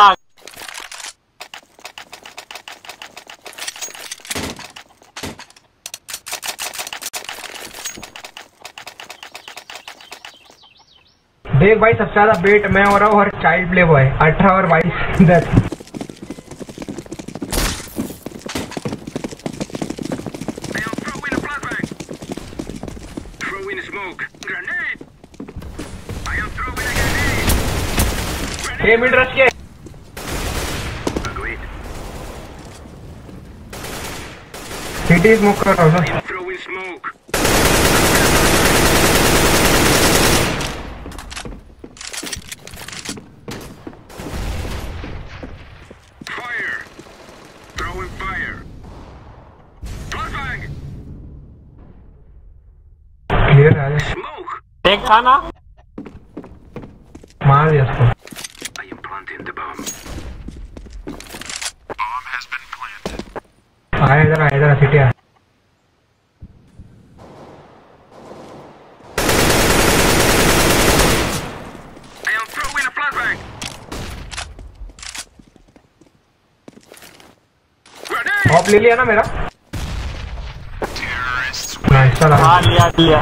देख भाई सबसे ज्यादा बेट मैं हो रहा हूँ और चाइल्ड प्ले बॉय अठारह और बाईस। दस ये मिड रश के सिटी स्मोक कर रहा हूँ। क्लियर है एक था ना, मार दिया उसको। आया इधर आया इधर सिटी आया। ऑफ ले लिया ना मेरा। नाइस चला। हाँ लिया लिया।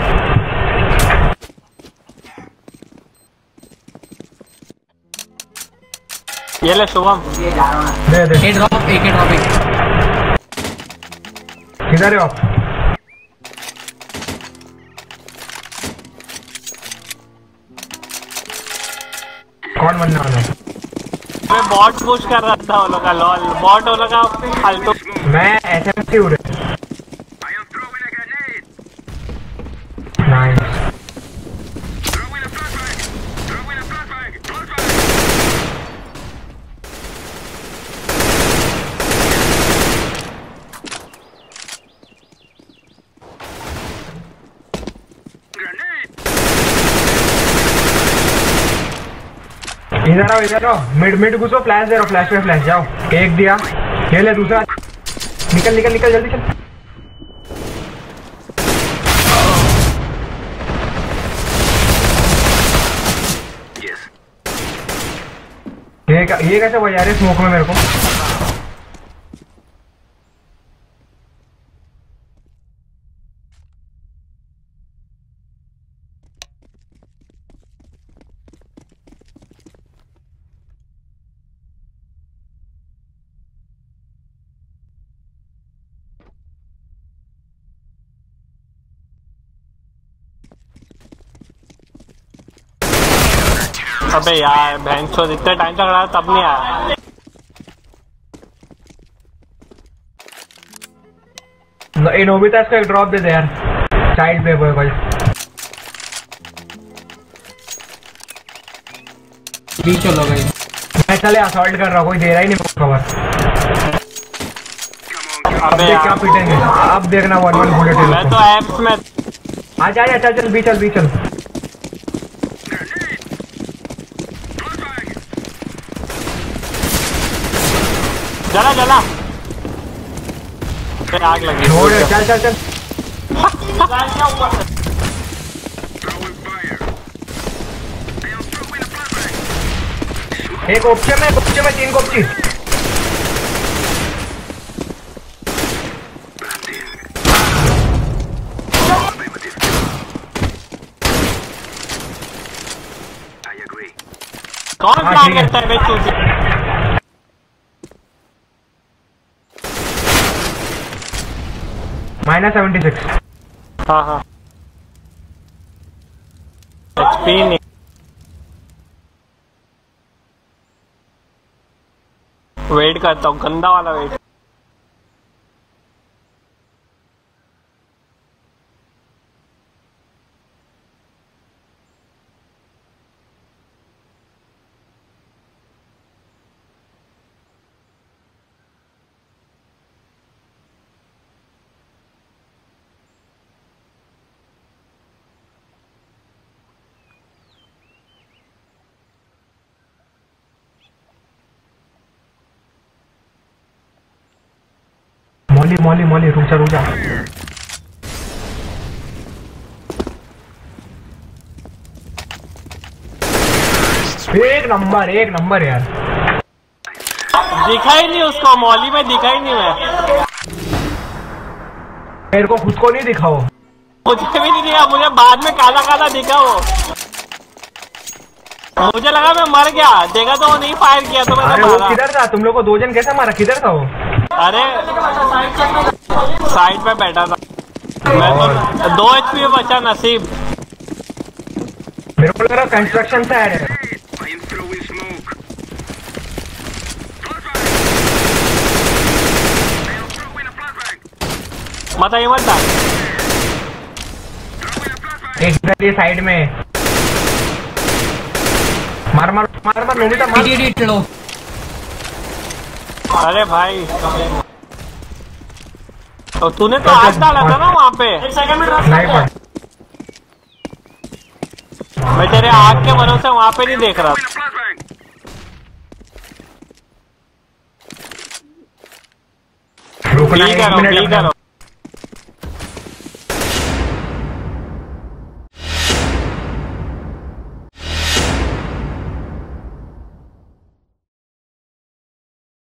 ये ले शुभम दे दे। एक ड्रॉप एक ड्रॉप एक। किधर है आप? कौन बनने वाला है? मैं बॉट पुश कर रहा था वो लोग का। लॉल बॉट वो लोग का फालतू। मैं एसएमसी उड़े। नाइस। इधर आओ इधर आओ। मिड मिड घुसो। फ्लैश दे रहा फ्लैश पे फ्लैश। जाओ एक दिया। ये ले दूसरा। निकल निकल निकल जल्दी चल। ये ये कैसे बजा रहे स्मोक में मेरे को? अबे यार बहन चोद इतने टाइम तक रहा तब नहीं आया। इन नोबिता इसको एक ड्रॉप दे दे यार। चाइल्ड पे बॉय भाई। बीच चलो गई। मैं चले असॉल्ट कर रहा हूँ। कोई दे रहा ही नहीं मुझको खबर। अब देख क्या पीटेंगे। अब देखना वन वन बुलेट। मैं तो एप्स में। आ जा चल चल बी चल बी चल। जला जला। आग लगी। छोड़ चल चल चल। एक ऑप्शन में ऑप्शन में तीन कोपची। कौन हाँ, प्लान ठीक है। करता है बे चूती? Minus seventy six. हाँ हाँ एचपी नहीं। वेट करता हूँ, गंदा वाला वेट। मौली मौली मौली रुक जा रुक जा। एक नंबर एक नंबर यार। दिखा ही नहीं उसको, मौली में दिखा ही नहीं मैं। मेरे को खुद को नहीं दिखाओ। मुझे भी नहीं दिखा, मुझे बाद में काला काला दिखा वो। मुझे लगा मैं मर गया, देखा तो वो नहीं फायर किया तो मैंने अरे वो मारा। किधर था? तुम लोग को दो जन कैसे मारा? किधर था वो? अरे साइड पे बैठा था मैं तो। दो एचपी में बचा नसीब। मेरे को लग रहा कंस्ट्रक्शन से आ रहे हैं। I am throwing smoke. I am throwing a flashbang. मत ये मत डाल। Throwing a flashbang. एक इधर ये साइड में। मार मार मार मार नोबिता मार। अरे भाई तो तूने तो हाथ डाला था ना वहाँ पे। नहीं पड़। मैं तेरे आग के भरोसे वहाँ पे नहीं देख रहा। Throwing a flashbang. रुकना बी एक करो मिनट बी अपना। करो।